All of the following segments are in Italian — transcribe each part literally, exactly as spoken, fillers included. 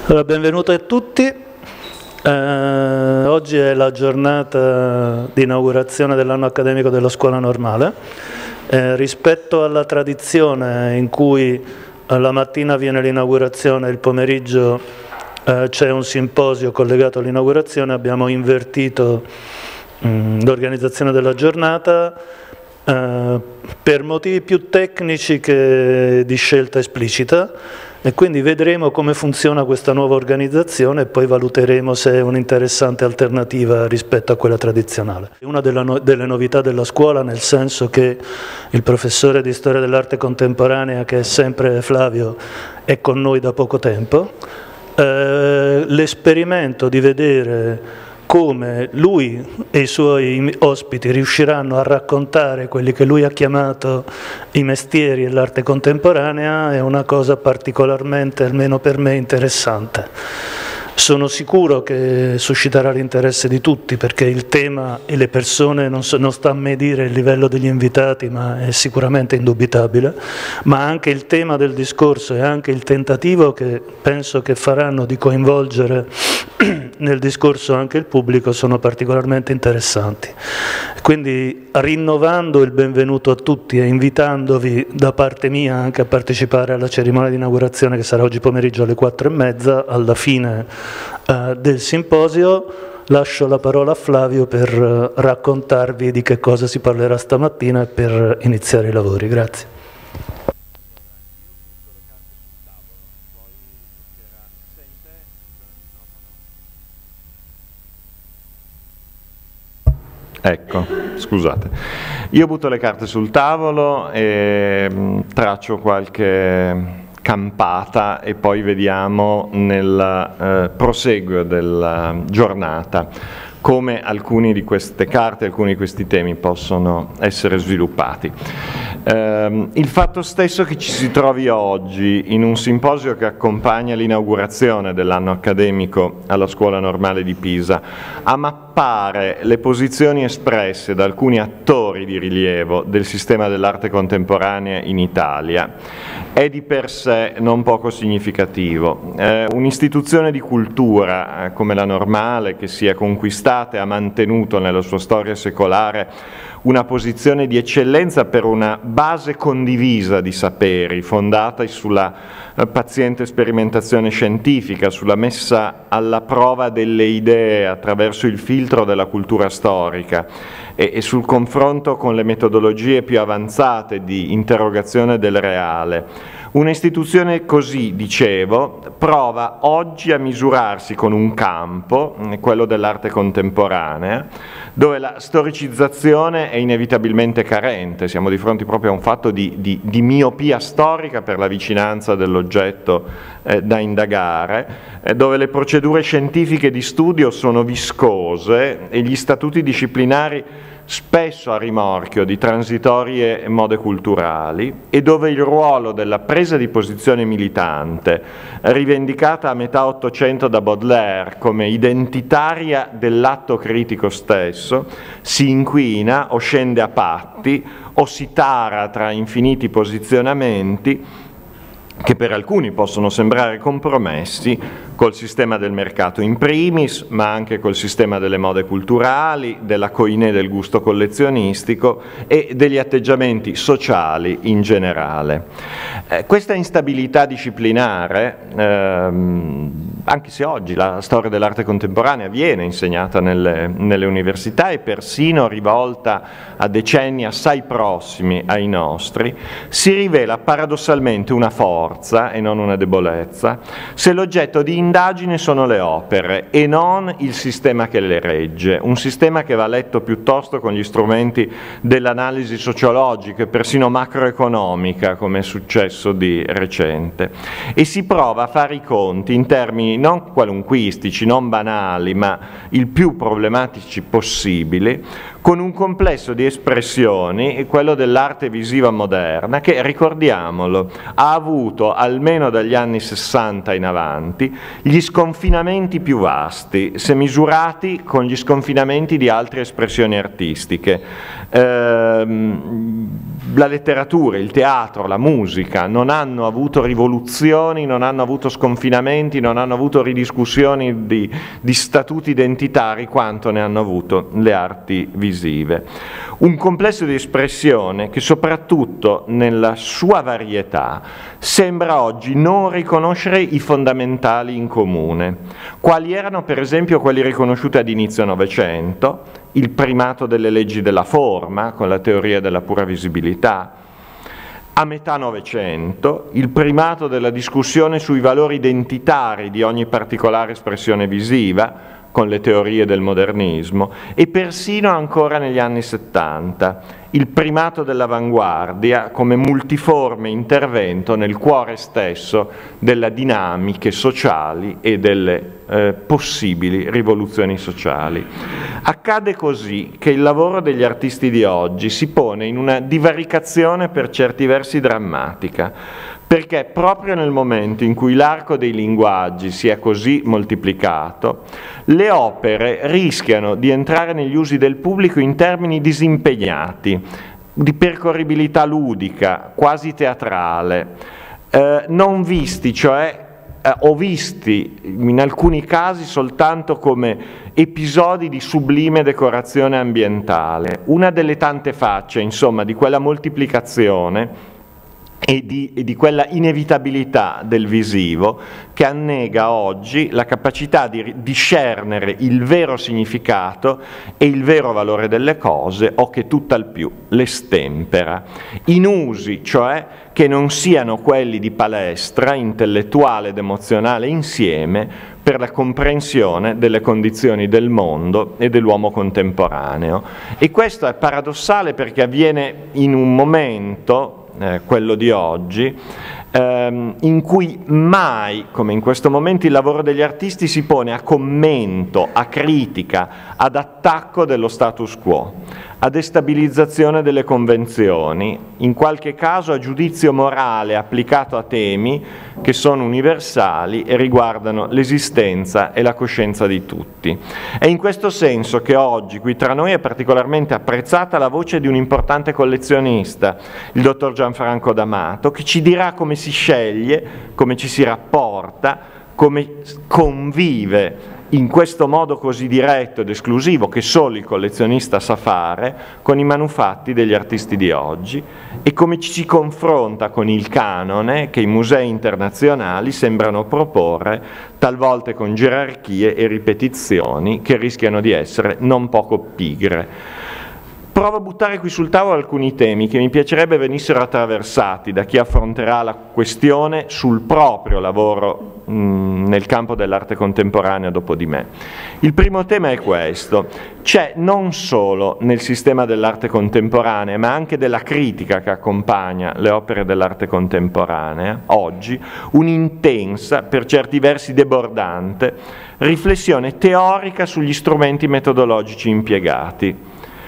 Allora, benvenuti a tutti. Eh, oggi è la giornata di inaugurazione dell'anno accademico della scuola normale. Eh, rispetto alla tradizione in cui eh, la mattina viene l'inaugurazione e il pomeriggio eh, c'è un simposio collegato all'inaugurazione, abbiamo invertito l'organizzazione della giornata eh, per motivi più tecnici che di scelta esplicita, e quindi vedremo come funziona questa nuova organizzazione e poi valuteremo se è un'interessante alternativa rispetto a quella tradizionale. È una delle, no delle novità della scuola, nel senso che il professore di storia dell'arte contemporanea, che è sempre Flavio, è con noi da poco tempo. Eh, l'esperimento di vedere come lui e i suoi ospiti riusciranno a raccontare quelli che lui ha chiamato i mestieri e l'arte contemporanea è una cosa particolarmente, almeno per me, interessante. Sono sicuro che susciterà l'interesse di tutti, perché il tema e le persone non, so, non sta a me dire il livello degli invitati, ma è sicuramente indubitabile, ma anche il tema del discorso e anche il tentativo che penso che faranno di coinvolgere nel discorso anche il pubblico sono particolarmente interessanti. Quindi, rinnovando il benvenuto a tutti e invitandovi da parte mia anche a partecipare alla cerimonia di inaugurazione, che sarà oggi pomeriggio alle quattro e mezza, alla fine eh, del simposio, lascio la parola a Flavio per eh, raccontarvi di che cosa si parlerà stamattina e per iniziare i lavori. Grazie. Ecco, scusate. Io butto le carte sul tavolo e mh, traccio qualche campata e poi vediamo nel eh, proseguo della giornata come alcuni di queste carte, alcuni di questi temi possono essere sviluppati. Eh, il fatto stesso che ci si trovi oggi in un simposio che accompagna l'inaugurazione dell'anno accademico alla Scuola Normale di Pisa a mappare le posizioni espresse da alcuni attori di rilievo del sistema dell'arte contemporanea in Italia è di per sé non poco significativo. Eh, un'istituzione di cultura eh, come la Normale, che si è conquistata e ha mantenuto nella sua storia secolare una posizione di eccellenza per una base condivisa di saperi, fondata sulla eh, paziente sperimentazione scientifica, sulla messa alla prova delle idee attraverso il filtro della cultura storica e, e sul confronto con le metodologie più avanzate di interrogazione del reale. Un'istituzione così, dicevo, prova oggi a misurarsi con un campo, quello dell'arte contemporanea, dove la storicizzazione è inevitabilmente carente. Siamo di fronte proprio a un fatto di, di, di miopia storica per la vicinanza dell'oggetto eh, da indagare, eh, dove le procedure scientifiche di studio sono viscose e gli statuti disciplinari spesso a rimorchio di transitorie mode culturali, e dove il ruolo della presa di posizione militante, rivendicata a metà Ottocento da Baudelaire come identitaria dell'atto critico stesso, si inquina o scende a patti o si tara tra infiniti posizionamenti che per alcuni possono sembrare compromessi col sistema del mercato in primis, ma anche col sistema delle mode culturali, della coinè del gusto collezionistico e degli atteggiamenti sociali in generale. Eh, questa instabilità disciplinare, ehm, anche se oggi la storia dell'arte contemporanea viene insegnata nelle, nelle università e persino rivolta a decenni assai prossimi ai nostri, si rivela paradossalmente una forza e non una debolezza se l'oggetto di indagine sono le opere e non il sistema che le regge, un sistema che va letto piuttosto con gli strumenti dell'analisi sociologica e persino macroeconomica, come è successo di recente, e si prova a fare i conti in termini non qualunquistici, non banali, ma il più problematici possibili, con un complesso di espressioni, quello dell'arte visiva moderna, che, ricordiamolo, ha avuto, almeno dagli anni sessanta in avanti, gli sconfinamenti più vasti, se misurati con gli sconfinamenti di altre espressioni artistiche. Ehm, la letteratura, il teatro, la musica non hanno avuto rivoluzioni, non hanno avuto sconfinamenti, non hanno avuto ridiscussioni di, di statuti identitari quanto ne hanno avuto le arti visive. Un complesso di espressione che soprattutto nella sua varietà sembra oggi non riconoscere i fondamentali in comune, quali erano per esempio quelli riconosciuti ad inizio Novecento, il primato delle leggi della forma, con la teoria della pura visibilità, a metà Novecento, il primato della discussione sui valori identitari di ogni particolare espressione visiva, con le teorie del modernismo, e persino ancora negli anni Settanta, il primato dell'avanguardia come multiforme intervento nel cuore stesso delle dinamiche sociali e delle eh, possibili rivoluzioni sociali. Accade così che il lavoro degli artisti di oggi si pone in una divaricazione per certi versi drammatica, perché proprio nel momento in cui l'arco dei linguaggi si è così moltiplicato, le opere rischiano di entrare negli usi del pubblico in termini disimpegnati, di percorribilità ludica, quasi teatrale, eh, non visti, cioè eh, o visti in alcuni casi soltanto come episodi di sublime decorazione ambientale, una delle tante facce, insomma, di quella moltiplicazione E di, e di quella inevitabilità del visivo che annega oggi la capacità di discernere il vero significato e il vero valore delle cose, o che tutt'al più le stempera, in usi cioè che non siano quelli di palestra intellettuale ed emozionale insieme per la comprensione delle condizioni del mondo e dell'uomo contemporaneo. E questo è paradossale perché avviene in un momento, Eh, quello di oggi, ehm, in cui mai, come in questo momento, il lavoro degli artisti si pone a commento, a critica, ad attacco dello status quo, a destabilizzazione delle convenzioni, in qualche caso a giudizio morale applicato a temi che sono universali e riguardano l'esistenza e la coscienza di tutti. È in questo senso che oggi qui tra noi è particolarmente apprezzata la voce di un importante collezionista, il dottor Gianfranco D'Amato, che ci dirà come si sceglie, come ci si rapporta, come convive in questo modo così diretto ed esclusivo che solo il collezionista sa fare con i manufatti degli artisti di oggi, e come ci si confronta con il canone che i musei internazionali sembrano proporre, talvolta con gerarchie e ripetizioni che rischiano di essere non poco pigre. Provo a buttare qui sul tavolo alcuni temi che mi piacerebbe venissero attraversati da chi affronterà la questione sul proprio lavoro mh, nel campo dell'arte contemporanea dopo di me. Il primo tema è questo: c'è non solo nel sistema dell'arte contemporanea, ma anche della critica che accompagna le opere dell'arte contemporanea, oggi, un'intensa, per certi versi debordante, riflessione teorica sugli strumenti metodologici impiegati.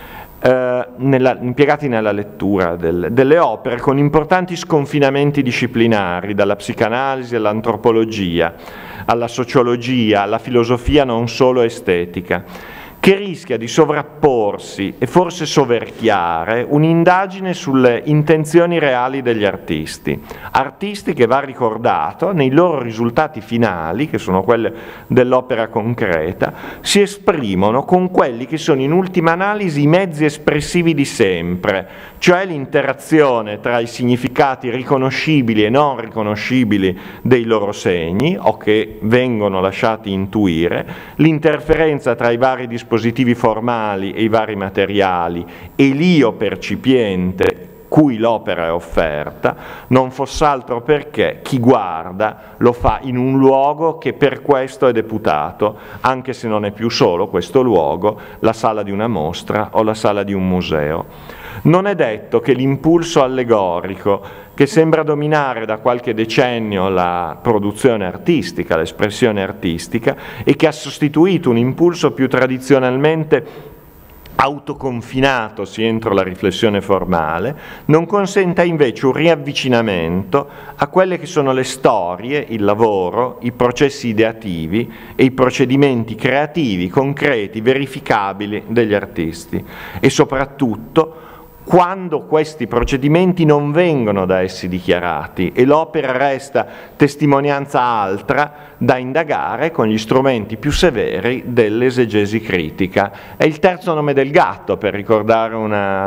Eh, nella, impiegati nella lettura del, delle opere, con importanti sconfinamenti disciplinari, dalla psicanalisi all'antropologia, alla sociologia, alla filosofia non solo estetica, che rischia di sovrapporsi e forse soverchiare un'indagine sulle intenzioni reali degli artisti. Artisti che, va ricordato, nei loro risultati finali, che sono quelle dell'opera concreta, si esprimono con quelli che sono in ultima analisi i mezzi espressivi di sempre, cioè l'interazione tra i significati riconoscibili e non riconoscibili dei loro segni, o che vengono lasciati intuire, l'interferenza tra i vari dispositivi formali e i vari materiali e l'io percipiente cui l'opera è offerta, non foss'altro perché chi guarda lo fa in un luogo che per questo è deputato, anche se non è più solo questo luogo, la sala di una mostra o la sala di un museo. Non è detto che l'impulso allegorico, che sembra dominare da qualche decennio la produzione artistica, l'espressione artistica, e che ha sostituito un impulso più tradizionalmente autoconfinatosi entro la riflessione formale, non consenta invece un riavvicinamento a quelle che sono le storie, il lavoro, i processi ideativi e i procedimenti creativi, concreti, verificabili degli artisti, e soprattutto quando questi procedimenti non vengono da essi dichiarati e l'opera resta testimonianza altra da indagare con gli strumenti più severi dell'esegesi critica. È il terzo nome del gatto, per ricordare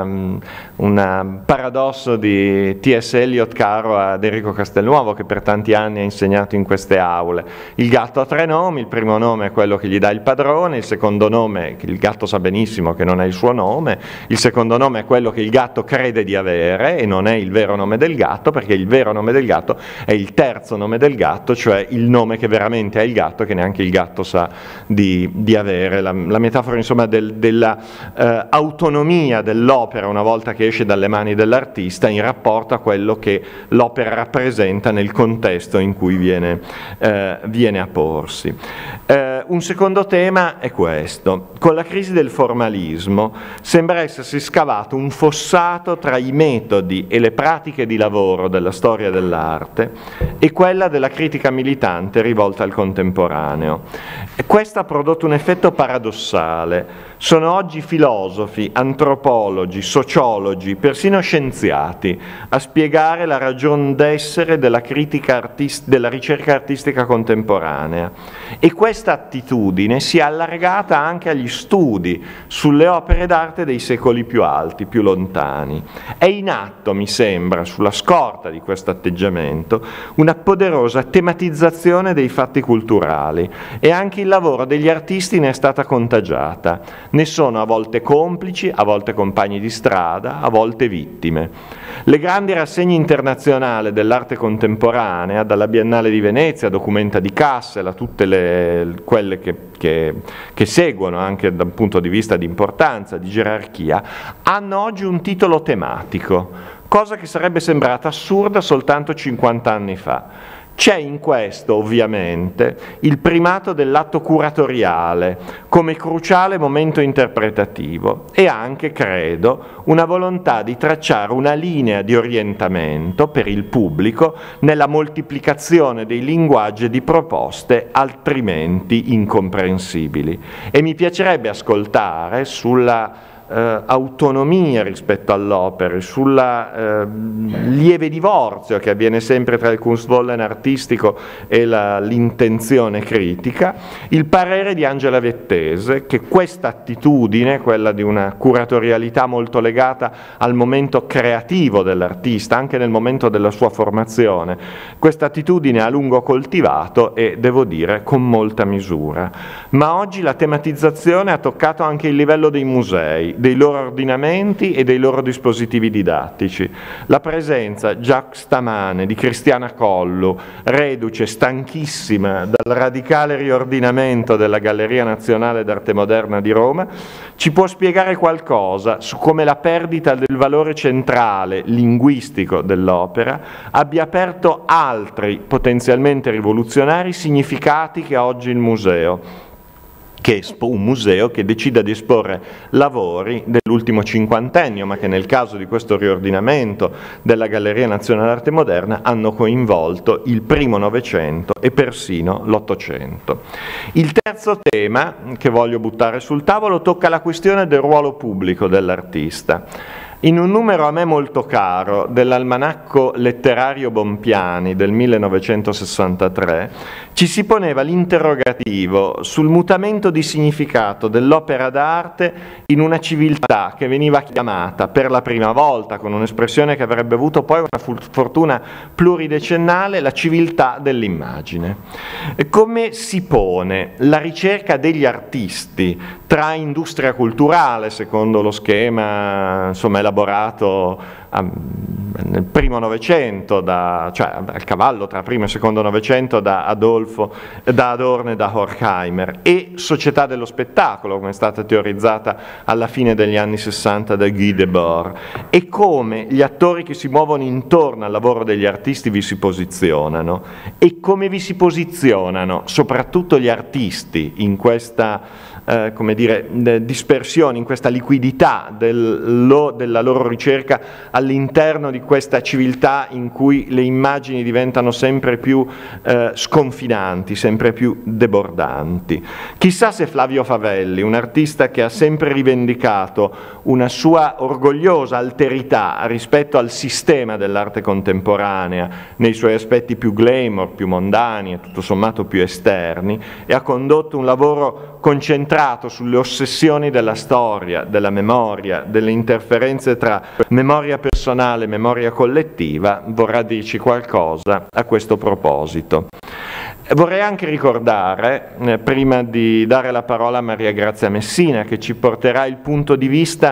un paradosso di T S Eliot caro ad Enrico Castelnuovo, che per tanti anni ha insegnato in queste aule. Il gatto ha tre nomi: il primo nome è quello che gli dà il padrone, il secondo nome, che il gatto sa benissimo che non è il suo nome, il secondo nome è quello che il gatto crede di avere e non è il vero nome del gatto, perché il vero nome del gatto è il terzo nome del gatto, cioè il nome che veramente è il gatto, che neanche il gatto sa di, di avere. La, la metafora insomma del, della eh, autonomia dell'opera una volta che esce dalle mani dell'artista in rapporto a quello che l'opera rappresenta nel contesto in cui viene, eh, viene a porsi. Eh, un secondo tema è questo: con la crisi del formalismo sembra essersi scavato un fossato tra i metodi e le pratiche di lavoro della storia dell'arte e quella della critica militante rivolta al contemporaneo. E questo ha prodotto un effetto paradossale. Sono oggi filosofi, antropologi, sociologi, persino scienziati a spiegare la ragion d'essere della critica artist- della ricerca artistica contemporanea, e questa attitudine si è allargata anche agli studi sulle opere d'arte dei secoli più alti, più lontani. È in atto, mi sembra, sulla scorta di questo atteggiamento, una poderosa tematizzazione dei fatti culturali, e anche il lavoro degli artisti ne è stata contagiata. Ne sono a volte complici, a volte compagni di strada, a volte vittime. Le grandi rassegne internazionali dell'arte contemporanea, dalla Biennale di Venezia a Documenta di Kassel, a tutte le, quelle che, che, che seguono anche da un punto di vista di importanza, di gerarchia, hanno oggi un titolo tematico, cosa che sarebbe sembrata assurda soltanto cinquanta anni fa. C'è in questo, ovviamente, il primato dell'atto curatoriale come cruciale momento interpretativo e anche, credo, una volontà di tracciare una linea di orientamento per il pubblico nella moltiplicazione dei linguaggi e di proposte altrimenti incomprensibili. E mi piacerebbe ascoltare sulla Uh, autonomia rispetto all'opera, sul uh, lieve divorzio che avviene sempre tra il Kunstwollen artistico e l'intenzione critica, il parere di Angela Vettese, che questa attitudine, quella di una curatorialità molto legata al momento creativo dell'artista, anche nel momento della sua formazione, questa attitudine ha a lungo coltivato e, devo dire, con molta misura. Ma oggi la tematizzazione ha toccato anche il livello dei musei, dei loro ordinamenti e dei loro dispositivi didattici. La presenza già stamane di Cristiana Collu, reduce stanchissima dal radicale riordinamento della Galleria Nazionale d'Arte Moderna di Roma, ci può spiegare qualcosa su come la perdita del valore centrale linguistico dell'opera abbia aperto altri potenzialmente rivoluzionari significati che oggi il museo, che un museo che decida di esporre lavori dell'ultimo cinquantennio, ma che nel caso di questo riordinamento della Galleria Nazionale d'Arte Moderna hanno coinvolto il primo Novecento e persino l'Ottocento. Il terzo tema che voglio buttare sul tavolo tocca la questione del ruolo pubblico dell'artista. In un numero a me molto caro dell'Almanacco Letterario Bompiani del millenovecentosessantatré ci si poneva l'interrogativo sul mutamento di significato dell'opera d'arte in una civiltà che veniva chiamata per la prima volta, con un'espressione che avrebbe avuto poi una fortuna pluridecennale, la civiltà dell'immagine. Come si pone la ricerca degli artisti tra industria culturale, secondo lo schema insomma elaborato um, nel primo Novecento, da, cioè al cavallo tra primo e secondo Novecento da Adolfo, da Adorno e da Horkheimer, e società dello spettacolo, come è stata teorizzata alla fine degli anni sessanta da Guy Debord, e come gli attori che si muovono intorno al lavoro degli artisti vi si posizionano, e come vi si posizionano soprattutto gli artisti in questa eh, come dire, dispersione, in questa liquidità del, lo, della loro ricerca all'interno di questa civiltà in cui le immagini diventano sempre più eh, sconfinanti, sempre più debordanti. Chissà se Flavio Favelli, un artista che ha sempre rivendicato una sua orgogliosa alterità rispetto al sistema dell'arte contemporanea nei suoi aspetti più glamour, più mondani e tutto sommato più esterni, e ha condotto un lavoro concentrato sulle ossessioni della storia, della memoria, delle interferenze tra memoria personale e memoria collettiva, vorrà dirci qualcosa a questo proposito. Vorrei anche ricordare, eh, prima di dare la parola a Maria Grazia Messina, che ci porterà il punto di vista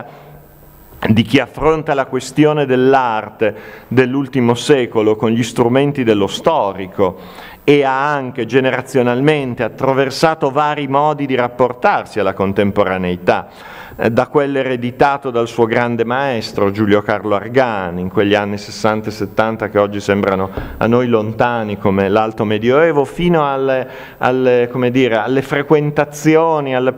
di chi affronta la questione dell'arte dell'ultimo secolo con gli strumenti dello storico e ha anche generazionalmente attraversato vari modi di rapportarsi alla contemporaneità, eh, da quello ereditato dal suo grande maestro Giulio Carlo Argan in quegli anni sessanta e settanta che oggi sembrano a noi lontani come l'Alto Medioevo, fino alle, alle, come dire, alle frequentazioni, alle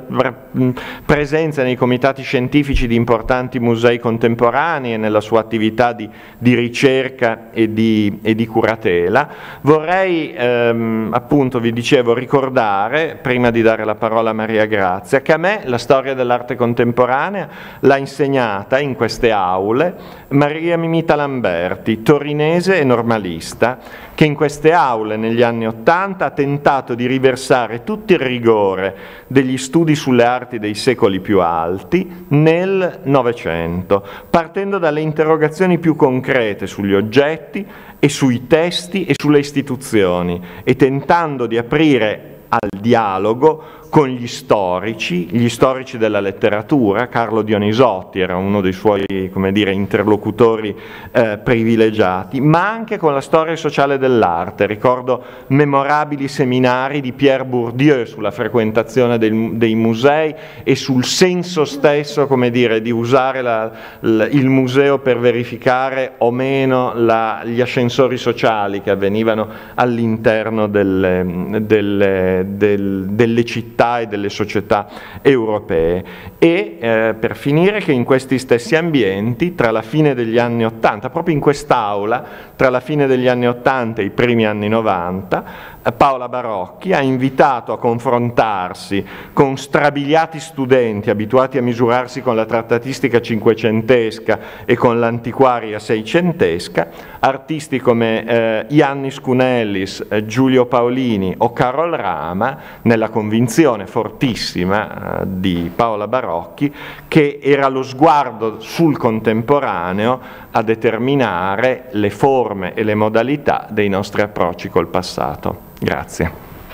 presenze nei comitati scientifici di importanti musei contemporanei e nella sua attività di, di ricerca e di, e di curatela. Vorrei eh, appunto, vi dicevo, ricordare, prima di dare la parola a Maria Grazia, che a me la storia dell'arte contemporanea l'ha insegnata in queste aule Maria Mimita Lamberti, torinese e normalista, che in queste aule negli anni Ottanta ha tentato di riversare tutto il rigore degli studi sulle arti dei secoli più alti nel Novecento, partendo dalle interrogazioni più concrete sugli oggetti e sui testi e sulle istituzioni, e tentando di aprire al dialogo con gli storici, gli storici della letteratura. Carlo Dionisotti era uno dei suoi, come dire, interlocutori eh, privilegiati, ma anche con la storia sociale dell'arte. Ricordo memorabili seminari di Pierre Bourdieu sulla frequentazione del, dei musei e sul senso stesso, come dire, di usare la, la, il museo per verificare o meno la, gli ascensori sociali che avvenivano all'interno delle, delle, del, delle città e delle società europee. E eh, per finire, che in questi stessi ambienti, tra la fine degli anni Ottanta, proprio in quest'aula, tra la fine degli anni Ottanta e i primi anni Novanta, Paola Barocchi ha invitato a confrontarsi con strabiliati studenti abituati a misurarsi con la trattatistica cinquecentesca e con l'antiquaria seicentesca, artisti come eh, Iannis Kounellis, eh, Giulio Paolini o Carol Rama, nella convinzione fortissima eh, di Paola Barocchi che era lo sguardo sul contemporaneo a determinare le forme e le modalità dei nostri approcci col passato. Grazie.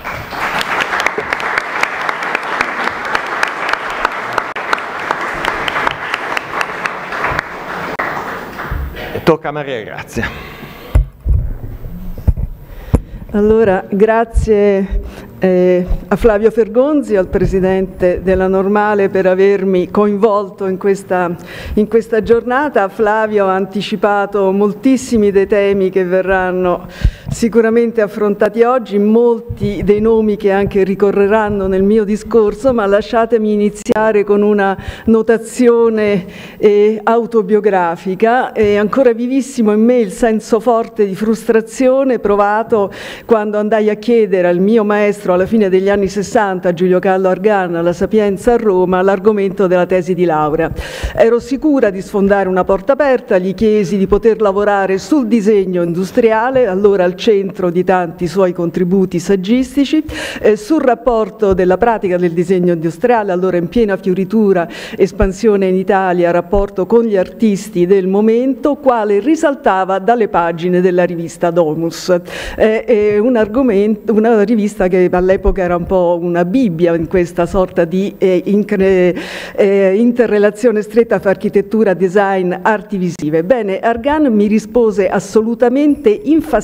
Tocca a Maria Grazia. Allora, grazie eh, a Flavio Fergonzi, al Presidente della Normale, per avermi coinvolto in questa, in questa giornata. Flavio ha anticipato moltissimi dei temi che verranno sicuramente affrontati oggi, molti dei nomi che anche ricorreranno nel mio discorso, ma lasciatemi iniziare con una notazione eh, autobiografica. È ancora vivissimo in me il senso forte di frustrazione provato quando andai a chiedere al mio maestro alla fine degli anni sessanta, Giulio Carlo Argan, alla Sapienza a Roma, l'argomento della tesi di laurea. Ero sicura di sfondare una porta aperta, gli chiesi di poter lavorare sul disegno industriale, allora al centro di tanti suoi contributi saggistici, eh, sul rapporto della pratica del disegno industriale, allora in piena fioritura, espansione in Italia, rapporto con gli artisti del momento, quale risaltava dalle pagine della rivista Domus. Eh, è un argomento, una rivista che all'epoca era un po' una Bibbia in questa sorta di eh, incre, eh, interrelazione stretta fra architettura, design, arti visive. Bene, Argan mi rispose assolutamente infastidito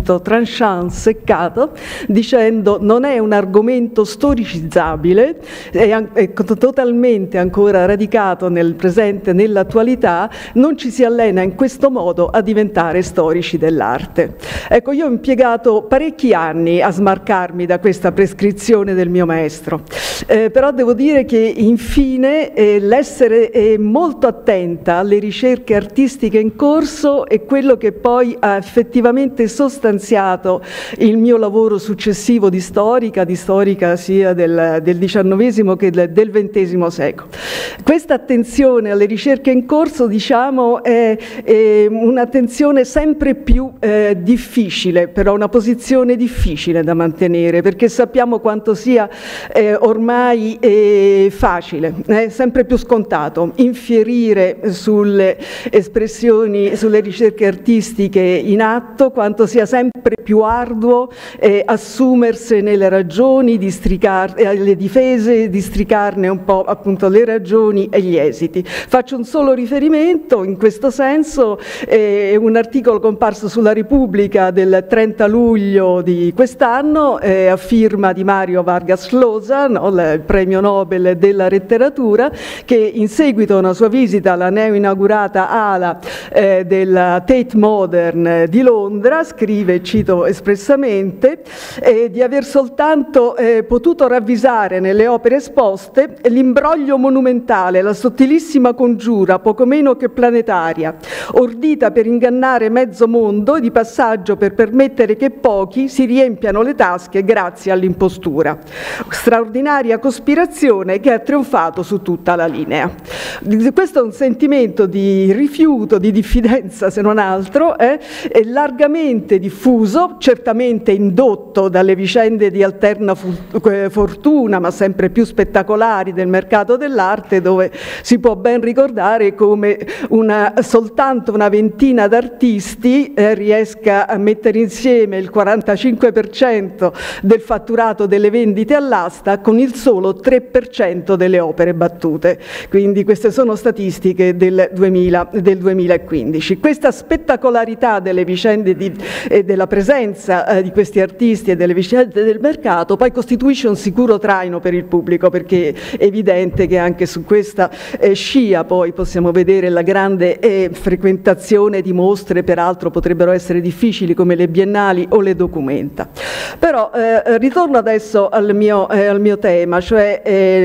scritto tranchant, seccato, dicendo non è un argomento storicizzabile, è, è totalmente ancora radicato nel presente, nell'attualità, non ci si allena in questo modo a diventare storici dell'arte. Ecco, io ho impiegato parecchi anni a smarcarmi da questa prescrizione del mio maestro, eh, però devo dire che infine eh, l'essere eh, molto attenta alle ricerche artistiche in corso è quello che poi ha effettivamente sostanziato il mio lavoro successivo di storica, di storica sia del, del diciannovesimo che del, del ventesimo secolo. Questa attenzione alle ricerche in corso, diciamo, è, è un'attenzione sempre più eh, difficile, però una posizione difficile da mantenere, perché sappiamo quanto sia eh, ormai eh, facile, è sempre più scontato, infierire sulle espressioni, sulle ricerche artistiche in atto, quanto sia sempre più arduo eh, assumersene le ragioni, districar, eh, le difese, districarne un po' appunto le ragioni e gli esiti. Faccio un solo riferimento in questo senso, eh, un articolo comparso sulla Repubblica del trenta luglio di quest'anno, eh, a firma di Mario Vargas Llosa, no, il premio Nobel della letteratura, che in seguito a una sua visita alla neoinaugurata ala eh, della Tate Modern di Londra, scrive, cito espressamente, eh, di aver soltanto eh, potuto ravvisare nelle opere esposte l'imbroglio monumentale, la sottilissima congiura, poco meno che planetaria, ordita per ingannare mezzo mondo, di passaggio per permettere che pochi si riempiano le tasche grazie all'impostura. Straordinaria cospirazione che ha trionfato su tutta la linea. Questo è un sentimento di rifiuto, di diffidenza se non altro, eh, è largamente diffuso, certamente indotto dalle vicende di alterna fortuna, ma sempre più spettacolari del mercato dell'arte, dove si può ben ricordare come una, soltanto una ventina d'artisti eh, riesca a mettere insieme il quarantacinque per cento del fatturato delle vendite all'asta con il solo tre per cento delle opere battute. Quindi queste sono statistiche del, duemila, del duemilaquindici. Questa spettacolarità delle vicende di, eh, della presenza eh, di questi artisti e delle vicende del mercato poi costituisce un sicuro traino per il pubblico, perché è evidente che anche su questa eh, scia poi possiamo vedere la grande eh, frequentazione di mostre, peraltro potrebbero essere difficili come le biennali o le documenta. Però eh, ritorno adesso al mio, eh, al mio tema, cioè eh,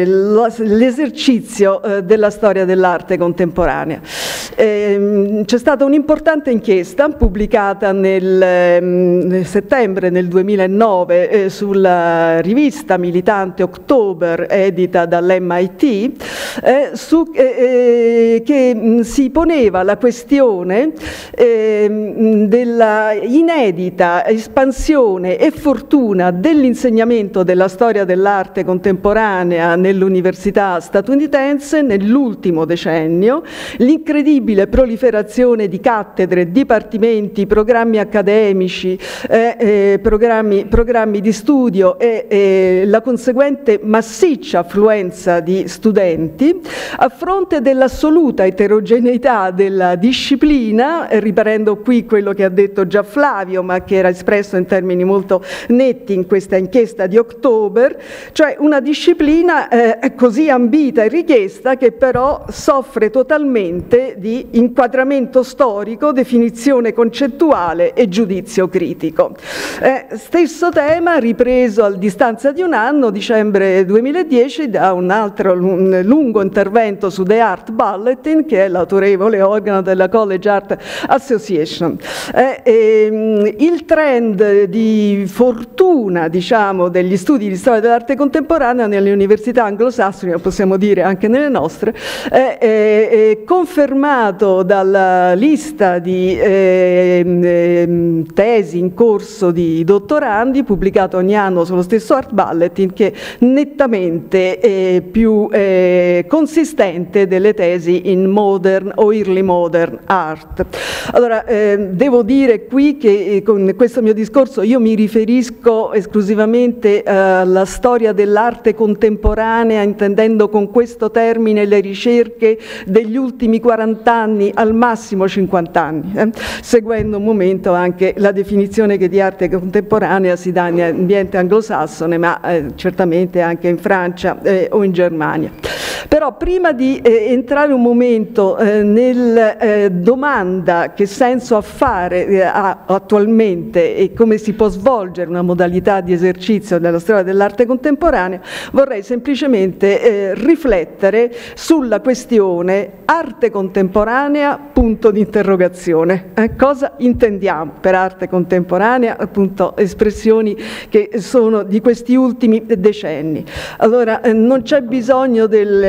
l'esercizio eh, della storia dell'arte contemporanea. Eh, c'è stata un'importante inchiesta pubblicata nel, eh, nel settembre del duemilanove eh, sulla rivista militante October, edita dall'M I T, eh, su, eh, eh, che mh, si poneva la questione eh, della inedita espansione e fortuna dell'insegnamento della storia dell'arte contemporanea nell'università statunitense nell'ultimo decennio, l'incredibile proliferazione di cattedre, dipartimenti, programmi accademici, eh, eh, programmi, programmi di studio e eh, la conseguente massiccia affluenza di studenti, a fronte dell'assoluta eterogeneità della disciplina, eh, riprendo qui quello che ha detto già Flavio, ma che era espresso in termini molto netti in questa inchiesta di October, cioè una disciplina eh, così ambita e richiesta che però soffre totalmente di inquadramento storico, definizione concettuale e giudizio critico. Eh, stesso tema ripreso a distanza di un anno, dicembre duemiladieci, da un altro un lungo intervento su The Art Bulletin, che è l'autorevole organo della College Art Association. Eh, ehm, il trend di fortuna, diciamo, degli studi di storia dell'arte contemporanea nelle università anglosassoni, possiamo dire anche nelle nostre, è, è, è confermato dalla lista di eh, eh, tesi in corso di dottorandi pubblicate ogni anno sullo stesso Art Bulletin, che nettamente è più eh, consistente delle tesi in modern o early modern art. Allora, eh, devo dire qui che eh, con questo mio discorso io mi riferisco esclusivamente eh, alla storia dell'arte contemporanea, intendendo con questo termine le ricerche degli ultimi quaranta anni, al massimo cinquanta anni, eh? seguendo un momento anche la definizione che di arte contemporanea si dà in ambiente anglosassone, ma eh, certamente anche in Francia eh, o in Germania. Però prima di eh, entrare un momento eh, nel eh, domanda che senso ha fare eh, ha attualmente e come si può svolgere una modalità di esercizio della storia dell'arte contemporanea, vorrei semplicemente eh, riflettere sulla questione arte contemporanea, punto di interrogazione. Eh, cosa intendiamo per arte contemporanea? Appunto espressioni che sono di questi ultimi decenni. Allora eh, non c'è bisogno delle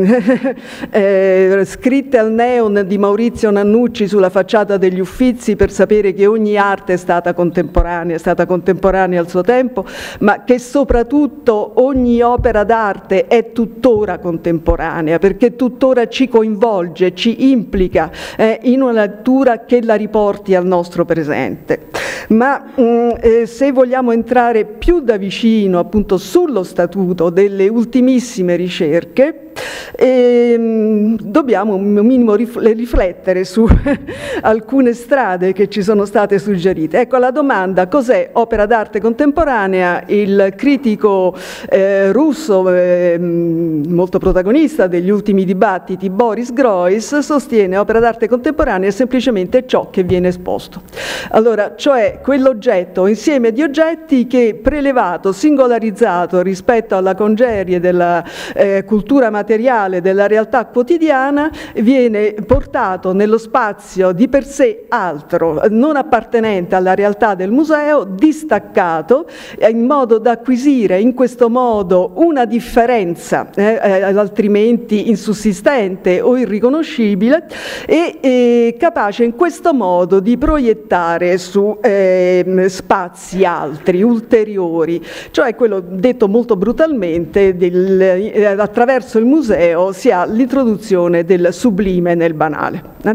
eh, scritte al neon di Maurizio Nannucci sulla facciata degli Uffizi per sapere che ogni arte è stata contemporanea, è stata contemporanea al suo tempo, ma che soprattutto ogni opera d'arte è tuttora contemporanea, perché tuttora ci coinvolge, ci implica eh, in una lettura che la riporti al nostro presente. Ma mh, eh, se vogliamo entrare più da vicino appunto sullo statuto delle ultimissime ricerche, ehm, dobbiamo un minimo riflettere su alcune strade che ci sono state suggerite. Ecco, la domanda cos'è opera d'arte contemporanea, il critico eh, russo eh, molto protagonista degli ultimi dibattiti, Boris Groys, sostiene opera d'arte contemporanea è semplicemente ciò che viene esposto. Allora, cioè quell'oggetto, insieme di oggetti che prelevato, singolarizzato rispetto alla congerie della eh, cultura materiale, della realtà quotidiana, viene portato nello spazio di per sé altro, non appartenente alla realtà del museo, distaccato, in modo da acquisire in questo modo una differenza eh, altrimenti insussistente o irriconoscibile e eh, capace in questo modo di proiettare su eh, spazi altri, ulteriori, cioè quello detto molto brutalmente del, eh, attraverso il museo si ha l'introduzione del sublime nel banale. Eh?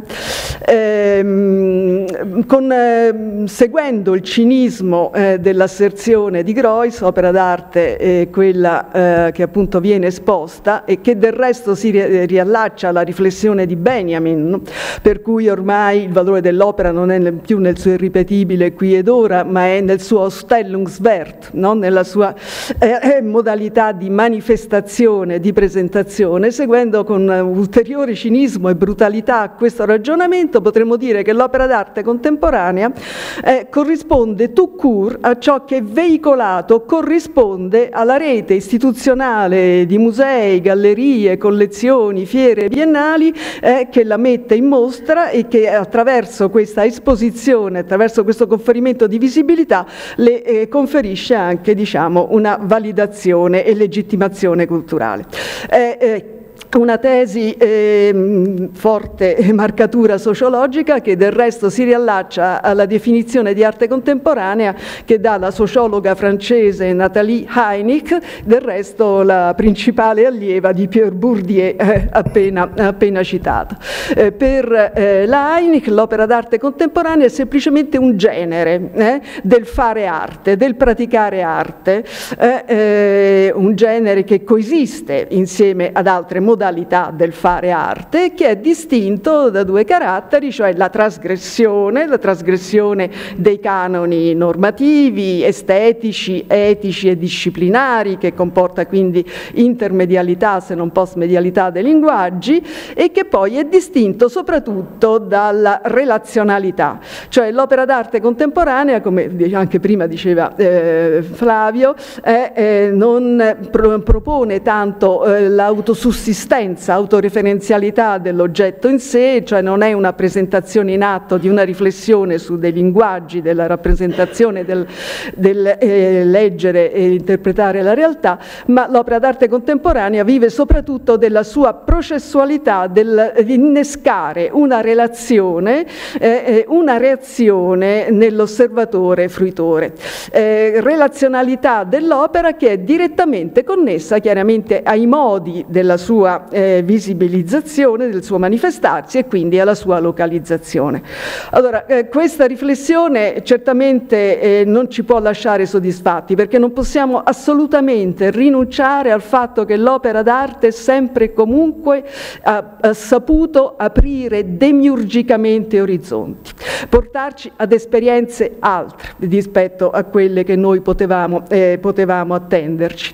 Ehm, con, eh, seguendo il cinismo eh, dell'asserzione di Groys, opera d'arte eh, quella eh, che appunto viene esposta e che del resto si ri riallaccia alla riflessione di Benjamin, no? Per cui ormai il valore dell'opera non è più nel suo irripetibile qui ed ora, ma è nel suo Ausstellungswert, no? Nella sua eh, modalità di manifestazione, di presentazione. Seguendo con ulteriore cinismo e brutalità questo ragionamento, potremmo dire che l'opera d'arte contemporanea eh, corrisponde tout court a ciò che veicolato corrisponde alla rete istituzionale di musei, gallerie, collezioni, fiere biennali eh, che la mette in mostra e che attraverso questa esposizione, attraverso questo conferimento di visibilità, le eh, conferisce anche, diciamo, una validazione e legittimazione culturale. Eh, eh, Una tesi eh, forte marcatura sociologica che del resto si riallaccia alla definizione di arte contemporanea che dà la sociologa francese Nathalie Heinick, del resto la principale allieva di Pierre Bourdieu eh, appena, appena citato. Eh, per eh, la Heinick l'opera d'arte contemporanea è semplicemente un genere eh, del fare arte, del praticare arte, eh, eh, un genere che coesiste insieme ad altre modalità del fare arte, che è distinto da due caratteri, cioè la trasgressione, la trasgressione dei canoni normativi, estetici, etici e disciplinari, che comporta quindi intermedialità se non postmedialità dei linguaggi, e che poi è distinto soprattutto dalla relazionalità, cioè l'opera d'arte contemporanea, come anche prima diceva eh, Flavio, eh, eh, non pro propone tanto eh, l'autosussistenza, autoreferenzialità dell'oggetto in sé, cioè non è una presentazione in atto di una riflessione su dei linguaggi, della rappresentazione, del, del eh, leggere e interpretare la realtà, ma l'opera d'arte contemporanea vive soprattutto della sua processualità, del, di innescare una relazione, eh, una reazione nell'osservatore fruitore. Eh, relazionalità dell'opera che è direttamente connessa chiaramente ai modi della sua sua eh, visibilizzazione, del suo manifestarsi e quindi alla sua localizzazione. Allora, eh, questa riflessione certamente eh, non ci può lasciare soddisfatti, perché non possiamo assolutamente rinunciare al fatto che l'opera d'arte sempre e comunque ha, ha saputo aprire demiurgicamente orizzonti, portarci ad esperienze altre rispetto a quelle che noi potevamo, eh, potevamo attenderci.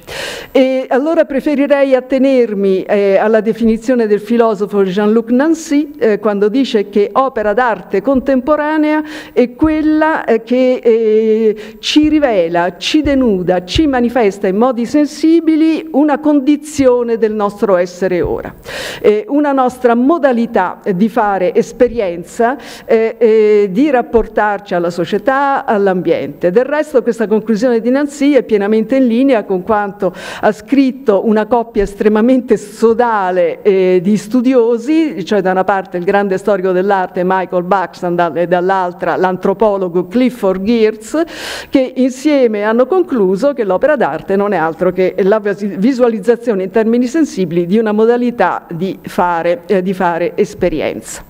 E allora preferirei attenermi eh, alla definizione del filosofo Jean-Luc Nancy eh, quando dice che opera d'arte contemporanea è quella eh, che eh, ci rivela, ci denuda, ci manifesta in modi sensibili una condizione del nostro essere ora, eh, una nostra modalità di fare esperienza, eh, eh, di rapportarci alla società, all'ambiente. Del resto questa conclusione di Nancy è pienamente in linea con quanto ha scritto una coppia estremamente sodale eh, di studiosi, cioè da una parte il grande storico dell'arte Michael Buxton e dall'altra l'antropologo Clifford Geertz, che insieme hanno concluso che l'opera d'arte non è altro che la visualizzazione in termini sensibili di una modalità di fare, eh, di fare esperienza.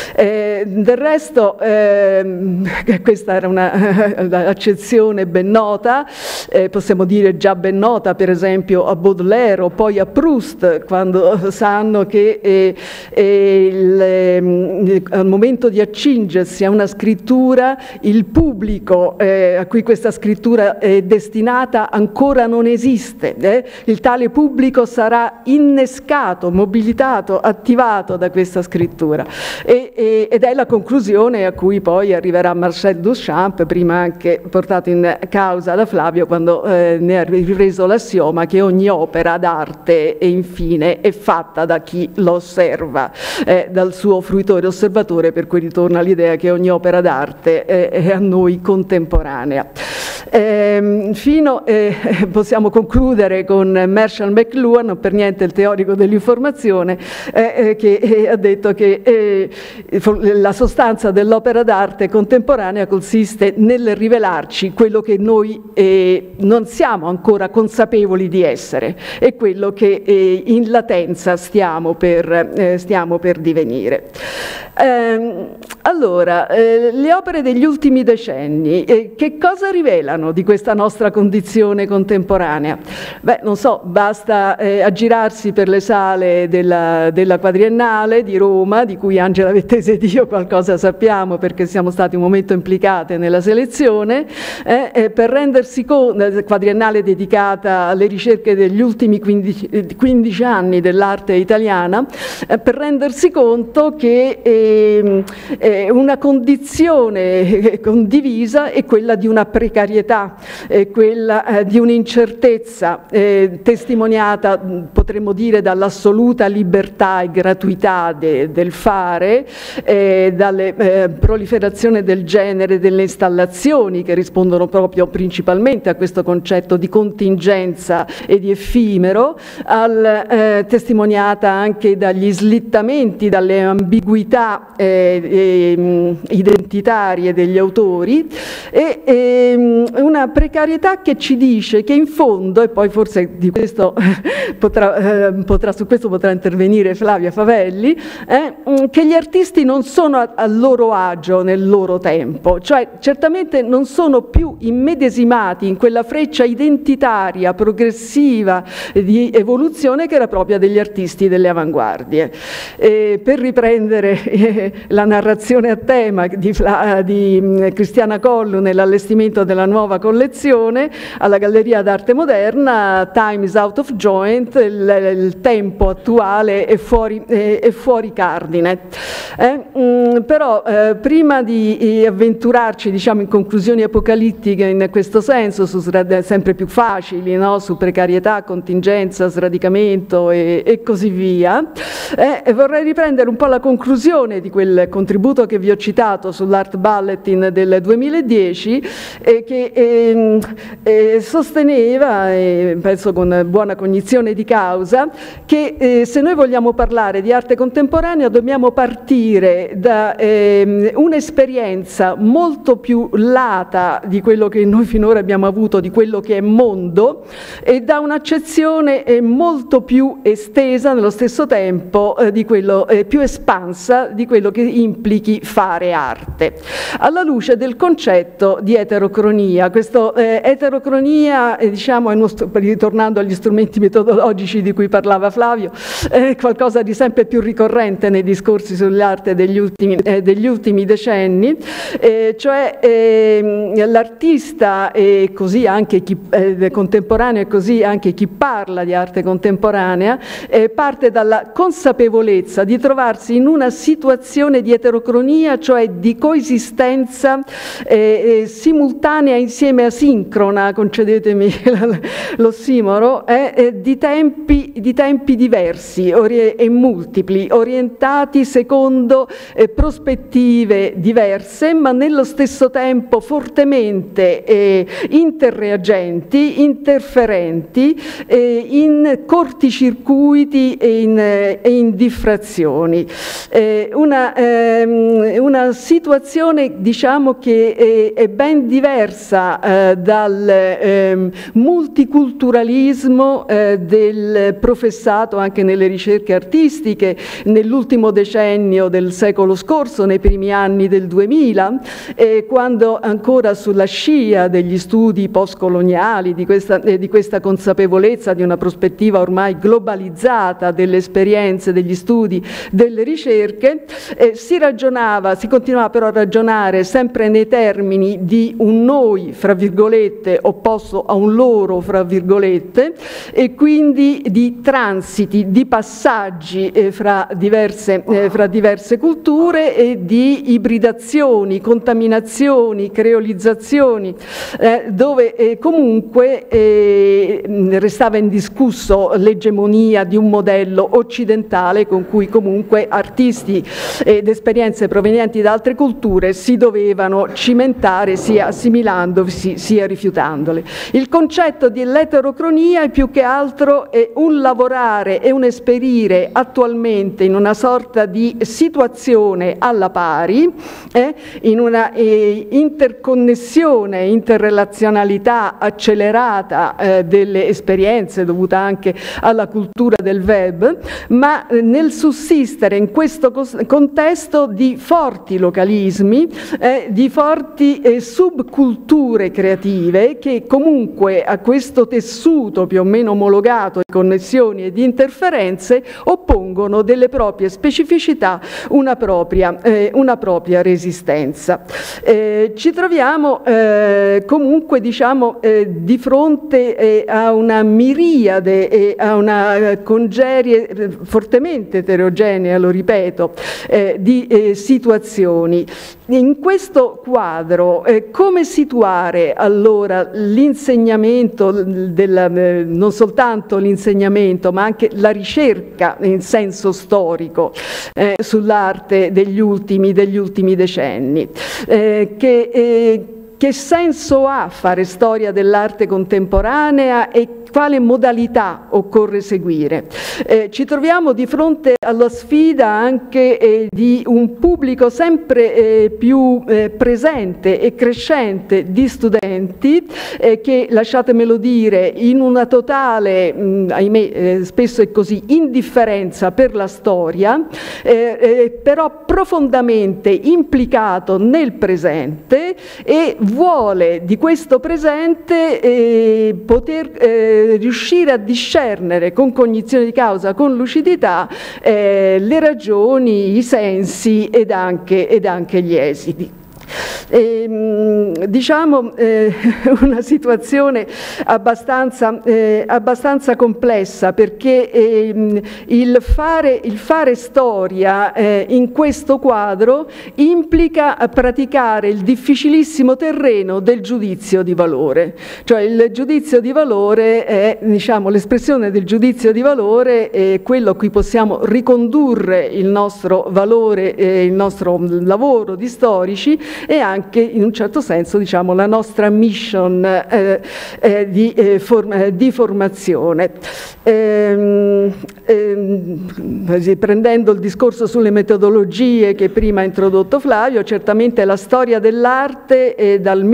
Eh, del resto eh, questa era un'accezione ben nota, eh, possiamo dire già ben nota per esempio a Baudelaire o poi a Proust, quando sanno che eh, eh, il, eh, al momento di accingersi a una scrittura il pubblico eh, a cui questa scrittura è destinata ancora non esiste, eh? Il tale pubblico sarà innescato, mobilitato, attivato da questa scrittura e, e, ed è la conclusione a cui poi arriverà Marcel Duchamp, prima anche portato in causa da Flavio quando eh, ne ha ripreso l'assioma che ogni opera d'arte e infine è fatta da chi lo osserva, eh, dal suo fruitore osservatore, per cui ritorna l'idea che ogni opera d'arte eh, è a noi contemporanea. Eh, fino, eh, possiamo concludere con Marshall McLuhan, non per niente il teorico dell'informazione, eh, eh, che eh, ha detto che eh, la sostanza dell'opera d'arte contemporanea consiste nel rivelarci quello che noi eh, non siamo ancora consapevoli di essere e quello che eh, in latenza stiamo per, eh, stiamo per divenire. Eh, allora, eh, le opere degli ultimi decenni, eh, che cosa rivelano di questa nostra condizione contemporanea? Beh, non so, basta eh, aggirarsi per le sale della, della Quadriennale di Roma, di cui Angela Vettese ed io qualcosa sappiamo perché siamo stati un momento implicate nella selezione, eh, eh, per rendersi conto, Quadriennale dedicata alle ricerche degli ultimi quindici anni dell'arte italiana, eh, per rendersi conto che eh, eh, una condizione condivisa è quella di una precarietà, è quella eh, di un'incertezza eh, testimoniata, potremmo dire, dall'assoluta libertà e gratuità de, del fare, eh, dalle eh, proliferazione del genere delle installazioni che rispondono proprio principalmente a questo concetto di contingenza e di effimero, al, eh, testimoniata anche dagli slittamenti, dalle ambiguità eh, eh, identitarie degli autori e eh, una precarietà che ci dice che in fondo, e poi forse di questo potrà, eh, potrà, su questo potrà intervenire Flavia Favelli, eh, che gli artisti non sono a, a loro agio nel loro tempo, cioè certamente non sono più immedesimati in quella freccia identitaria, progressiva di evoluzione che era propria degli artisti delle avanguardie. E per riprendere eh, la narrazione a tema di, di Cristiana Collu nell'allestimento della nuova collezione alla Galleria d'Arte Moderna, Time is out of joint, il, il tempo attuale è fuori, è, è fuori cardine. Eh, mh, però eh, prima di eh, avventurarci, diciamo, in conclusioni apocalittiche in questo senso, su, sempre più facili, no? Su precarietà, contingenza, sradicamento e, e così via, eh, vorrei riprendere un po' la conclusione di quel contributo che vi ho citato sull'Art Bulletin del duemiladieci, eh, che eh, eh, sosteneva, eh, penso con buona cognizione di causa, che eh, se noi vogliamo parlare di arte contemporanea dobbiamo partire da eh, un'esperienza molto più lata di quello che noi finora abbiamo avuto, di quello che è mondo, e da un'accezione eh, molto più estesa nello stesso tempo, eh, di quello eh, più espansa di quello che implichi fare arte, alla luce del concetto di eterocronia. Questo eh, eterocronia, eh, diciamo, è uno, ritornando agli strumenti metodologici di cui parlava Flavio, è qualcosa di sempre più ricorrente nei discorsi sull'arte degli ultimi, eh, degli ultimi decenni, eh, cioè eh, l'artista e così anche chi eh, contemporaneo e così anche chi parla di arte contemporanea eh, parte dalla consapevolezza di trovarsi in una situazione di eterocronia, cioè di coesistenza eh, eh, simultanea insieme asincrona, concedetemi l'ossimoro, eh, eh, di, tempi, di tempi diversi e multipli, orientati secondo eh, prospettive diverse, ma nello stesso tempo fortemente eh, interreagenti, interferenti, eh, in corticircuiti e in, eh, e in diffrazioni. Eh, una, ehm, una situazione, diciamo, che è, è ben diversa eh, dal eh, multiculturalismo eh, del professato anche nelle ricerche artistiche nell'ultimo decennio del secolo scorso, nei primi anni del duemila, eh, quando ancora sulla scia degli studi postcoloniali, di questa, eh, di questa consapevolezza di una prospettiva ormai globalizzata delle esperienze, degli studi, delle ricerche, eh, si ragionava, si continuava però a ragionare sempre nei termini di un noi, fra virgolette, opposto a un loro, fra virgolette, e quindi di transiti, di passaggi eh, fra, diverse, eh, fra diverse culture e di ibridazioni, contaminazioni, creolizzazioni, eh, dove eh, comunque eh, restava indiscusso l'egemonia di un modello occidentale con cui comunque artisti ed esperienze provenienti da altre culture si dovevano cimentare sia assimilandosi sia rifiutandole. Il concetto dell'eterocronia è più che altro è un lavorare e un esperire attualmente in una sorta di situazione alla pari, eh, in una eh, interconnessione, interrelazionalità accelerata eh, delle esperienze dovuta anche alla cultura del web, ma eh, nel sussistere in questo contesto di forti localismi, eh, di forti eh, subculture creative che comunque a questo tessuto più o meno omologato di connessioni e di interferenze oppongono delle proprie specificità, una propria, eh, una propria resistenza. Eh, ci troviamo eh, comunque, diciamo, eh, di fronte eh, a una miriade e a una congerie eh, fortemente eterogenea, lo ripeto, eh, di eh, situazioni. In questo quadro eh, come situare allora l'insegnamento, della, eh, non soltanto l'insegnamento ma anche la ricerca in senso storico eh, sull'arte degli ultimi, degli ultimi decenni? Eh, che, eh, che senso ha fare storia dell'arte contemporanea e quale modalità occorre seguire? Eh, ci troviamo di fronte alla sfida anche eh, di un pubblico sempre eh, più eh, presente e crescente di studenti eh, che, lasciatemelo dire, in una totale, mh, ahimè, eh, spesso è così, indifferenza per la storia, eh, eh, però profondamente implicato nel presente e vuole di questo presente eh, poter eh, riuscire a discernere con cognizione di causa, con lucidità, eh, le ragioni, i sensi ed anche, ed anche gli esiti. E, diciamo eh, una situazione abbastanza, eh, abbastanza complessa, perché eh, il, fare, il fare storia eh, in questo quadro implica praticare il difficilissimo terreno del giudizio di valore. Cioè il giudizio di valore è, diciamo, l'espressione del giudizio di valore è quello a cui possiamo ricondurre il nostro valore, eh, il nostro lavoro di storici, e anche in un certo senso, diciamo, la nostra mission eh, eh, di, eh, form di formazione. Ehm, ehm, prendendo il discorso sulle metodologie che prima ha introdotto Flavio, certamente la storia dell'arte eh, dal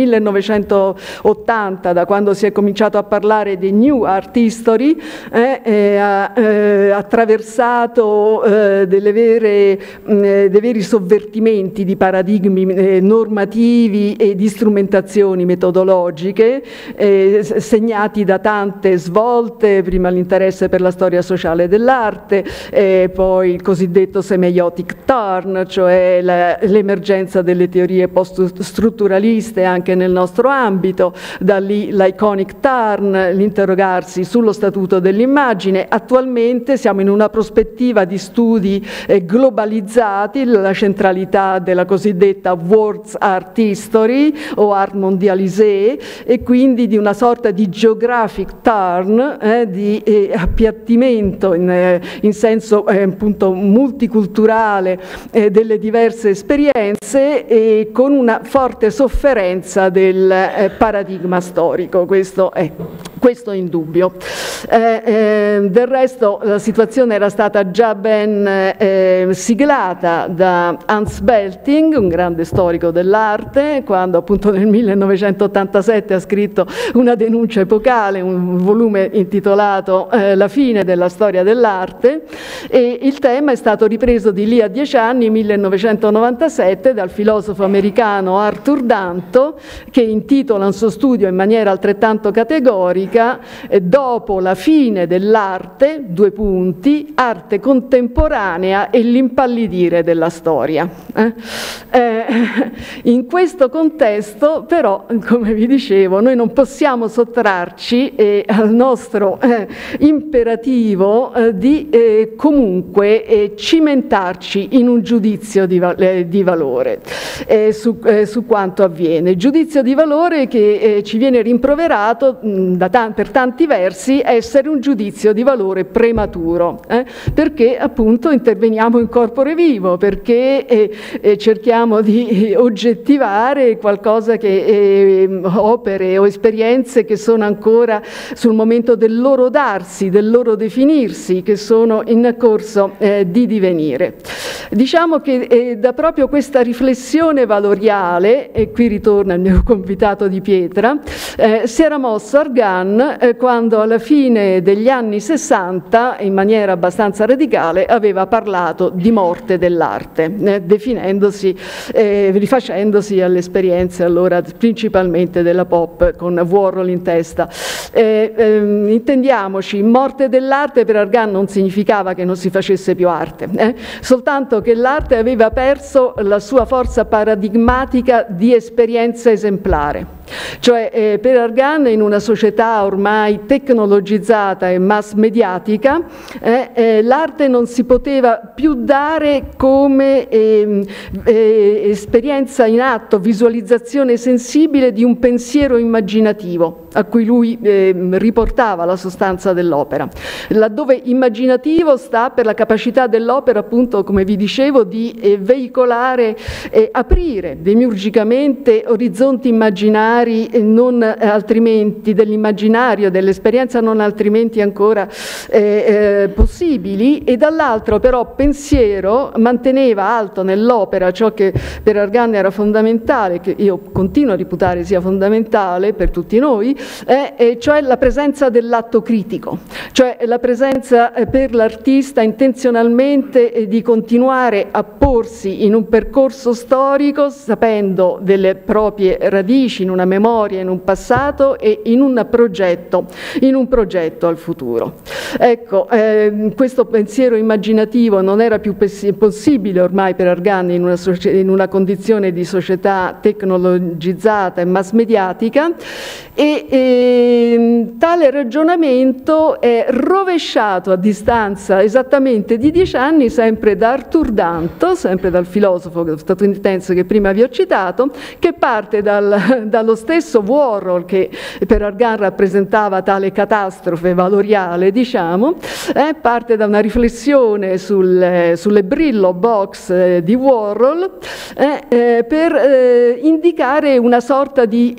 millenovecentottanta, da quando si è cominciato a parlare di New Art History, eh, eh, ha eh, attraversato eh, delle vere, mh, dei veri sovvertimenti di paradigmi eh, normativi e di strumentazioni metodologiche, eh, segnati da tante svolte, prima l'interesse per la storia sociale dell'arte, eh, poi il cosiddetto semiotic turn, cioè l'emergenza delle teorie post-strutturaliste anche nel nostro ambito, da lì l'iconic turn, l'interrogarsi sullo statuto dell'immagine. Attualmente siamo in una prospettiva di studi eh, globalizzati, la centralità della cosiddetta World Art History o Art Mondialisée, e quindi di una sorta di geographic turn, eh, di eh, appiattimento in, eh, in senso eh, appunto multiculturale eh, delle diverse esperienze, e con una forte sofferenza del eh, paradigma storico. Questo è, questo è indubbio. Eh, eh, del resto la situazione era stata già ben eh, siglata da Hans Belting, un grande storico dell'arte, quando appunto nel millenovecentottantasette ha scritto una denuncia epocale, un volume intitolato eh, La fine della storia dell'arte, e il tema è stato ripreso di lì a dieci anni, millenovecentonovantasette, dal filosofo americano Arthur Danto, che intitola un suo studio in maniera altrettanto categorica eh, Dopo la fine dell'arte, due punti, arte contemporanea e l'impallidire della storia. Eh? Eh, in questo contesto, però, come vi dicevo, noi non possiamo sottrarci eh, al nostro eh, imperativo eh, di eh, comunque eh, cimentarci in un giudizio di, va eh, di valore eh, su, eh, su quanto avviene. Giudizio di valore che eh, ci viene rimproverato mh, da ta per tanti versi essere un giudizio di valore prematuro, eh, perché appunto interveniamo in corpore vivo, perché eh, eh, cerchiamo di oggettivare qualcosa che eh, opere o esperienze che sono ancora sul momento del loro darsi, del loro definirsi, che sono in corso eh, di divenire. Diciamo che eh, da proprio questa riflessione valoriale, e qui ritorna il mio convitato di pietra, eh, si era mosso Argan eh, quando alla fine degli anni sessanta, in maniera abbastanza radicale, aveva parlato di morte dell'arte, eh, definendosi, eh, rifacendosi alle esperienze allora principalmente della pop con Warhol in testa. Eh, ehm, intendiamoci, morte dell'arte per Argan non significava che non si facesse più arte, eh? soltanto che l'arte aveva perso la sua forza paradigmatica di esperienza esemplare. Cioè eh, per Argan, in una società ormai tecnologizzata e mass mediatica, eh, eh, l'arte non si poteva più dare come eh, eh, esperienza in atto, visualizzazione sensibile di un pensiero immaginativo a cui lui eh, riportava la sostanza dell'opera. Laddove immaginativo sta per la capacità dell'opera, appunto, come vi dicevo, di eh, veicolare e aprire demiurgicamente orizzonti immaginari non altrimenti dell'immaginario, dell'esperienza non altrimenti ancora eh, eh, possibili, e dall'altro però pensiero manteneva alto nell'opera ciò che per Argan era fondamentale, che io continuo a reputare sia fondamentale per tutti noi, eh, eh, cioè la presenza dell'atto critico, cioè la presenza eh, per l'artista intenzionalmente eh, di continuare a porsi in un percorso storico sapendo delle proprie radici in una memoria, in un passato e in un progetto, in un progetto al futuro. Ecco, eh, questo pensiero immaginativo non era più possibile ormai per Argan in una, in una condizione di società tecnologizzata e mass mediatica, e eh, tale ragionamento è rovesciato a distanza esattamente di dieci anni sempre da Arthur Danto, sempre dal filosofo statunitense che prima vi ho citato, che parte dal, dallo stesso Warhol che per Argan rappresentava tale catastrofe valoriale, diciamo, eh, parte da una riflessione sul, sulle Brillo box eh, di Warhol eh, eh, per eh, indicare una sorta di,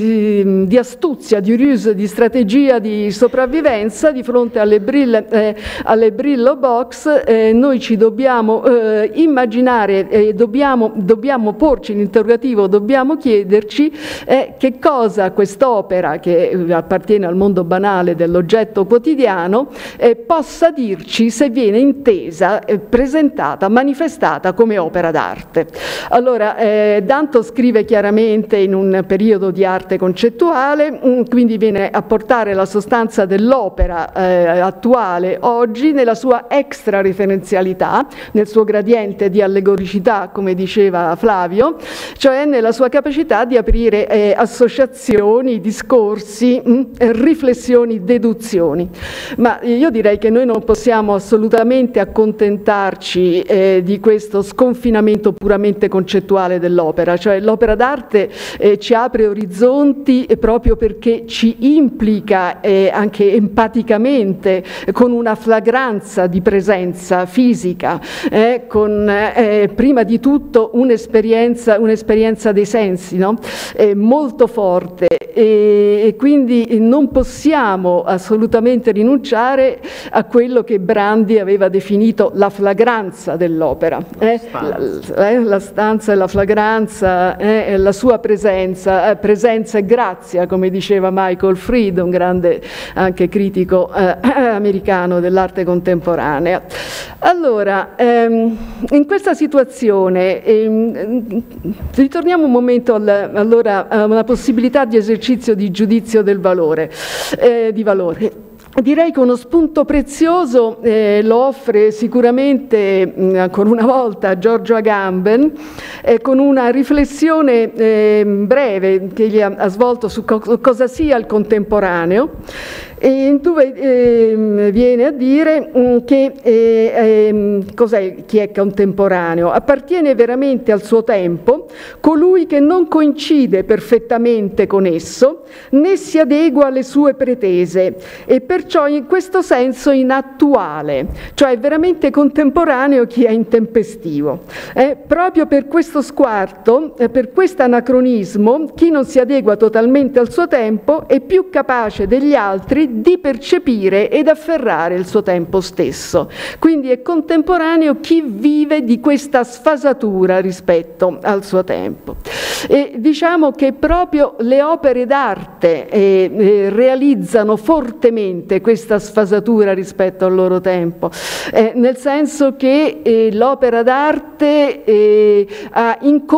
eh, di astuzia, di ruse, di strategia di sopravvivenza di fronte alle, brill, eh, alle Brillo box. Eh, noi ci dobbiamo eh, immaginare, eh, dobbiamo, dobbiamo porci l'interrogativo, dobbiamo chiederci eh, che cosa quest'opera, che appartiene al mondo banale dell'oggetto quotidiano, eh, possa dirci se viene intesa, eh, presentata, manifestata come opera d'arte. Allora, eh, Danto scrive chiaramente in un periodo di arte concettuale, mh, quindi viene a portare la sostanza dell'opera eh, attuale oggi nella sua extra-referenzialità, nel suo gradiente di allegoricità, come diceva Flavio, cioè nella sua capacità di aprire eh, associazioni, discorsi, mh, riflessioni, deduzioni. Ma io direi che noi non possiamo assolutamente accontentarci eh, di questo sconfinamento puramente concettuale dell'opera, cioè l'opera d'arte eh, ci apre orizzonti eh, proprio perché ci implica eh, anche empaticamente eh, con una flagranza di presenza fisica, eh, con eh, prima di tutto un'esperienza un'esperienza dei sensi, no? eh, molto forte, e, e quindi non possiamo assolutamente rinunciare a quello che Brandi aveva definito la flagranza dell'opera, eh? la, eh, la stanza e la flagranza, eh? la sua presenza, eh, presenza e grazia, come diceva Michael Fried, un grande anche critico eh, americano dell'arte contemporanea. Allora, ehm, in questa situazione, ehm, ritorniamo un momento al, allora, a una possibilità di esercizio di giudizio del valore, eh, di valore. Direi che uno spunto prezioso eh, lo offre sicuramente mh, ancora una volta Giorgio Agamben eh, con una riflessione eh, breve che egli ha, ha svolto su co cosa sia il contemporaneo, e dove eh, viene a dire mh, che eh, eh, cos'è, chi è contemporaneo? Appartiene veramente al suo tempo colui che non coincide perfettamente con esso né si adegua alle sue pretese, e perciò in questo senso inattuale, cioè è veramente contemporaneo chi è intempestivo. Eh, proprio per questo squarto, eh, per questo anacronismo, chi non si adegua totalmente al suo tempo è più capace degli altri di percepire ed afferrare il suo tempo stesso. Quindi è contemporaneo chi vive di questa sfasatura rispetto al suo tempo. E diciamo che proprio le opere d'arte eh, eh, realizzano fortemente questa sfasatura rispetto al loro tempo, eh, nel senso che eh, l'opera d'arte eh, ha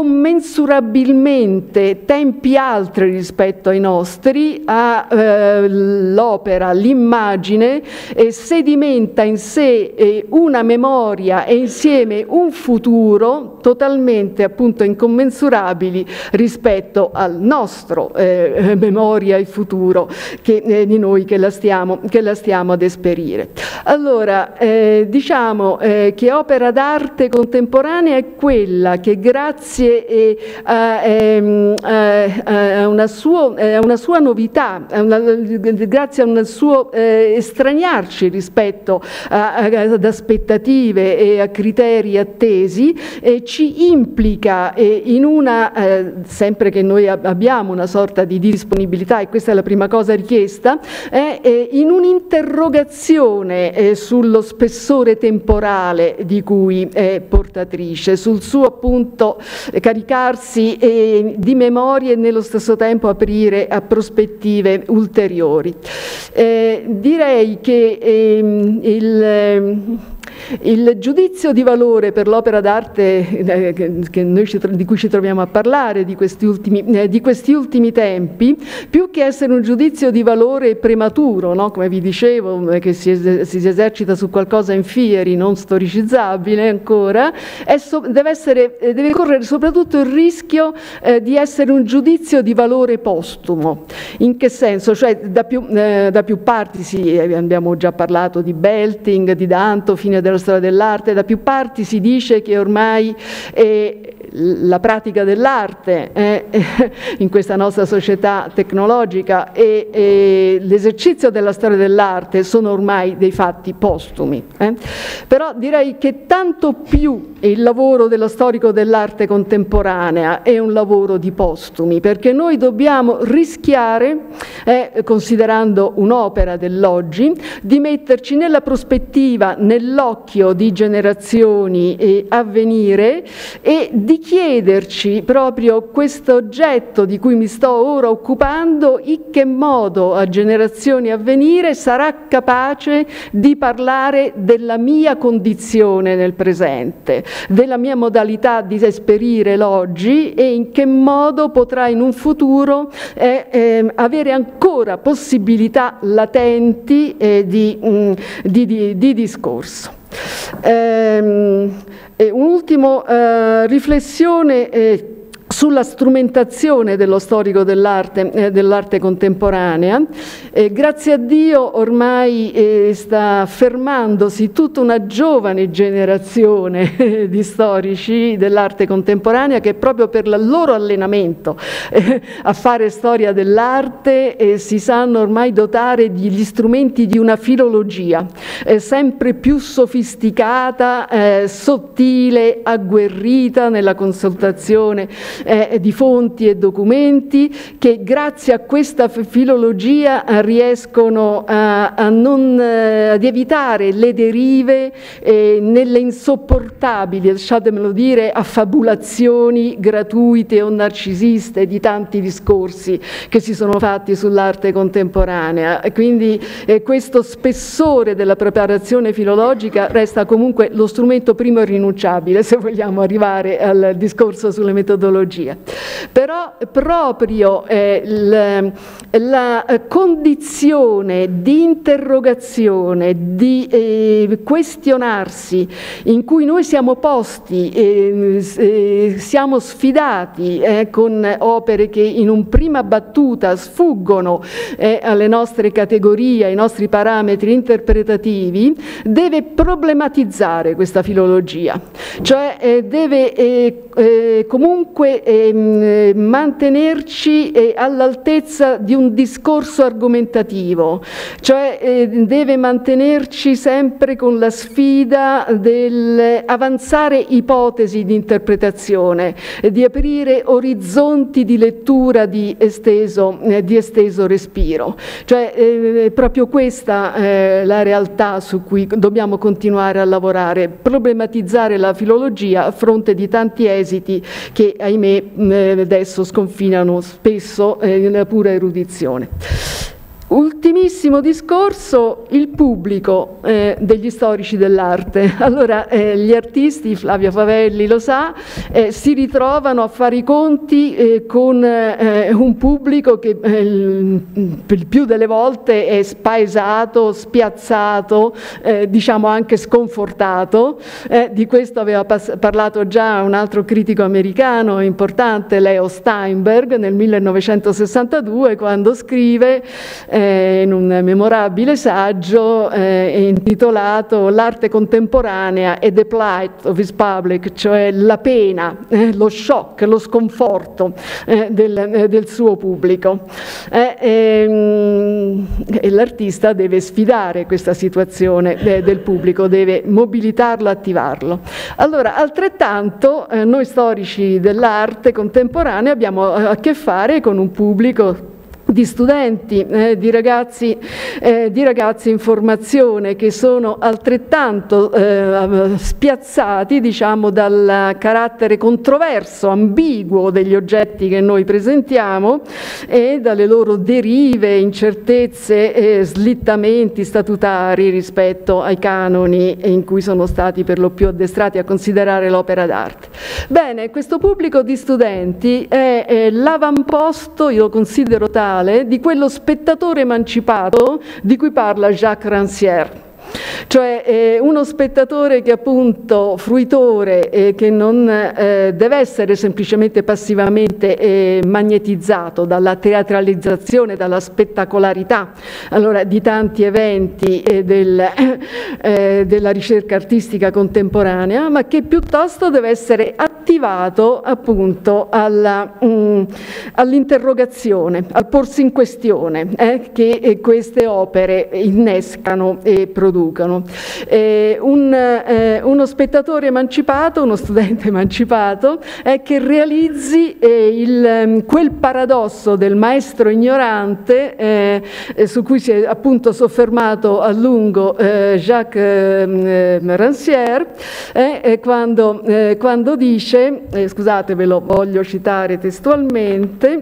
incommensurabilmente tempi altri rispetto ai nostri, ha eh, l'opera, l'immagine, eh, sedimenta in sé eh, una memoria e insieme un futuro totalmente appunto incommensurabili rispetto al nostro eh, memoria e futuro che, eh, di noi che la stiamo, che la stiamo ad esperire. Allora, eh, diciamo eh, che opera d'arte contemporanea è quella che grazie eh, a, eh, a, una sua, a una sua novità, a una, grazie a un suo eh, estraniarci rispetto a, a, ad aspettative e a criteri attesi, eh, ci implica eh, in una, eh, sempre che noi abbiamo una sorta di disponibilità, e questa è la prima cosa richiesta, eh, eh, in un'interrogazione eh, sullo spessore temporale di cui è portatrice, sul suo appunto eh, caricarsi eh, di memorie e nello stesso tempo aprire a prospettive ulteriori. Eh, direi che ehm, il, Il giudizio di valore per l'opera d'arte eh, che, che noi ci, di cui ci troviamo a parlare di questi, ultimi, eh, di questi ultimi tempi, più che essere un giudizio di valore prematuro, no? Come vi dicevo, eh, che si, es si esercita su qualcosa in fieri, non storicizzabile ancora, è so deve, essere, eh, deve correre soprattutto il rischio eh, di essere un giudizio di valore postumo. In che senso? Cioè da più, eh, da più parti, sì, abbiamo già parlato di Belting, di Danto, fine della storia dell'arte, da più parti si dice che ormai eh, la pratica dell'arte eh, in questa nostra società tecnologica e, e l'esercizio della storia dell'arte sono ormai dei fatti postumi. Eh? Però direi che tanto più il lavoro dello storico dell'arte contemporanea è un lavoro di postumi, perché noi dobbiamo rischiare, eh, considerando un'opera dell'oggi, di metterci nella prospettiva, nell'occhio di generazioni eh, a venire e di chiederci proprio questo oggetto di cui mi sto ora occupando, in che modo a generazioni a venire sarà capace di parlare della mia condizione nel presente, della mia modalità di esperire l'oggi e in che modo potrà in un futuro eh, eh, avere ancora possibilità latenti eh, di, mh, di, di, di discorso. Ehm, Un'ultima eh, riflessione eh, sulla strumentazione dello storico dell'arte eh, dell'arte contemporanea. Eh, grazie a Dio ormai eh, sta fermandosi tutta una giovane generazione eh, di storici dell'arte contemporanea che proprio per il loro allenamento eh, a fare storia dell'arte eh, si sanno ormai dotare degli strumenti di una filologia eh, sempre più sofisticata, eh, sottile, agguerrita nella consultazione Eh, di fonti e documenti, che grazie a questa filologia eh, riescono a, a non eh, ad evitare le derive eh, nelle insopportabili, lasciatemelo dire, affabulazioni gratuite o narcisiste di tanti discorsi che si sono fatti sull'arte contemporanea. E quindi eh, questo spessore della preparazione filologica resta comunque lo strumento primo irrinunciabile se vogliamo arrivare al discorso sulle metodologie. Però proprio eh, la, la condizione di interrogazione, di eh, questionarsi in cui noi siamo posti, eh, eh, siamo sfidati eh, con opere che in un prima battuta sfuggono eh, alle nostre categorie, ai nostri parametri interpretativi, deve problematizzare questa filologia, cioè eh, deve eh, eh, comunque Eh, mantenerci eh, all'altezza di un discorso argomentativo, cioè eh, deve mantenerci sempre con la sfida del avanzare ipotesi di interpretazione, eh, di aprire orizzonti di lettura di esteso, eh, di esteso respiro. Cioè eh, proprio questa è la realtà su cui dobbiamo continuare a lavorare, problematizzare la filologia a fronte di tanti esiti che ahimè adesso sconfinano spesso nella pura erudizione. Ultimissimo discorso, il pubblico eh, degli storici dell'arte. Allora eh, gli artisti, Flavio Favelli lo sa, eh, si ritrovano a fare i conti eh, con eh, un pubblico che eh, per il più delle volte è spaesato, spiazzato, eh, diciamo anche sconfortato. Eh, di questo aveva parlato già un altro critico americano importante, Leo Steinberg, nel millenovecentosessantadue, quando scrive in un memorabile saggio eh, intitolato L'arte contemporanea e the plight of his public, cioè la pena, eh, lo shock, lo sconforto eh, del, eh, del suo pubblico. Eh, ehm, e l'artista deve sfidare questa situazione eh, del pubblico, deve mobilitarlo, attivarlo. Allora, altrettanto, eh, noi storici dell'arte contemporanea abbiamo a che fare con un pubblico di studenti, eh, di, ragazzi, eh, di ragazzi in formazione che sono altrettanto eh, spiazzati, diciamo, dal carattere controverso, ambiguo degli oggetti che noi presentiamo e dalle loro derive, incertezze e slittamenti statutari rispetto ai canoni in cui sono stati per lo più addestrati a considerare l'opera d'arte. Bene, questo pubblico di studenti è, è l'avamposto, io lo considero tale, di quello spettatore emancipato di cui parla Jacques Rancière. Cioè eh, uno spettatore che appunto fruitore e eh, che non eh, deve essere semplicemente passivamente eh, magnetizzato dalla teatralizzazione, dalla spettacolarità allora, di tanti eventi eh, del, eh, della ricerca artistica contemporanea, ma che piuttosto deve essere attivato appunto all'interrogazione, al porsi in questione eh, che eh, queste opere innescano e producono. Eh, un, eh, uno spettatore emancipato, uno studente emancipato, è che realizzi eh, il, quel paradosso del maestro ignorante eh, su cui si è appunto soffermato a lungo eh, Jacques eh, Rancière eh, quando, eh, quando dice, eh, scusate ve lo voglio citare testualmente,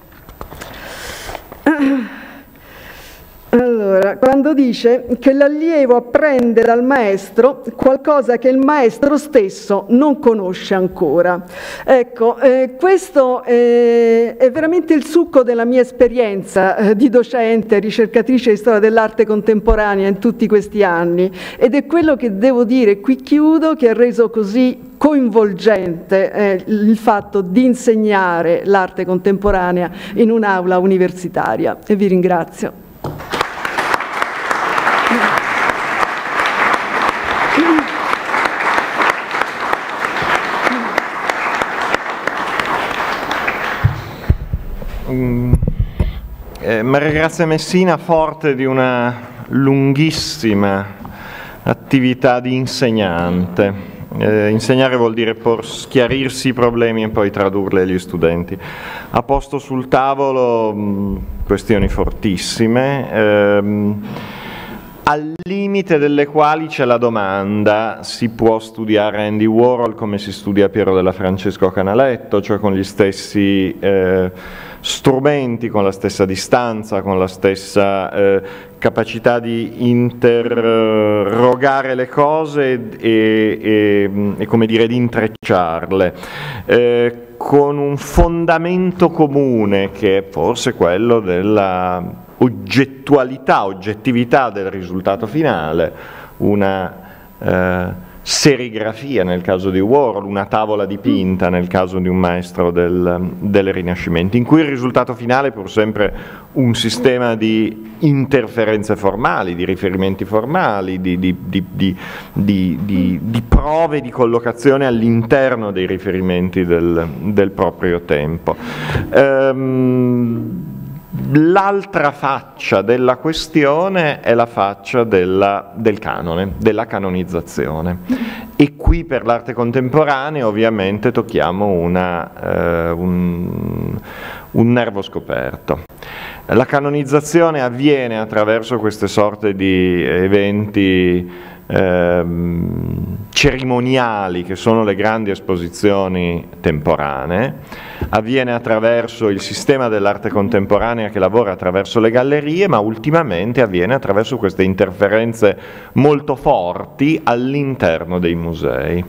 allora, quando dice che l'allievo apprende dal maestro qualcosa che il maestro stesso non conosce ancora. Ecco, eh, questo eh, è veramente il succo della mia esperienza eh, di docente, ricercatrice di storia dell'arte contemporanea in tutti questi anni, ed è quello che devo dire, qui chiudo, che ha reso così coinvolgente eh, il fatto di insegnare l'arte contemporanea in un'aula universitaria. E vi ringrazio. Mm, eh, Maria Grazia Messina, forte di una lunghissima attività di insegnante. Eh, insegnare vuol dire por schiarirsi i problemi e poi tradurli agli studenti. Ha posto sul tavolo mh, questioni fortissime, ehm, al limite delle quali c'è la domanda: si può studiare Andy Warhol come si studia Piero della Francesco Canaletto, cioè con gli stessi eh, strumenti, con la stessa distanza, con la stessa eh, capacità di interrogare le cose e, e, e come dire, di intrecciarle, eh, con un fondamento comune che è forse quello della oggettualità, oggettività del risultato finale, una eh, serigrafia nel caso di Warhol, una tavola dipinta nel caso di un maestro del, del Rinascimento, in cui il risultato finale è pur sempre un sistema di interferenze formali, di riferimenti formali, di, di, di, di, di, di, di prove di collocazione all'interno dei riferimenti del, del proprio tempo. Ehm, L'altra faccia della questione è la faccia della, del canone, della canonizzazione, e qui per l'arte contemporanea ovviamente tocchiamo una, eh, un, un nervo scoperto. La canonizzazione avviene attraverso queste sorte di eventi Ehm, cerimoniali che sono le grandi esposizioni temporanee, avviene attraverso il sistema dell'arte contemporanea che lavora attraverso le gallerie, ma ultimamente avviene attraverso queste interferenze molto forti all'interno dei musei.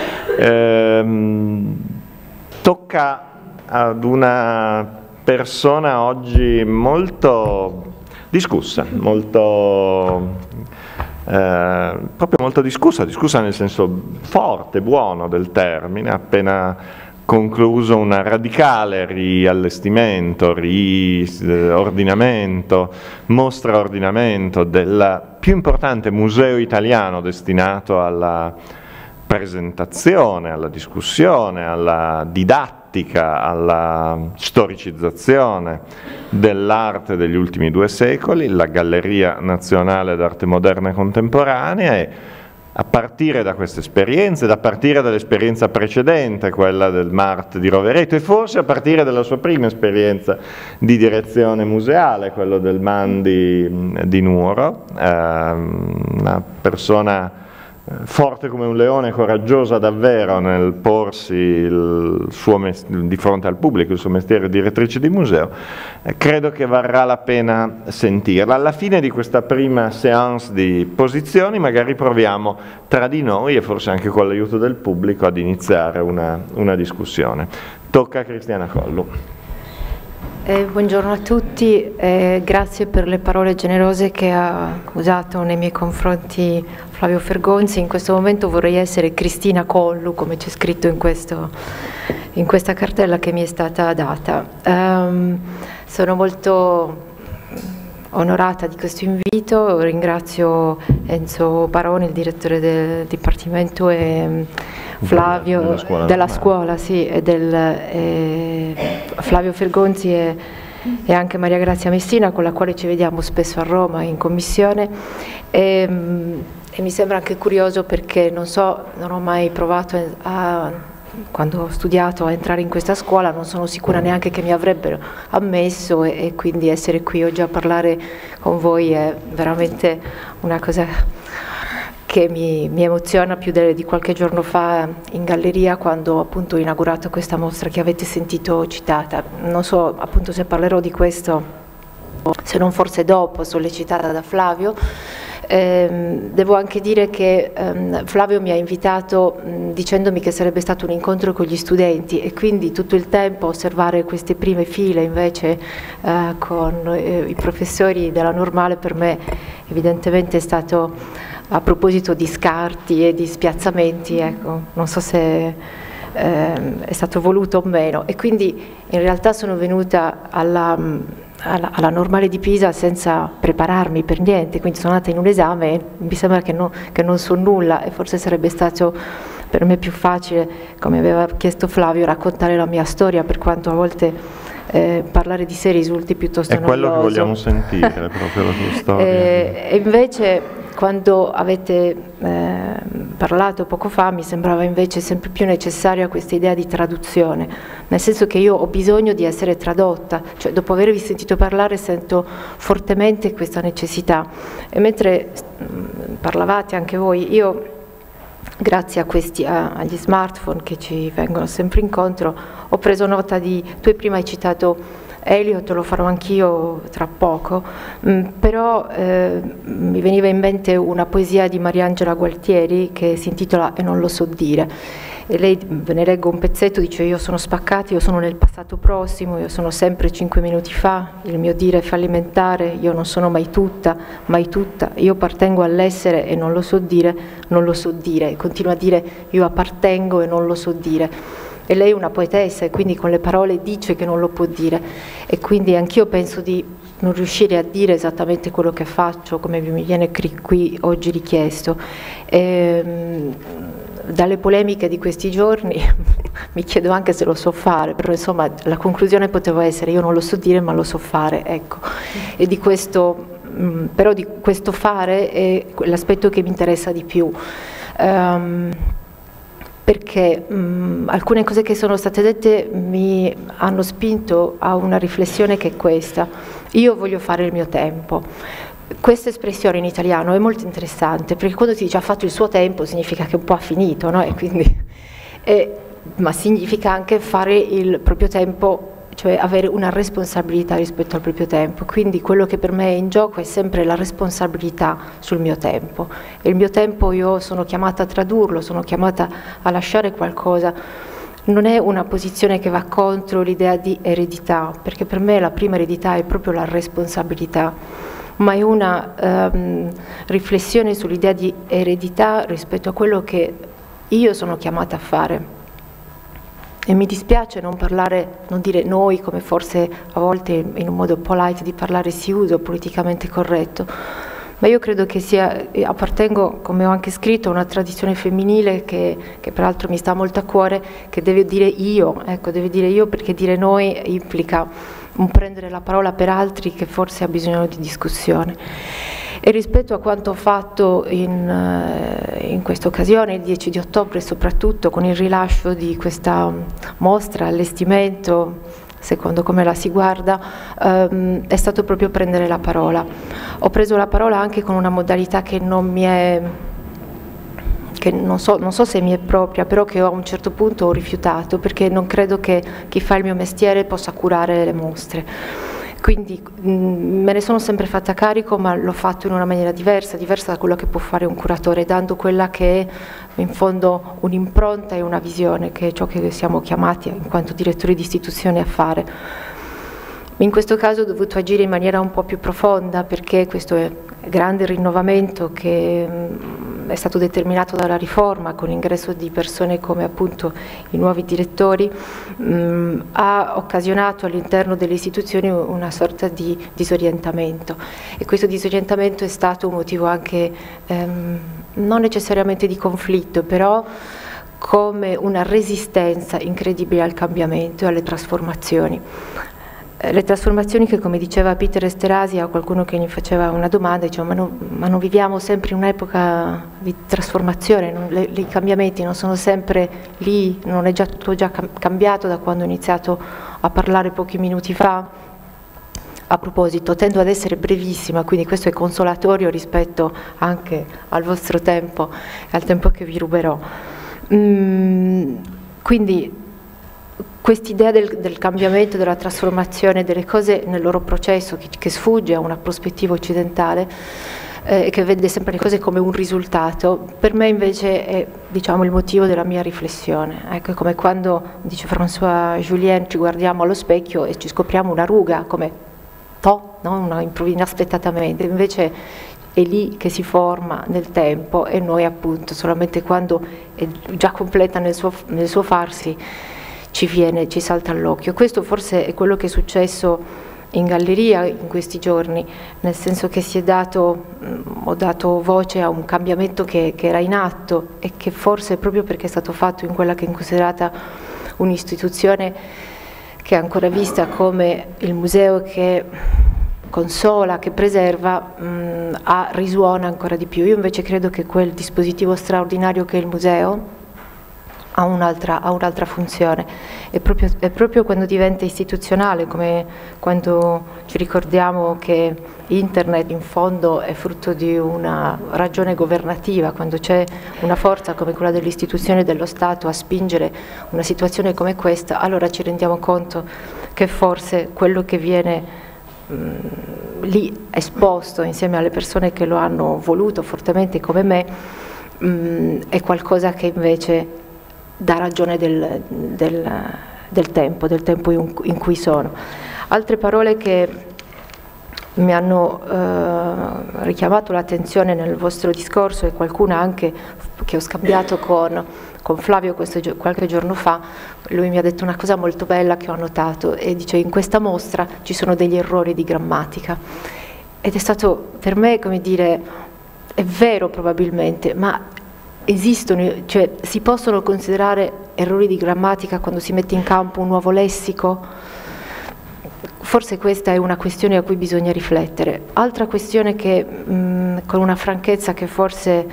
Ehm, tocca ad una persona oggi molto discussa, molto Eh, proprio molto discussa, discussa nel senso forte, buono del termine, appena concluso un radicale riallestimento, riordinamento, mostra ordinamento del più importante museo italiano destinato alla presentazione, alla discussione, alla didattica, alla storicizzazione dell'arte degli ultimi due secoli, la Galleria Nazionale d'Arte Moderna e Contemporanea, e a partire da queste esperienze, da partire dall'esperienza precedente, quella del Mart di Rovereto, e forse a partire dalla sua prima esperienza di direzione museale, quello del Man di, di Nuoro, eh, una persona forte come un leone, coraggiosa davvero nel porsi il suo di fronte al pubblico, il suo mestiere di direttrice di museo. Eh, credo che varrà la pena sentirla. Alla fine di questa prima séance di posizioni magari proviamo tra di noi e forse anche con l'aiuto del pubblico ad iniziare una, una discussione. Tocca a Cristiana Collu. Eh, buongiorno a tutti, eh, grazie per le parole generose che ha usato nei miei confronti Flavio Fergonzi. In questo momento vorrei essere Cristina Collu, come c'è scritto in, questo, in questa cartella che mi è stata data. Um, sono molto onorata di questo invito, ringrazio Enzo Baroni, il direttore del Dipartimento, e Flavio della scuola, della scuola sì, e del, e Flavio Fergonzi e, e anche Maria Grazia Messina, con la quale ci vediamo spesso a Roma in commissione, e, e mi sembra anche curioso perché non so, non ho mai provato a, quando ho studiato, a entrare in questa scuola, non sono sicura neanche che mi avrebbero ammesso, e, e quindi essere qui oggi a parlare con voi è veramente una cosa che mi, mi emoziona più de, di qualche giorno fa in galleria, quando appunto ho inaugurato questa mostra che avete sentito citata. Non so appunto se parlerò di questo, se non forse dopo, sollecitata da Flavio. Eh, devo anche dire che ehm, Flavio mi ha invitato mh, dicendomi che sarebbe stato un incontro con gli studenti, e quindi tutto il tempo osservare queste prime file invece eh, con eh, i professori della Normale per me evidentemente è stato, a proposito di scarti e di spiazzamenti, ecco, non so se eh, è stato voluto o meno, e quindi in realtà sono venuta alla, alla, alla Normale di Pisa senza prepararmi per niente, quindi sono andata in un esame e mi sembra che, no, che non so nulla, e forse sarebbe stato per me più facile, come aveva chiesto Flavio, raccontare la mia storia, per quanto a volte eh, parlare di sé risulti piuttosto noioso. È quello che vogliamo sentire, proprio la tua storia. E, e invece quando avete eh, parlato poco fa mi sembrava invece sempre più necessaria questa idea di traduzione, nel senso che io ho bisogno di essere tradotta, cioè dopo avervi sentito parlare sento fortemente questa necessità, e mentre mh, parlavate anche voi, io grazie a questi, a, agli smartphone che ci vengono sempre incontro, ho preso nota di, tu prima hai citato Eliot, lo farò anch'io tra poco, mm, però eh, mi veniva in mente una poesia di Mariangela Gualtieri che si intitola E non lo so dire, e lei, ve ne leggo un pezzetto, dice: io sono spaccata, io sono nel passato prossimo, io sono sempre cinque minuti fa, il mio dire è fallimentare, io non sono mai tutta, mai tutta, io appartengo all'essere e non lo so dire, non lo so dire, e continua a dire io appartengo e non lo so dire. E lei è una poetessa e quindi con le parole dice che non lo può dire, e quindi anch'io penso di non riuscire a dire esattamente quello che faccio, come mi viene qui oggi richiesto. E, dalle polemiche di questi giorni mi chiedo anche se lo so fare, però insomma la conclusione poteva essere io non lo so dire ma lo so fare, ecco. E di questo, mh, però di questo fare è l'aspetto che mi interessa di più. Um, perché mh, alcune cose che sono state dette mi hanno spinto a una riflessione che è questa: io voglio fare il mio tempo. Questa espressione in italiano è molto interessante, perché quando si dice ha fatto il suo tempo significa che un po' ha finito, no? E quindi, e, ma significa anche fare il proprio tempo, cioè avere una responsabilità rispetto al proprio tempo. Quindi quello che per me è in gioco è sempre la responsabilità sul mio tempo, e il mio tempo io sono chiamata a tradurlo, sono chiamata a lasciare qualcosa. Non è una posizione che va contro l'idea di eredità, perché per me la prima eredità è proprio la responsabilità, ma è una um, riflessione sull'idea di eredità rispetto a quello che io sono chiamata a fare. E mi dispiace non parlare, non dire noi, come forse a volte in un modo polite di parlare si usa, politicamente corretto, ma io credo che sia, appartengo, come ho anche scritto, a una tradizione femminile che, che peraltro mi sta molto a cuore, che deve dire io, ecco, deve dire io, perché dire noi implica un prendere la parola per altri che forse ha bisogno di discussione. E rispetto a quanto ho fatto in, in questa occasione, il dieci di ottobre, soprattutto con il rilascio di questa mostra, allestimento, secondo come la si guarda, ehm, è stato proprio prendere la parola. Ho preso la parola anche con una modalità che non mi è, che non so, non so se mi è propria, però che a un certo punto ho rifiutato, perché non credo che chi fa il mio mestiere possa curare le mostre. Quindi mh, me ne sono sempre fatta carico, ma l'ho fatto in una maniera diversa, diversa da quello che può fare un curatore, dando quella che è in fondo un'impronta e una visione, che è ciò che siamo chiamati in quanto direttori di istituzione a fare. In questo caso ho dovuto agire in maniera un po' più profonda, perché questo è grande rinnovamento che mh, è stato determinato dalla riforma, con l'ingresso di persone come appunto i nuovi direttori, mh, ha occasionato all'interno delle istituzioni una sorta di disorientamento, e questo disorientamento è stato un motivo anche ehm, non necessariamente di conflitto, però come una resistenza incredibile al cambiamento e alle trasformazioni. Le trasformazioni che, come diceva Peter Esterasi a qualcuno che gli faceva una domanda, diceva ma, non, ma non viviamo sempre in un'epoca di trasformazione, non, le, i cambiamenti non sono sempre lì, non è già tutto già cambiato da quando ho iniziato a parlare pochi minuti fa? A proposito, tendo ad essere brevissima, quindi questo è consolatorio rispetto anche al vostro tempo e al tempo che vi ruberò. Mm, quindi quest'idea del, del cambiamento, della trasformazione delle cose nel loro processo, che, che sfugge a una prospettiva occidentale e eh, che vede sempre le cose come un risultato, per me invece è, diciamo, il motivo della mia riflessione. Ecco, è come quando, dice François Julien, ci guardiamo allo specchio e ci scopriamo una ruga, come to, no? Una, inaspettatamente, invece è lì che si forma nel tempo, e noi appunto solamente quando è già completa nel suo, nel suo farsi ci viene, ci salta all'occhio. Questo forse è quello che è successo in galleria in questi giorni, nel senso che si è dato, mh, ho dato voce a un cambiamento che, che era in atto, e che forse proprio perché è stato fatto in quella che è considerata un'istituzione che è ancora vista come il museo che consola, che preserva, mh, ha, risuona ancora di più. Io invece credo che quel dispositivo straordinario che è il museo ha un'altra, ha un'altra funzione, è proprio, è proprio quando diventa istituzionale, come quando ci ricordiamo che internet in fondo è frutto di una ragione governativa, quando c'è una forza come quella dell'istituzione dello Stato a spingere una situazione come questa, allora ci rendiamo conto che forse quello che viene mh, lì esposto insieme alle persone che lo hanno voluto fortemente come me mh, è qualcosa che invece dà ragione del, del, del tempo, del tempo in, in cui sono. Altre parole che mi hanno eh, richiamato l'attenzione nel vostro discorso, e qualcuna anche che ho scambiato con, con Flavio questo, qualche giorno fa, lui mi ha detto una cosa molto bella che ho notato, e dice: in questa mostra ci sono degli errori di grammatica. Ed è stato per me, come dire, è vero probabilmente, ma esistono, cioè si possono considerare errori di grammatica quando si mette in campo un nuovo lessico? Forse questa è una questione a cui bisogna riflettere. Altra questione che mh, con una franchezza che forse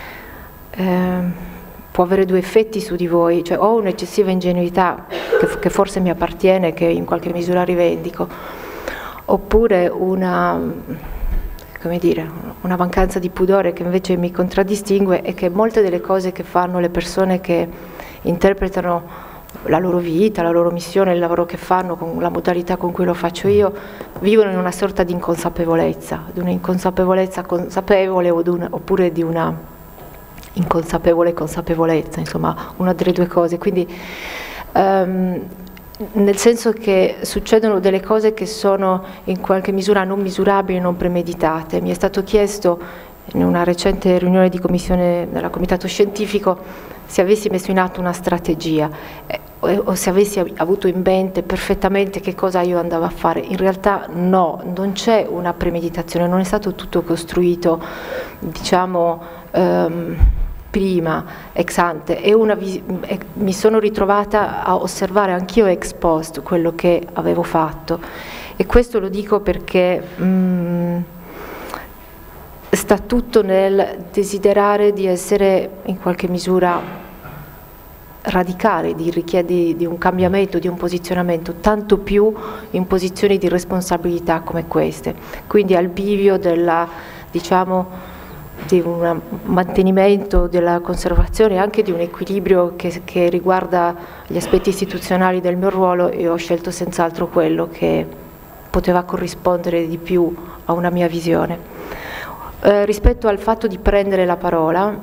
eh, può avere due effetti su di voi, cioè ho un'eccessiva ingenuità che, che forse mi appartiene, che in qualche misura rivendico, oppure una, come dire, una mancanza di pudore che invece mi contraddistingue, e che molte delle cose che fanno le persone che interpretano la loro vita, la loro missione, il lavoro che fanno con la modalità con cui lo faccio io, vivono in una sorta di inconsapevolezza, di una inconsapevolezza consapevole o di una, oppure di una inconsapevole consapevolezza, insomma una delle due cose. Quindi um, nel senso che succedono delle cose che sono in qualche misura non misurabili, non premeditate. Mi è stato chiesto in una recente riunione di commissione della comitato scientifico se avessi messo in atto una strategia eh, o se avessi avuto in mente perfettamente che cosa io andavo a fare. In realtà no, non c'è una premeditazione, non è stato tutto costruito, diciamo, ehm, prima, ex ante, e una e mi sono ritrovata a osservare anch'io ex post quello che avevo fatto, e questo lo dico perché mh, sta tutto nel desiderare di essere in qualche misura radicale, di richiede di un cambiamento, di un posizionamento, tanto più in posizioni di responsabilità come queste. Quindi al bivio della, diciamo, di un mantenimento della conservazione e anche di un equilibrio che, che riguarda gli aspetti istituzionali del mio ruolo, e ho scelto senz'altro quello che poteva corrispondere di più a una mia visione. Eh, rispetto al fatto di prendere la parola,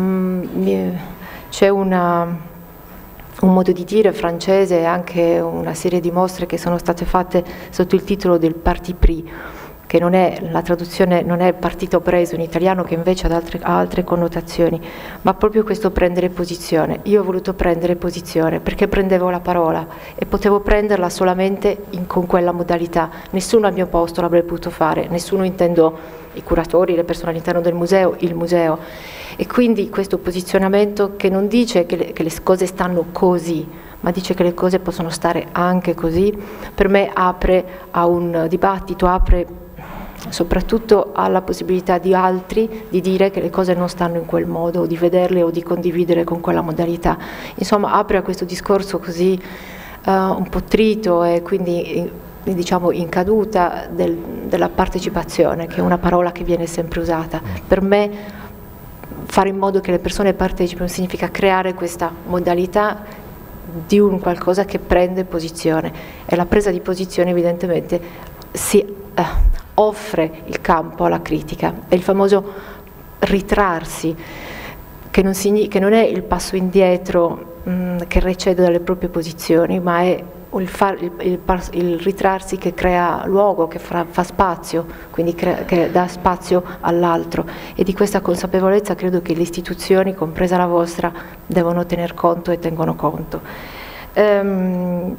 c'è una un modo di dire francese e anche una serie di mostre che sono state fatte sotto il titolo del parti pris, che non è, la traduzione non è partito preso in italiano, che invece ha altre, ha altre connotazioni, ma proprio questo prendere posizione. Io ho voluto prendere posizione perché prendevo la parola e potevo prenderla solamente in, con quella modalità. Nessuno al mio posto l'avrebbe potuto fare, nessuno, intendo i curatori, le persone all'interno del museo, il museo. E quindi questo posizionamento che non dice che le, che le cose stanno così, ma dice che le cose possono stare anche così, per me apre a un dibattito, apre soprattutto alla possibilità di altri di dire che le cose non stanno in quel modo, o di vederle o di condividere con quella modalità. Insomma, apre a questo discorso così uh, un po' trito e quindi diciamo in caduta del, della partecipazione, che è una parola che viene sempre usata. Per me fare in modo che le persone partecipino significa creare questa modalità di un qualcosa che prende posizione, e la presa di posizione evidentemente si eh, offre il campo alla critica. È il famoso ritrarsi, che non, che non è il passo indietro mh, che recede dalle proprie posizioni, ma è il, far, il, il, il ritrarsi che crea luogo, che fa, fa spazio, quindi crea, che dà spazio all'altro, e di questa consapevolezza credo che le istituzioni, compresa la vostra, devono tener conto e tengono conto. Um,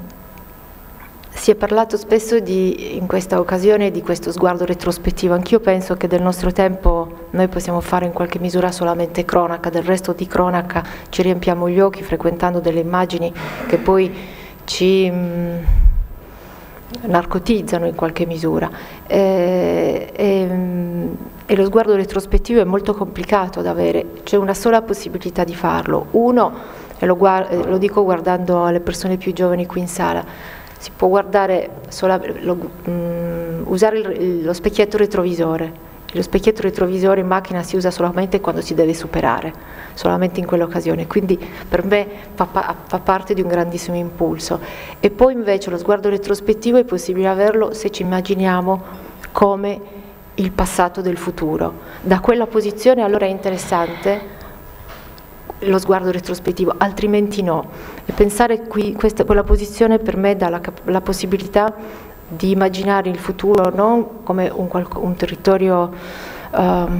si è parlato spesso di, in questa occasione di questo sguardo retrospettivo. Anch'io penso che del nostro tempo noi possiamo fare in qualche misura solamente cronaca, del resto di cronaca ci riempiamo gli occhi frequentando delle immagini che poi ci mh, narcotizzano in qualche misura, e, e, e lo sguardo retrospettivo è molto complicato da avere. C'è una sola possibilità di farlo. Uno, e lo, lo dico guardando alle persone più giovani qui in sala, si può guardare sola, lo, mh, usare il, lo specchietto retrovisore. Lo specchietto retrovisore in macchina si usa solamente quando si deve superare, solamente in quell'occasione, quindi per me fa, fa parte di un grandissimo impulso. E poi invece lo sguardo retrospettivo è possibile averlo se ci immaginiamo come il passato del futuro. Da quella posizione allora è interessante lo sguardo retrospettivo, altrimenti no. E pensare qui, questa, quella posizione per me dà la, la possibilità di immaginare il futuro non come un, un territorio um,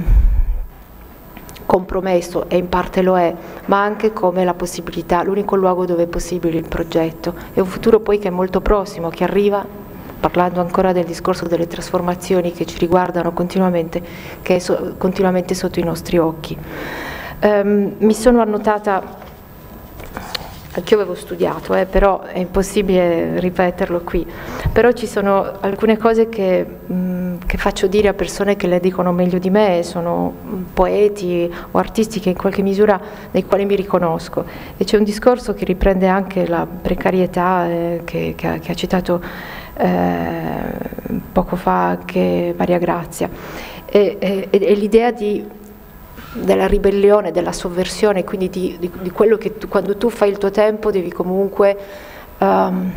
compromesso, e in parte lo è, ma anche come la possibilità, l'unico luogo dove è possibile il progetto. È un futuro poi che è molto prossimo, che arriva, parlando ancora del discorso delle trasformazioni che ci riguardano continuamente, che è so, continuamente sotto i nostri occhi. Um, mi sono annotata, anch'io avevo studiato, eh, però è impossibile ripeterlo qui, però ci sono alcune cose che, mh, che faccio dire a persone che le dicono meglio di me, sono poeti o artisti che in qualche misura nei quali mi riconosco, e c'è un discorso che riprende anche la precarietà eh, che, che, ha, che ha citato eh, poco fa anche Maria Grazia, e, e, e l'idea di della ribellione, della sovversione, quindi di, di, di quello che tu, quando tu fai il tuo tempo devi comunque um,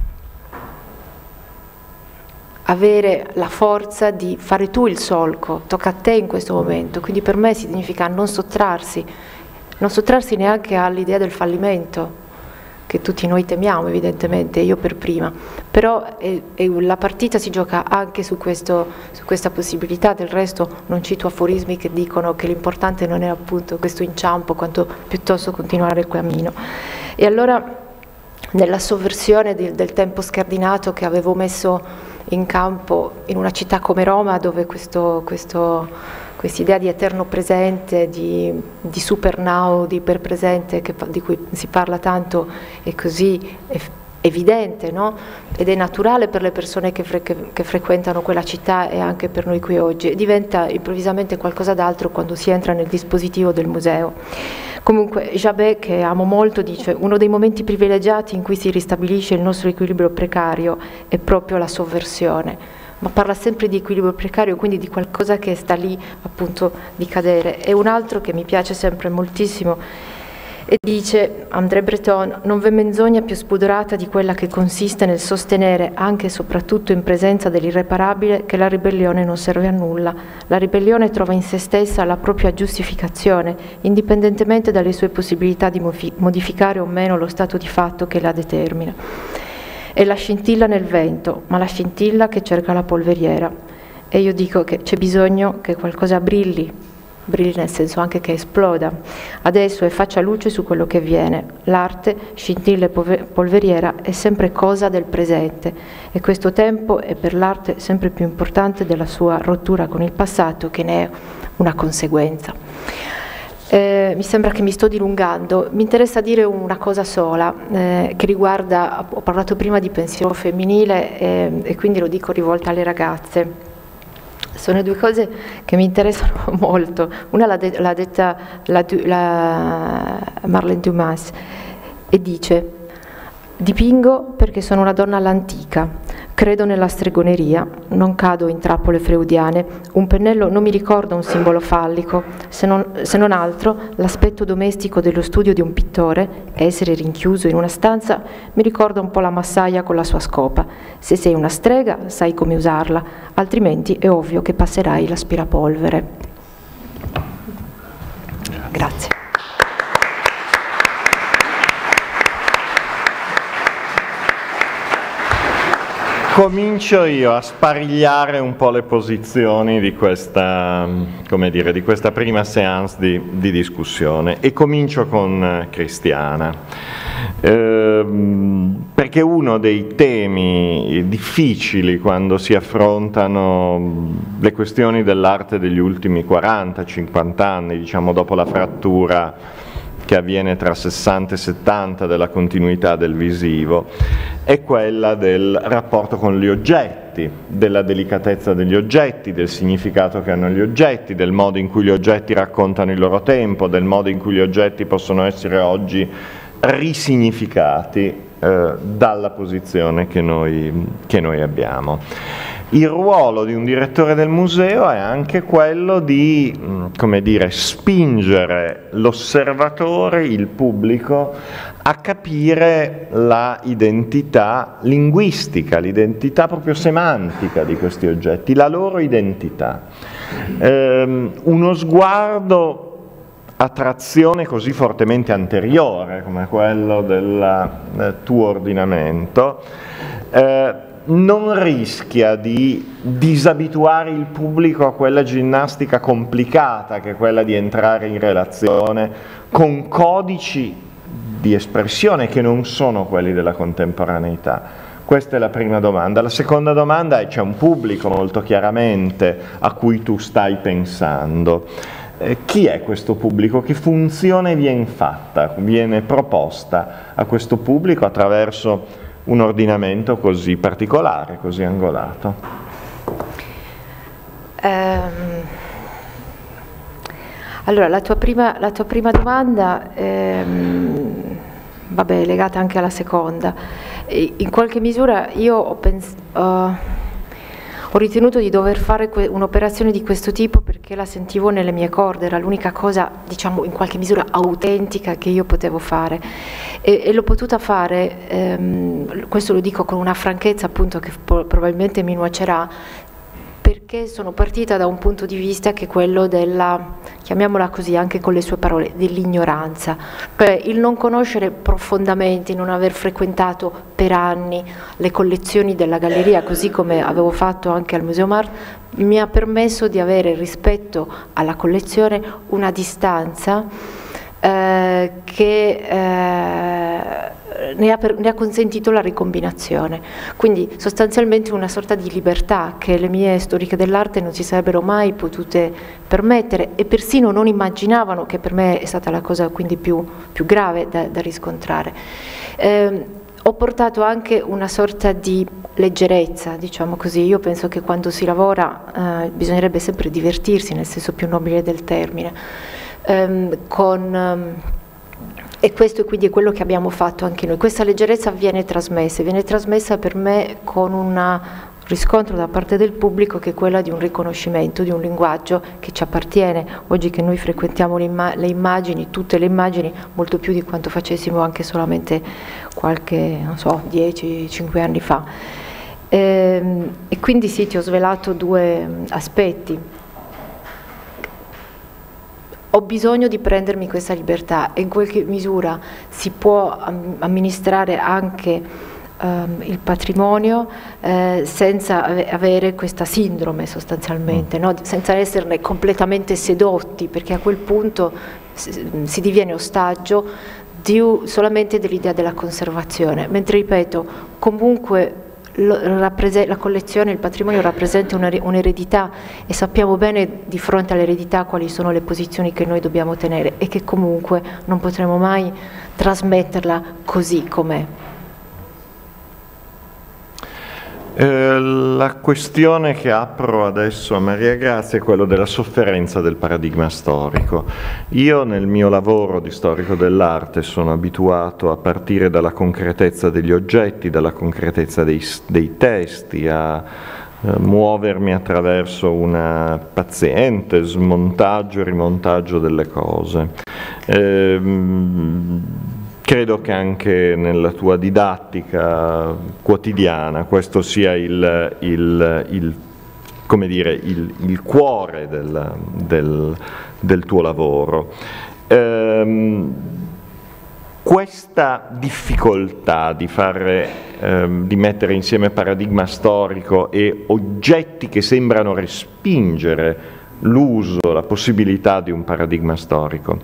avere la forza di fare tu il solco, tocca a te in questo momento. Quindi per me significa non sottrarsi, non sottrarsi neanche all'idea del fallimento, che tutti noi temiamo evidentemente, io per prima, però è, è, la partita si gioca anche su, questo, su questa possibilità. Del resto non cito aforismi che dicono che l'importante non è appunto questo inciampo, quanto piuttosto continuare il cammino. E allora nella sovversione del, del tempo scardinato che avevo messo in campo in una città come Roma, dove questo, questo questa idea di eterno presente, di, di super now, di iperpresente, che, di cui si parla tanto, è così, è evidente, no? Ed è naturale per le persone che, fre che, che frequentano quella città e anche per noi qui oggi, e diventa improvvisamente qualcosa d'altro quando si entra nel dispositivo del museo. Comunque Jabé, che amo molto, dice: uno dei momenti privilegiati in cui si ristabilisce il nostro equilibrio precario è proprio la sovversione, ma parla sempre di equilibrio precario, quindi di qualcosa che sta lì appunto di cadere. E un altro che mi piace sempre moltissimo, e dice André Breton: non v'è menzogna più spudorata di quella che consiste nel sostenere, anche e soprattutto in presenza dell'irreparabile, che la ribellione non serve a nulla. La ribellione trova in se stessa la propria giustificazione, indipendentemente dalle sue possibilità di modificare o meno lo stato di fatto che la determina. È la scintilla nel vento, ma la scintilla che cerca la polveriera. E io dico che c'è bisogno che qualcosa brilli, brilli nel senso anche che esploda adesso e faccia luce su quello che viene. L'arte, scintilla e polveriera, è sempre cosa del presente, e questo tempo è per l'arte sempre più importante della sua rottura con il passato, che ne è una conseguenza. Eh, mi sembra che mi sto dilungando, mi interessa dire una cosa sola eh, che riguarda, ho parlato prima di pensiero femminile eh, e quindi lo dico rivolta alle ragazze. Sono due cose che mi interessano molto. Una l'ha de detta la, la Marlene Dumas, e dice: dipingo perché sono una donna all'antica, credo nella stregoneria, non cado in trappole freudiane, un pennello non mi ricorda un simbolo fallico, se non, se non altro l'aspetto domestico dello studio di un pittore, essere rinchiuso in una stanza, mi ricorda un po' la massaia con la sua scopa. Se sei una strega sai come usarla, altrimenti è ovvio che passerai l'aspirapolvere. Grazie. Comincio io a sparigliare un po' le posizioni di questa, come dire, di questa prima séance di, di discussione, e comincio con Cristiana, eh, perché uno dei temi difficili quando si affrontano le questioni dell'arte degli ultimi quaranta cinquanta anni, diciamo dopo la frattura che avviene tra sessanta e settanta della continuità del visivo, è quella del rapporto con gli oggetti, della delicatezza degli oggetti, del significato che hanno gli oggetti, del modo in cui gli oggetti raccontano il loro tempo, del modo in cui gli oggetti possono essere oggi risignificati eh, dalla posizione che noi, che noi abbiamo. Il ruolo di un direttore del museo è anche quello di, come dire, spingere l'osservatore, il pubblico, a capire la identità linguistica, l'identità proprio semantica di questi oggetti, la loro identità. Ehm, uno sguardo a trazione così fortemente anteriore come quello del eh, tuo ordinamento eh, non rischia di disabituare il pubblico a quella ginnastica complicata che è quella di entrare in relazione con codici di espressione che non sono quelli della contemporaneità. Questa è la prima domanda. La seconda domanda è: c'è un pubblico molto chiaramente a cui tu stai pensando. Eh, chi è questo pubblico? Che funzione viene fatta, viene proposta a questo pubblico attraverso un ordinamento così particolare, così angolato? Um, allora, la ua prima, la tua prima domanda um, vabbè, è legata anche alla seconda. In qualche misura io ho, uh, ho ritenuto di dover fare un'operazione di questo tipo perché la sentivo nelle mie corde, era l'unica cosa, diciamo, in qualche misura autentica che io potevo fare, e, e l'ho potuta fare, ehm, questo lo dico con una franchezza appunto che probabilmente mi nuocerà, perché sono partita da un punto di vista che è quello della, chiamiamola così anche con le sue parole, dell'ignoranza, cioè il non conoscere profondamente, non aver frequentato per anni le collezioni della galleria, così come avevo fatto anche al Museumart, mi ha permesso di avere rispetto alla collezione una distanza eh, che eh, ne ha, per, ne ha consentito la ricombinazione, quindi sostanzialmente una sorta di libertà che le mie storiche dell'arte non si sarebbero mai potute permettere e persino non immaginavano, che per me è stata la cosa quindi più, più grave da, da riscontrare. Eh, ho portato anche una sorta di leggerezza, diciamo così. Io penso che quando si lavora eh, bisognerebbe sempre divertirsi, nel senso più nobile del termine, ehm, con, ehm, e questo quindi è quello che abbiamo fatto anche noi. Questa leggerezza viene trasmessa, viene trasmessa per me con una riscontro da parte del pubblico, che è quella di un riconoscimento, di un linguaggio che ci appartiene. Oggi che noi frequentiamo le, imma le immagini, tutte le immagini, molto più di quanto facessimo anche solamente qualche, non so, dieci cinque anni fa. E, e quindi sì, ti ho svelato due aspetti. Ho bisogno di prendermi questa libertà e in qualche misura si può amministrare anche Um, il patrimonio eh, senza avere questa sindrome sostanzialmente, no? Senza esserne completamente sedotti, perché a quel punto si, si diviene ostaggio di, solamente dell'idea della conservazione, mentre ripeto, comunque lo, la collezione, il patrimonio rappresenta un'eredità e sappiamo bene di fronte all'eredità quali sono le posizioni che noi dobbiamo tenere e che comunque non potremo mai trasmetterla così com'è. Eh, la questione che apro adesso a Maria Grazia è quella della sofferenza del paradigma storico. Io nel mio lavoro di storico dell'arte sono abituato a partire dalla concretezza degli oggetti, dalla concretezza dei, dei testi, a eh, muovermi attraverso un paziente smontaggio e rimontaggio delle cose. Eh, Credo che anche nella tua didattica quotidiana questo sia il, il, il, come dire, il, il cuore del, del, del tuo lavoro. Ehm, questa difficoltà di, fare, ehm, di mettere insieme paradigma storico e oggetti che sembrano respingere l'uso, la possibilità di un paradigma storico,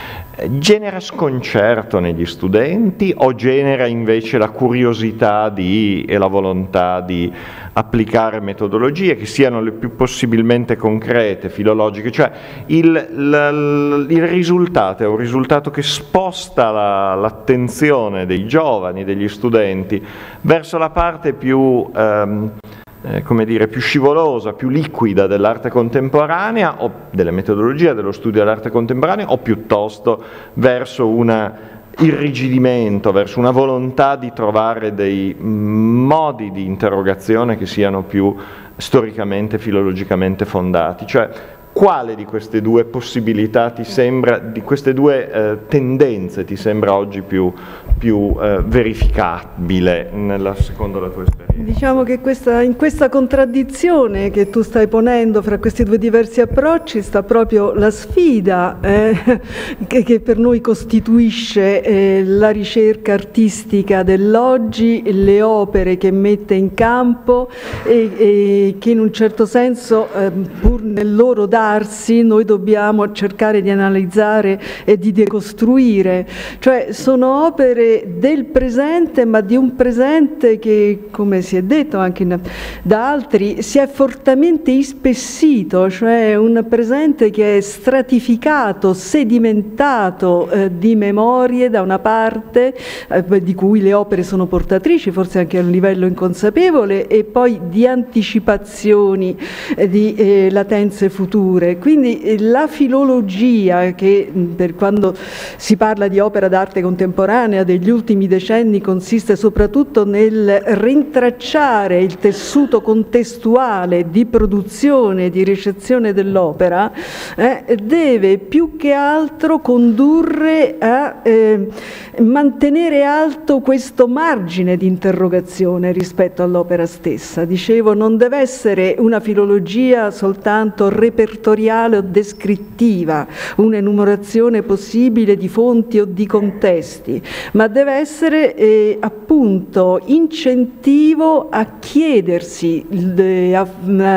genera sconcerto negli studenti o genera invece la curiosità di, e la volontà di applicare metodologie che siano le più possibilmente concrete, filologiche? Cioè il, il, il risultato è un risultato che sposta l'attenzione dei giovani, degli studenti, verso la parte più ehm, Eh, come dire, più scivolosa, più liquida dell'arte contemporanea o delle metodologie dello studio dell'arte contemporanea, o piuttosto verso un irrigidimento, verso una volontà di trovare dei modi di interrogazione che siano più storicamente, filologicamente fondati? Cioè, quale di queste due possibilità ti sembra, di queste due eh, tendenze ti sembra oggi più, più eh, verificabile nella, secondo la tua esperienza? Diciamo che questa, in questa contraddizione che tu stai ponendo fra questi due diversi approcci sta proprio la sfida eh, che, che per noi costituisce eh, la ricerca artistica dell'oggi, le opere che mette in campo e, e che in un certo senso eh, pur nel loro darsi noi dobbiamo cercare di analizzare e di decostruire. Cioè sono opere del presente, ma di un presente che, come si è detto anche in, da altri, si è fortemente ispessito, cioè un presente che è stratificato, sedimentato eh, di memorie da una parte, eh, di cui le opere sono portatrici, forse anche a un livello inconsapevole, e poi di anticipazioni, eh, di eh, latenze future. Quindi eh, la filologia, che per quando si parla di opera d'arte contemporanea degli ultimi decenni consiste soprattutto nel rintracciare il tessuto contestuale di produzione e di ricezione dell'opera, eh, deve più che altro condurre a eh, mantenere alto questo margine di interrogazione rispetto all'opera stessa. Dicevo, non deve essere una filologia soltanto repertoriale o descrittiva, un'enumerazione possibile di fonti o di contesti, ma deve essere eh, appunto incentivo a chiedersi, a,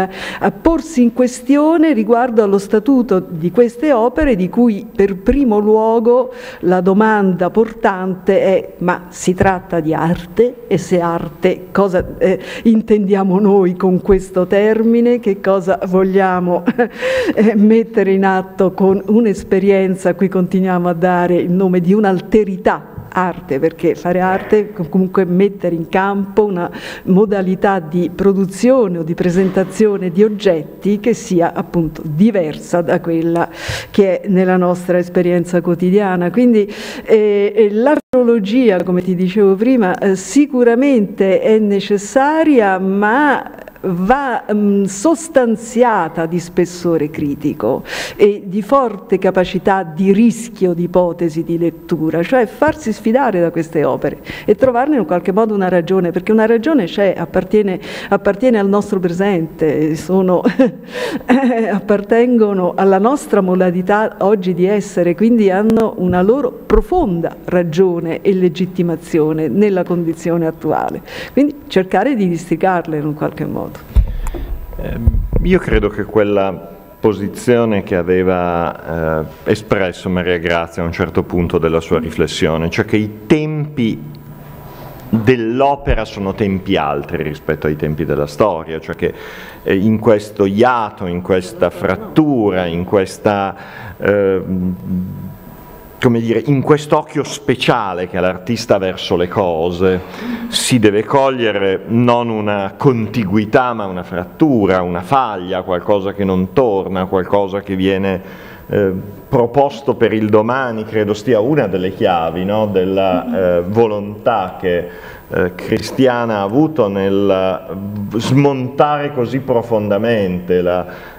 a porsi in questione riguardo allo statuto di queste opere, di cui per primo luogo la domanda portante è: ma si tratta di arte? E se arte, cosa eh, intendiamo noi con questo termine? Che cosa vogliamo eh, mettere in atto con un'esperienza a cui continuiamo a dare il nome di un'alterità arte, perché fare arte è comunque mettere in campo una modalità di produzione o di presentazione di oggetti che sia appunto diversa da quella che è nella nostra esperienza quotidiana. Quindi eh, l'archeologia, come ti dicevo prima, eh, sicuramente è necessaria, ma va mh, sostanziata di spessore critico e di forte capacità di rischio di ipotesi di lettura, cioè farsi sfidare da queste opere e trovarne in qualche modo una ragione, perché una ragione c'è, appartiene, appartiene al nostro presente, sono, appartengono alla nostra modalità oggi di essere, quindi hanno una loro profonda ragione e legittimazione nella condizione attuale, quindi cercare di districarle in un qualche modo. Eh, io credo che quella posizione che aveva eh, espresso Maria Grazia a un certo punto della sua riflessione, cioè che i tempi dell'opera sono tempi altri rispetto ai tempi della storia, cioè che eh, in questo iato, in questa frattura, in questa eh, come dire, in quest'occhio speciale che ha l'artista verso le cose si deve cogliere non una contiguità ma una frattura, una faglia, qualcosa che non torna, qualcosa che viene eh, proposto per il domani. Credo stia una delle chiavi, no? della eh, volontà che eh, Cristiana ha avuto nel smontare così profondamente la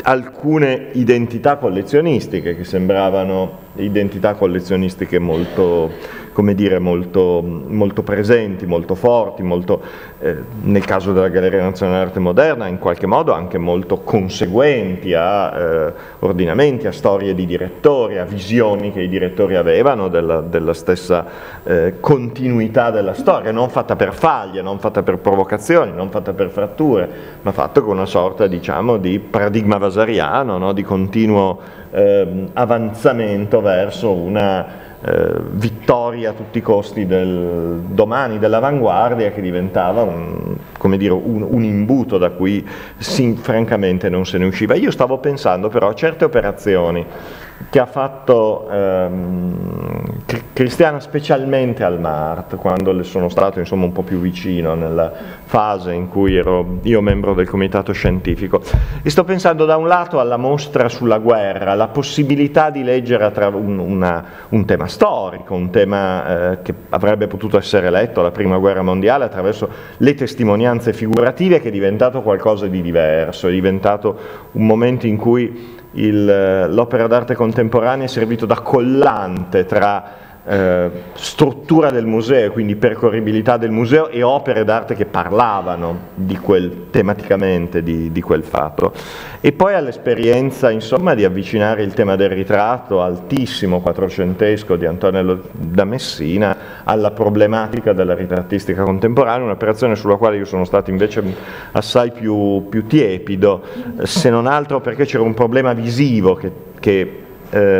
alcune identità collezionistiche che sembravano identità collezionistiche molto, come dire, molto, molto presenti, molto forti, molto, eh, nel caso della Galleria Nazionale d'Arte Moderna, in qualche modo anche molto conseguenti a eh, ordinamenti, a storie di direttori, a visioni che i direttori avevano della, della stessa eh, continuità della storia, non fatta per faglie, non fatta per provocazioni, non fatta per fratture, ma fatta con una sorta, diciamo, di paradigma vasariano, no? Di continuo eh, avanzamento verso una Eh, vittoria a tutti i costi del domani, dell'avanguardia, che diventava un, come dire, un, un imbuto da cui si, francamente non se ne usciva. Io stavo pensando però a certe operazioni che ha fatto ehm, Cristiana, specialmente al Mart, quando le sono stato insomma un po' più vicino nella fase in cui ero io membro del comitato scientifico, e sto pensando da un lato alla mostra sulla guerra, la possibilità di leggere un, una, un tema storico, un tema eh, che avrebbe potuto essere letto, la prima guerra mondiale, attraverso le testimonianze figurative, che è diventato qualcosa di diverso, è diventato un momento in cui l'opera d'arte contemporanea è servito da collante tra eh, struttura del museo, quindi percorribilità del museo, e opere d'arte che parlavano di quel, tematicamente di, di quel fatto. E poi all'esperienza, insomma, di avvicinare il tema del ritratto altissimo quattrocentesco di Antonello da Messina alla problematica della ritrattistica contemporanea, un'operazione sulla quale io sono stato invece assai più, più tiepido, se non altro perché c'era un problema visivo che, che eh,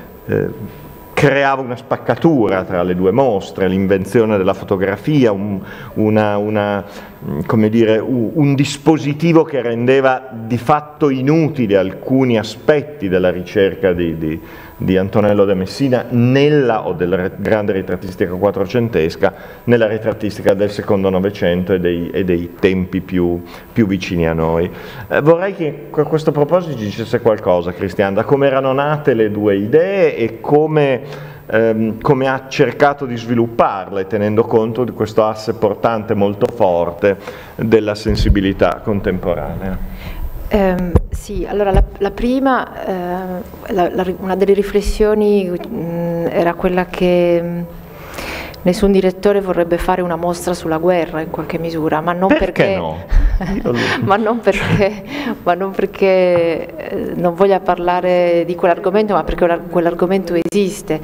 eh, creava una spaccatura tra le due mostre, l'invenzione della fotografia, un, una, una, come dire, un, un dispositivo che rendeva di fatto inutili alcuni aspetti della ricerca di, di, di Antonello da Messina nella, o della grande ritrattistica quattrocentesca, nella ritrattistica del secondo Novecento e dei, e dei tempi più, più vicini a noi. Eh, vorrei che a questo proposito ci dicesse qualcosa, Cristiana, da come erano nate le due idee e come, ehm, come ha cercato di svilupparle, tenendo conto di questo asse portante molto forte della sensibilità contemporanea. Um, sì, allora la, la prima, uh, la, la, una delle riflessioni mh, era quella che mh, nessun direttore vorrebbe fare una mostra sulla guerra in qualche misura, ma non perché, perché no? ma non perché, ma non perché eh, non voglia parlare di quell'argomento, ma perché quell'argomento esiste.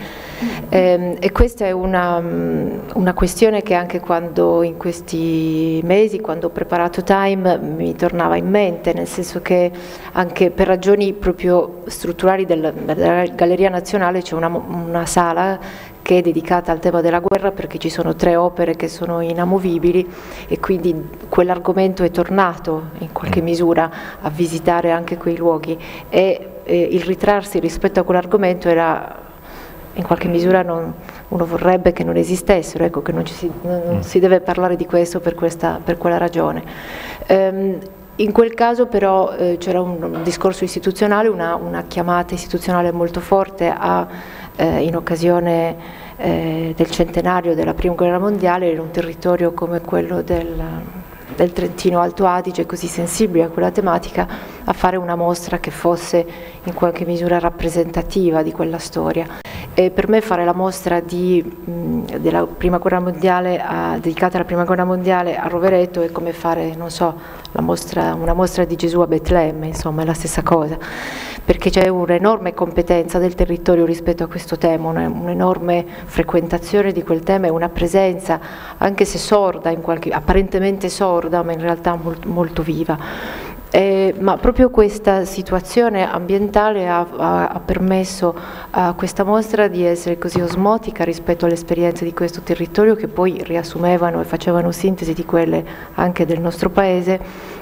Eh, e questa è una, una questione che anche quando in questi mesi, quando ho preparato Time, mi tornava in mente, nel senso che anche per ragioni proprio strutturali del, della Galleria Nazionale c'è una, una sala che è dedicata al tema della guerra, perché ci sono tre opere che sono inamovibili e quindi quell'argomento è tornato in qualche misura a visitare anche quei luoghi, e eh, il ritrarsi rispetto a quell'argomento era in qualche misura non, uno vorrebbe che non esistessero, ecco, che non, ci si, non, non si deve parlare di questo per, questa, per quella ragione. Ehm, in quel caso però eh, c'era un, un discorso istituzionale, una, una chiamata istituzionale molto forte a, eh, in occasione eh, del centenario della Prima Guerra Mondiale, in un territorio come quello del, del Trentino Alto Adige, così sensibile a quella tematica, a fare una mostra che fosse in qualche misura rappresentativa di quella storia. E per me fare la mostra di, mh, della Prima Guerra Mondiale, a, dedicata alla Prima Guerra Mondiale a Rovereto, è come fare, non so, la mostra, una mostra di Gesù a Betlemme, insomma è la stessa cosa, perché c'è un'enorme competenza del territorio rispetto a questo tema, un'enorme frequentazione di quel tema e una presenza, anche se sorda, in qualche, apparentemente sorda, ma in realtà molto, molto viva. Eh, ma proprio questa situazione ambientale ha, ha, ha permesso a questa mostra di essere così osmotica rispetto alle esperienze di questo territorio, che poi riassumevano e facevano sintesi di quelle anche del nostro paese,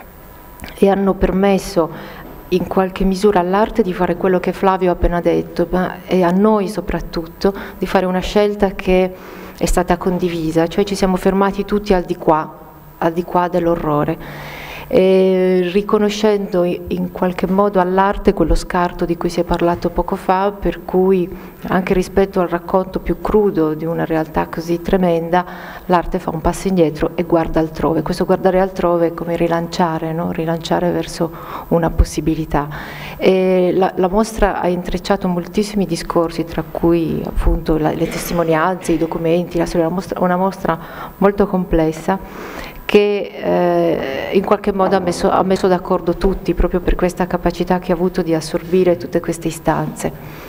e hanno permesso in qualche misura all'arte di fare quello che Flavio ha appena detto, ma e a noi soprattutto di fare una scelta che è stata condivisa, cioè ci siamo fermati tutti al di qua, al di qua dell'orrore. E riconoscendo in qualche modo all'arte quello scarto di cui si è parlato poco fa, per cui anche rispetto al racconto più crudo di una realtà così tremenda, l'arte fa un passo indietro e guarda altrove. Questo guardare altrove è come rilanciare, no? Rilanciare verso una possibilità. E la, la mostra ha intrecciato moltissimi discorsi, tra cui appunto la, le testimonianze, i documenti, la storia, una mostra, una mostra molto complessa, che eh, in qualche modo ha messo, ha messo d'accordo tutti, proprio per questa capacità che ha avuto di assorbire tutte queste istanze.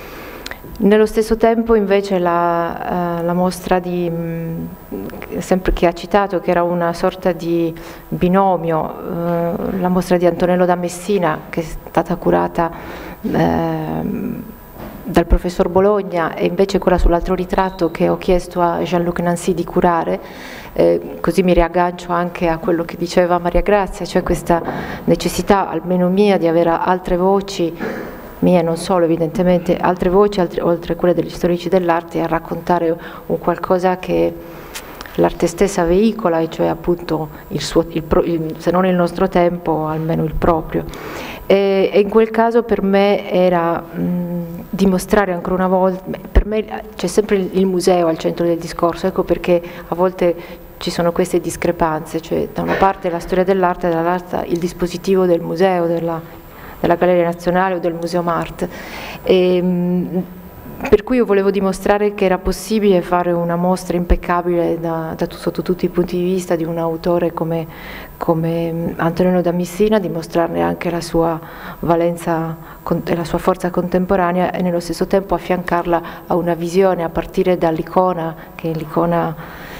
Nello stesso tempo invece la, uh, la mostra di, mh, sempre che ha citato, che era una sorta di binomio, uh, la mostra di Antonello da Messina, che è stata curata uh, dal professor Bologna, e invece quella sull'altro ritratto che ho chiesto a Jean-Luc Nancy di curare, eh, così mi riaggancio anche a quello che diceva Maria Grazia, cioè questa necessità, almeno mia, di avere altre voci, mie non solo evidentemente, altre voci altre, oltre a quelle degli storici dell'arte, a raccontare un qualcosa che l'arte stessa veicola, e cioè appunto il suo, il, il, se non il nostro tempo, almeno il proprio. E, e in quel caso per me era mh, dimostrare ancora una volta, per me c'è sempre il, il museo al centro del discorso, ecco perché a volte ci sono queste discrepanze, cioè da una parte la storia dell'arte, dall'altra il dispositivo del museo, della, della Galleria Nazionale o del Museo Mart. E, mh, per cui io volevo dimostrare che era possibile fare una mostra impeccabile da, da, sotto tutti i punti di vista di un autore come, come Antonello da Messina, dimostrarne anche la sua valenza e la sua forza contemporanea, e nello stesso tempo affiancarla a una visione a partire dall'icona, che è l'icona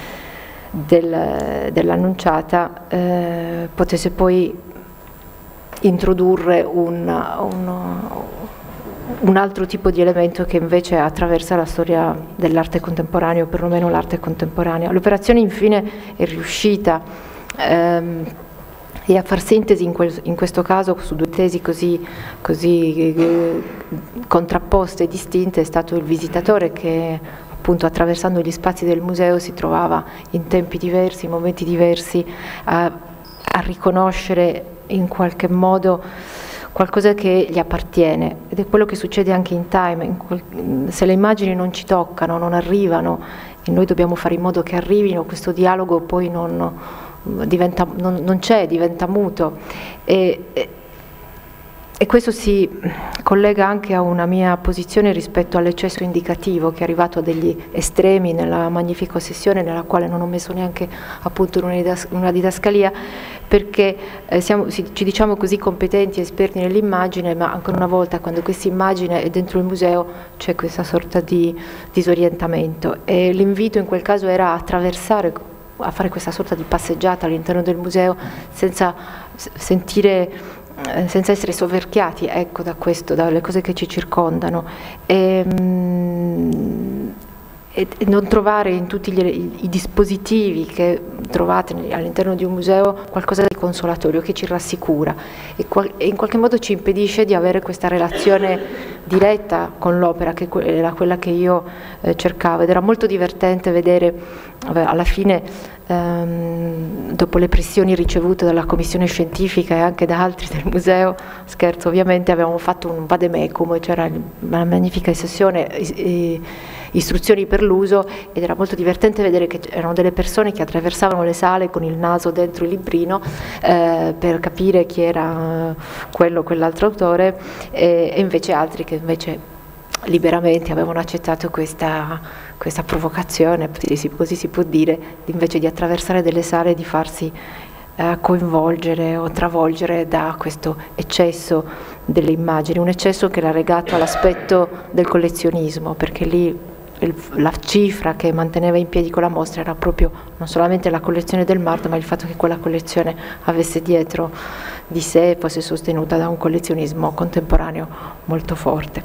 del, dell'Annunciata, eh, potesse poi introdurre un, un un altro tipo di elemento che invece attraversa la storia dell'arte contemporanea, o perlomeno l'arte contemporanea. L'operazione infine è riuscita ehm, e a far sintesi in, quel, in questo caso su due tesi così, così eh, contrapposte e distinte è stato il visitatore, che appunto attraversando gli spazi del museo si trovava in tempi diversi, in momenti diversi, a, a riconoscere in qualche modo qualcosa che gli appartiene, ed è quello che succede anche in Time. In quel, se le immagini non ci toccano, non arrivano, e noi dobbiamo fare in modo che arrivino, questo dialogo poi non, diventa, non, non c'è, diventa muto. E, e, e questo si collega anche a una mia posizione rispetto all'eccesso indicativo, che è arrivato a degli estremi nella Magnifica Ossessione, nella quale non ho messo neanche appunto una, didas una didascalia, perché eh, siamo, ci diciamo così competenti, esperti nell'immagine, ma ancora una volta quando questa immagine è dentro il museo c'è questa sorta di disorientamento, e l'invito in quel caso era a attraversare, a fare questa sorta di passeggiata all'interno del museo senza sentire, senza essere soverchiati, ecco, da questo, dalle cose che ci circondano, e, e non trovare in tutti gli, i dispositivi che trovate all'interno di un museo qualcosa di consolatorio che ci rassicura e, qual e in qualche modo ci impedisce di avere questa relazione diretta con l'opera, che era quella che io eh, cercavo, ed era molto divertente vedere vabbè, alla fine ehm, dopo le pressioni ricevute dalla commissione scientifica e anche da altri del museo, scherzo ovviamente, avevamo fatto un vademecum, c'era una magnifica sessione e, istruzioni per l'uso, ed era molto divertente vedere che erano delle persone che attraversavano le sale con il naso dentro il librino eh, per capire chi era quello o quell'altro autore, e, e invece altri che invece liberamente avevano accettato questa, questa provocazione, così si può dire, invece di attraversare delle sale e di farsi eh, coinvolgere o travolgere da questo eccesso delle immagini, un eccesso che era legato all'aspetto del collezionismo, perché lì la cifra che manteneva in piedi quella mostra era proprio non solamente la collezione del Marto, ma il fatto che quella collezione avesse dietro di sé, fosse sostenuta da un collezionismo contemporaneo molto forte.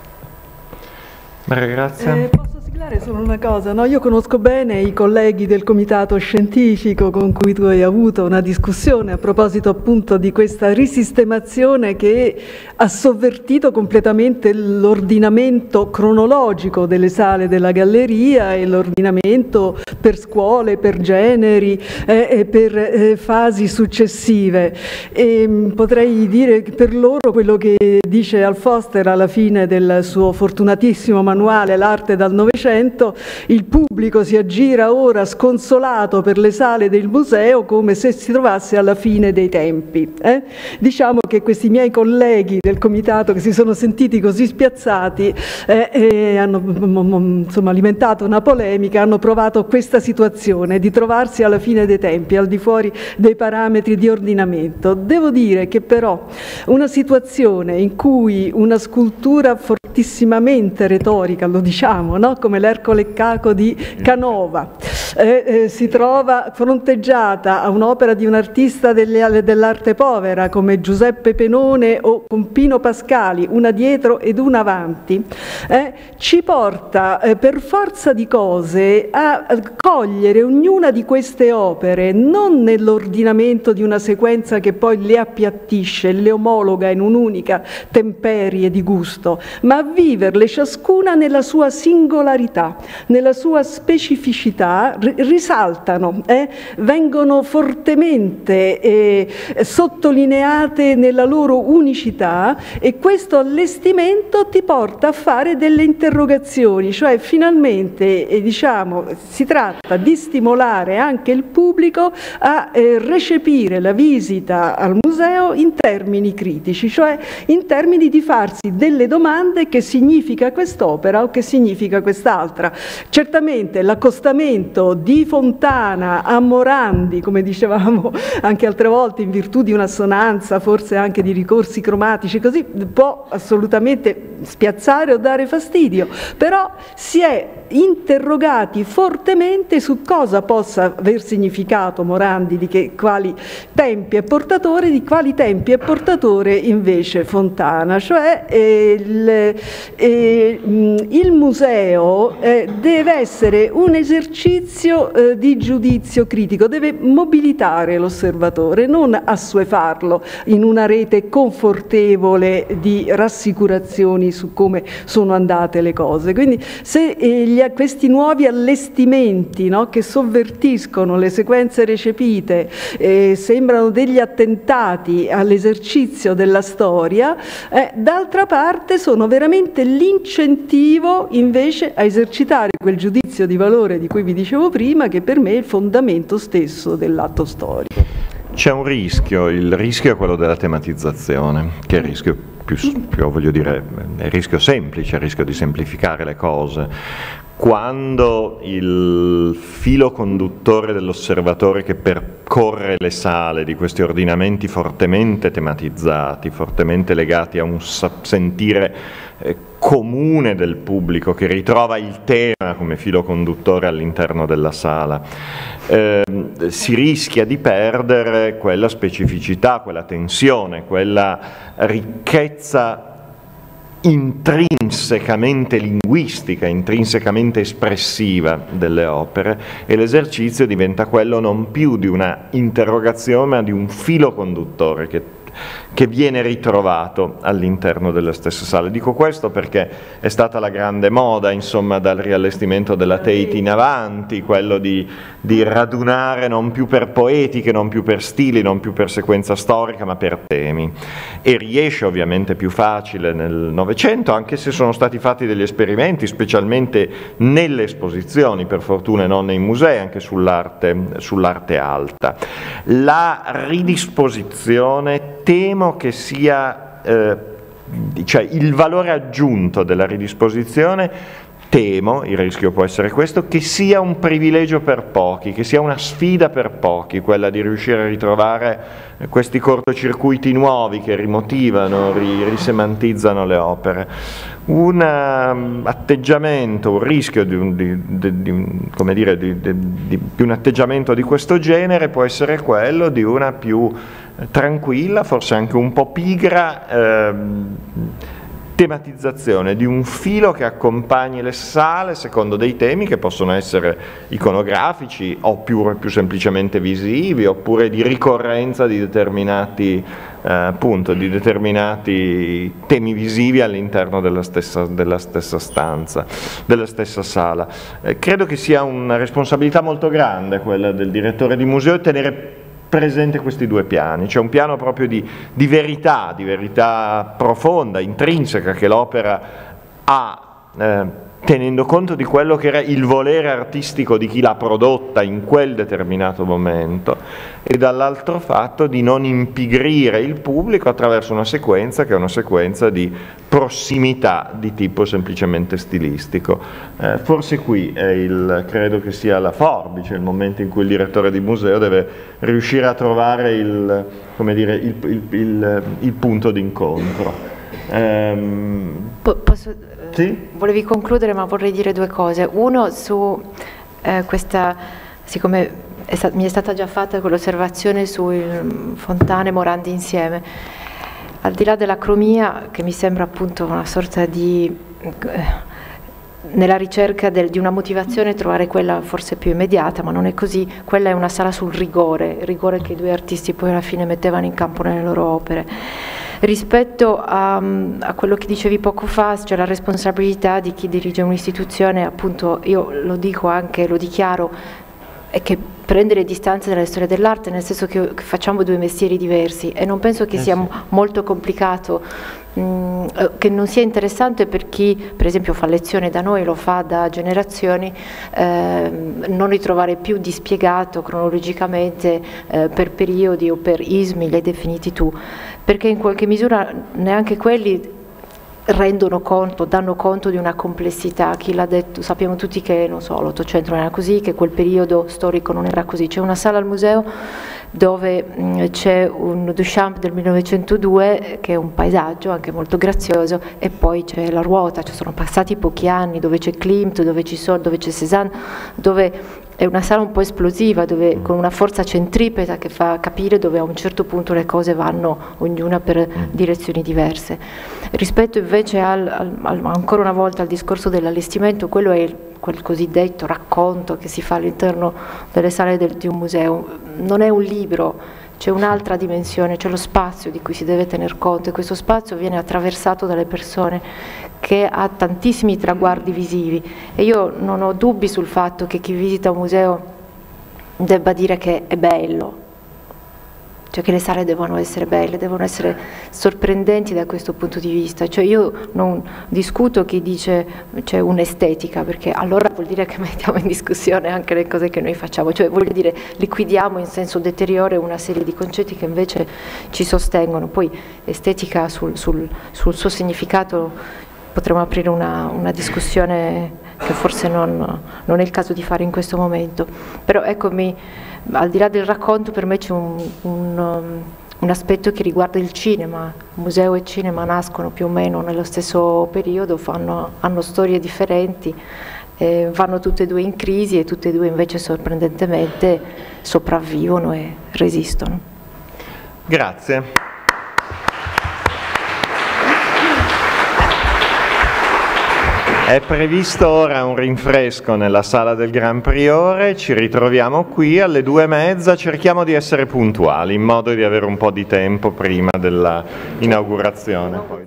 Maria Grazia. Eh, posso siglare solo una cosa, no? Io conosco bene i colleghi del comitato scientifico con cui tu hai avuto una discussione a proposito appunto di questa risistemazione che ha sovvertito completamente l'ordinamento cronologico delle sale della galleria e l'ordinamento per scuole, per generi eh, e per eh, fasi successive. E, mh, potrei dire per loro quello che dice Al Foster alla fine del suo fortunatissimo manuale L'arte dal Novecento: il pubblico si aggira ora sconsolato per le sale del museo come se si trovasse alla fine dei tempi. Eh? Diciamo che questi miei colleghi del comitato, che si sono sentiti così spiazzati eh, e hanno insomma, alimentato una polemica, hanno provato questa situazione di trovarsi alla fine dei tempi, al di fuori dei parametri di ordinamento. Devo dire che però una situazione in cui una scultura fortissimamente retorica, lo diciamo, no? Come l'Ercole Caco di Canova, eh, eh, si trova fronteggiata a un'opera di un artista dell'arte povera come Giuseppe Penone o con Pino Pascali, una dietro ed una avanti, eh, ci porta eh, per forza di cose a cogliere ognuna di queste opere non nell'ordinamento di una sequenza che poi le appiattisce, le omologa in un'unica temperie di gusto, ma a viverle ciascuna nella sua singolarità, nella sua specificità, risaltano, eh, vengono fortemente eh, sottolineate nella loro unicità, e questo allestimento ti porta a fare delle interrogazioni, cioè finalmente eh, diciamo, si tratta di stimolare anche il pubblico a eh, recepire la visita al museo in termini critici, cioè in termini di farsi delle domande: che significa quest'opera o che significa quest'altra. Certamente l'accostamento di Fontana a Morandi, come dicevamo anche altre volte, in virtù di un'assonanza, forse anche di ricorsi cromatici, così può assolutamente spiazzare o dare fastidio, però si è interrogati fortemente su cosa possa aver significato Morandi, di che, quali tempi è portatore, di quali tempi è portatore invece Fontana. Cioè eh, il, eh, il museo eh, deve essere un esercizio eh, di giudizio critico, deve mobilitare l'osservatore, non assuefarlo in una rete confortevole di rassicurazioni su come sono andate le cose. Quindi se eh, gli, questi nuovi allestimenti, no, che sovvertiscono le sequenze recepite eh, sembrano degli attentati all'esercizio della storia, eh, d'altra parte sono veramente l'incentivo invece a esercitare quel giudizio di valore di cui vi dicevo prima, che per me è il fondamento stesso dell'atto storico. C'è un rischio, il rischio è quello della tematizzazione, che è il rischio più, più voglio dire, è il rischio semplice, è il rischio di semplificare le cose. Quando il filo conduttore dell'osservatore che percorre le sale di questi ordinamenti fortemente tematizzati, fortemente legati a un sentire eh, comune del pubblico, che ritrova il tema come filo conduttore all'interno della sala, eh, si rischia di perdere quella specificità, quella tensione, quella ricchezza intrinsecamente linguistica, intrinsecamente espressiva delle opere, e l'esercizio diventa quello non più di una interrogazione ma di un filo conduttore che che viene ritrovato all'interno della stessa sala. Dico questo perché è stata la grande moda, insomma, dal riallestimento della Tate in avanti, quello di, di radunare non più per poetiche, non più per stili, non più per sequenza storica, ma per temi. E riesce ovviamente più facile nel Novecento, anche se sono stati fatti degli esperimenti, specialmente nelle esposizioni, per fortuna non nei musei, anche sull'arte sull'arte alta. La ridisposizione, temo che sia, eh, cioè il valore aggiunto della ridisposizione, temo, il rischio può essere questo, che sia un privilegio per pochi, che sia una sfida per pochi, quella di riuscire a ritrovare questi cortocircuiti nuovi che rimotivano, ri, risemantizzano le opere. Un um, atteggiamento, un rischio di un, di, di, di, come dire, di, di, di, di un atteggiamento di questo genere può essere quello di una più tranquilla, forse anche un po' pigra, ehm, tematizzazione di un filo che accompagni le sale secondo dei temi che possono essere iconografici o più, più semplicemente visivi, oppure di ricorrenza di determinati, eh, appunto, di determinati temi visivi all'interno della stessa, della stessa stanza, della stessa sala. Eh, credo che sia una responsabilità molto grande quella del direttore di museo tenere presente questi due piani. C'è un piano proprio di, di verità, di verità profonda, intrinseca, che l'opera ha, eh, tenendo conto di quello che era il volere artistico di chi l'ha prodotta in quel determinato momento, e dall'altro fatto di non impigrire il pubblico attraverso una sequenza che è una sequenza di prossimità di tipo semplicemente stilistico. Eh, forse qui è il, credo che sia la forbice, il momento in cui il direttore di museo deve riuscire a trovare il, come dire, il, il, il, il punto d'incontro. Um, Posso... Sì? Volevi concludere, ma vorrei dire due cose. Uno su eh, questa, siccome è sta, mi è stata già fatta quell'osservazione sui Fontane Morandi insieme, al di là dell'acromia, che mi sembra appunto una sorta di, eh, nella ricerca del, di una motivazione, trovare quella forse più immediata, ma non è così. Quella è una sala sul rigore, il rigore che i due artisti poi alla fine mettevano in campo nelle loro opere. Rispetto a, a quello che dicevi poco fa, c'è la responsabilità di chi dirige un'istituzione, appunto io lo dico anche, lo dichiaro, è che prendere distanze dalla storia dell'arte, nel senso che facciamo due mestieri diversi, e non penso che eh sia sì. molto complicato, mh, che non sia interessante per chi per esempio fa lezione da noi, lo fa da generazioni, eh, non ritrovare più dispiegato cronologicamente eh, per periodi o per ismi, li hai definiti tu, perché in qualche misura neanche quelli rendono conto, danno conto di una complessità. Chi l'ha detto, sappiamo tutti che non so, l'Ottocento non era così, che quel periodo storico non era così. C'è una sala al museo dove c'è un Duchamp del millenovecentodue che è un paesaggio anche molto grazioso, e poi c'è la ruota, ci sono passati pochi anni, dove c'è Klimt, dove ci sono, dove c'è Cézanne, dove è una sala un po' esplosiva, dove, con una forza centripeta che fa capire dove a un certo punto le cose vanno ognuna per direzioni diverse. Rispetto invece al, al, al, ancora una volta al discorso dell'allestimento, quello è il, quel cosiddetto racconto che si fa all'interno delle sale del, di un museo. Non è un libro, c'è un'altra dimensione, c'è lo spazio di cui si deve tener conto, e questo spazio viene attraversato dalle persone, che ha tantissimi traguardi visivi, e io non ho dubbi sul fatto che chi visita un museo debba dire che è bello, cioè che le sale devono essere belle, devono essere sorprendenti da questo punto di vista. Cioè io non discuto chi dice c'è un'estetica, perché allora vuol dire che mettiamo in discussione anche le cose che noi facciamo, cioè vuol dire liquidiamo in senso deteriore una serie di concetti che invece ci sostengono. Poi estetica sul, sul, sul suo significato potremmo aprire una, una discussione che forse non, non è il caso di fare in questo momento, però eccomi, al di là del racconto, per me c'è un, un, um, un aspetto che riguarda il cinema. Museo e cinema nascono più o meno nello stesso periodo, fanno, hanno storie differenti, eh, vanno tutte e due in crisi, e tutte e due invece sorprendentemente sopravvivono e resistono. Grazie. È previsto ora un rinfresco nella sala del Gran Priore, ci ritroviamo qui alle due e mezza, cerchiamo di essere puntuali in modo di avere un po' di tempo prima dell'inaugurazione.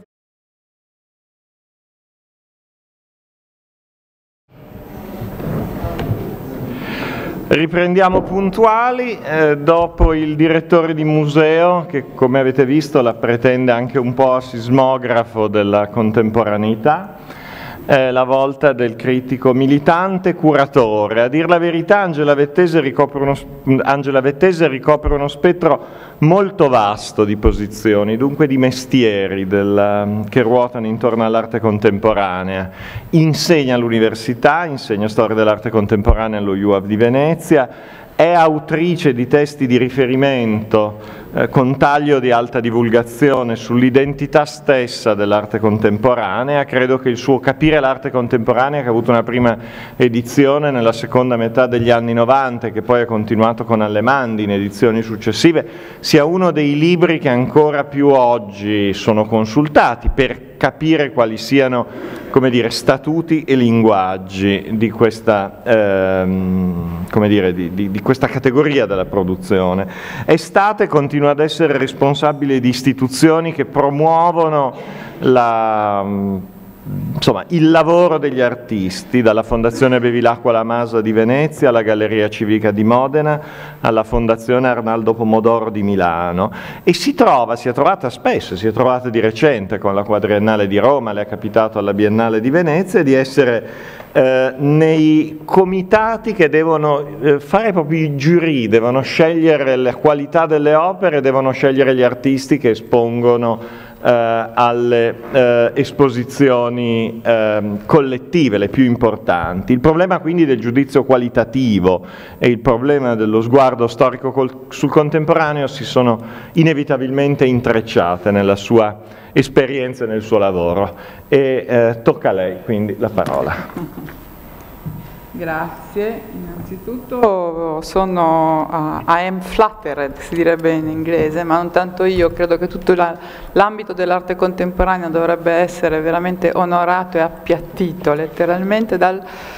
Riprendiamo puntuali, eh, dopo il direttore di museo, che come avete visto la pretende anche un po' a sismografo della contemporaneità, è la volta del critico militante curatore. A dir la verità Angela Vettese ricopre uno, Angela Vettese ricopre uno spettro molto vasto di posizioni, dunque di mestieri del, che ruotano intorno all'arte contemporanea. Insegna all'università, insegna storia dell'arte contemporanea allo U A V di Venezia, è autrice di testi di riferimento eh, con taglio di alta divulgazione sull'identità stessa dell'arte contemporanea. Credo che il suo Capire l'arte contemporanea, che ha avuto una prima edizione nella seconda metà degli anni novanta e che poi ha continuato con Allemandi in edizioni successive, sia uno dei libri che ancora più oggi sono consultati per capire quali siano, come dire, statuti e linguaggi di questa, ehm, come dire, di, di, di questa categoria della produzione. È stata e continua ad essere responsabile di istituzioni che promuovono la, insomma, il lavoro degli artisti, dalla Fondazione Bevilacqua La Masa di Venezia alla Galleria Civica di Modena, alla Fondazione Arnaldo Pomodoro di Milano, e si trova, si è trovata spesso, si è trovata di recente con la Quadriennale di Roma, le è capitato alla Biennale di Venezia, di essere eh, nei comitati che devono eh, fare proprio i giurì, devono scegliere la qualità delle opere, devono scegliere gli artisti che espongono Eh, alle eh, esposizioni eh, collettive, le più importanti. Il problema quindi del giudizio qualitativo e il problema dello sguardo storico col, sul contemporaneo si sono inevitabilmente intrecciate nella sua esperienza e nel suo lavoro, e eh, tocca a lei quindi la parola. Grazie, innanzitutto sono, uh, I am flattered, si direbbe in inglese, ma non tanto io, credo che tutto l'ambito dell'arte contemporanea dovrebbe essere veramente onorato e appiattito letteralmente dal,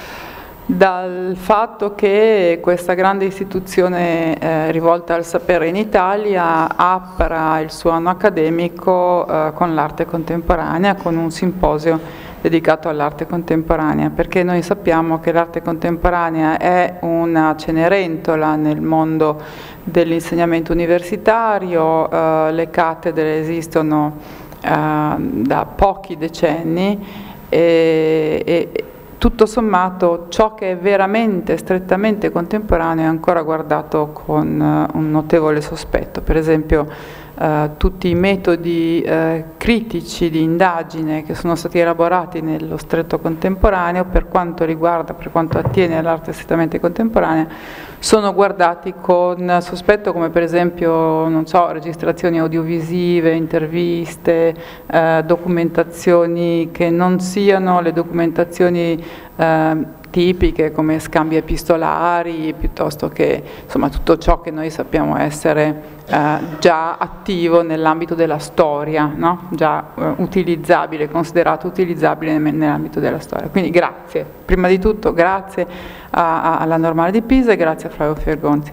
dal fatto che questa grande istituzione eh, rivolta al sapere in Italia apra il suo anno accademico eh, con l'arte contemporanea, con un simposio dedicato all'arte contemporanea, perché noi sappiamo che l'arte contemporanea è una cenerentola nel mondo dell'insegnamento universitario, eh, le cattedre esistono eh, da pochi decenni e, e tutto sommato ciò che è veramente strettamente contemporaneo è ancora guardato con uh, un notevole sospetto. Per esempio Uh, tutti i metodi uh, critici di indagine che sono stati elaborati nello stretto contemporaneo per quanto riguarda, per quanto attiene all'arte strettamente contemporanea, sono guardati con sospetto, come per esempio, non so, registrazioni audiovisive, interviste, uh, documentazioni che non siano le documentazioni uh, tipiche come scambi epistolari, piuttosto che insomma tutto ciò che noi sappiamo essere eh, già attivo nell'ambito della storia, no? Già eh, utilizzabile, considerato utilizzabile nell'ambito della storia. Quindi grazie, prima di tutto grazie a, a, alla Normale di Pisa e grazie a Flavio Fergonzi.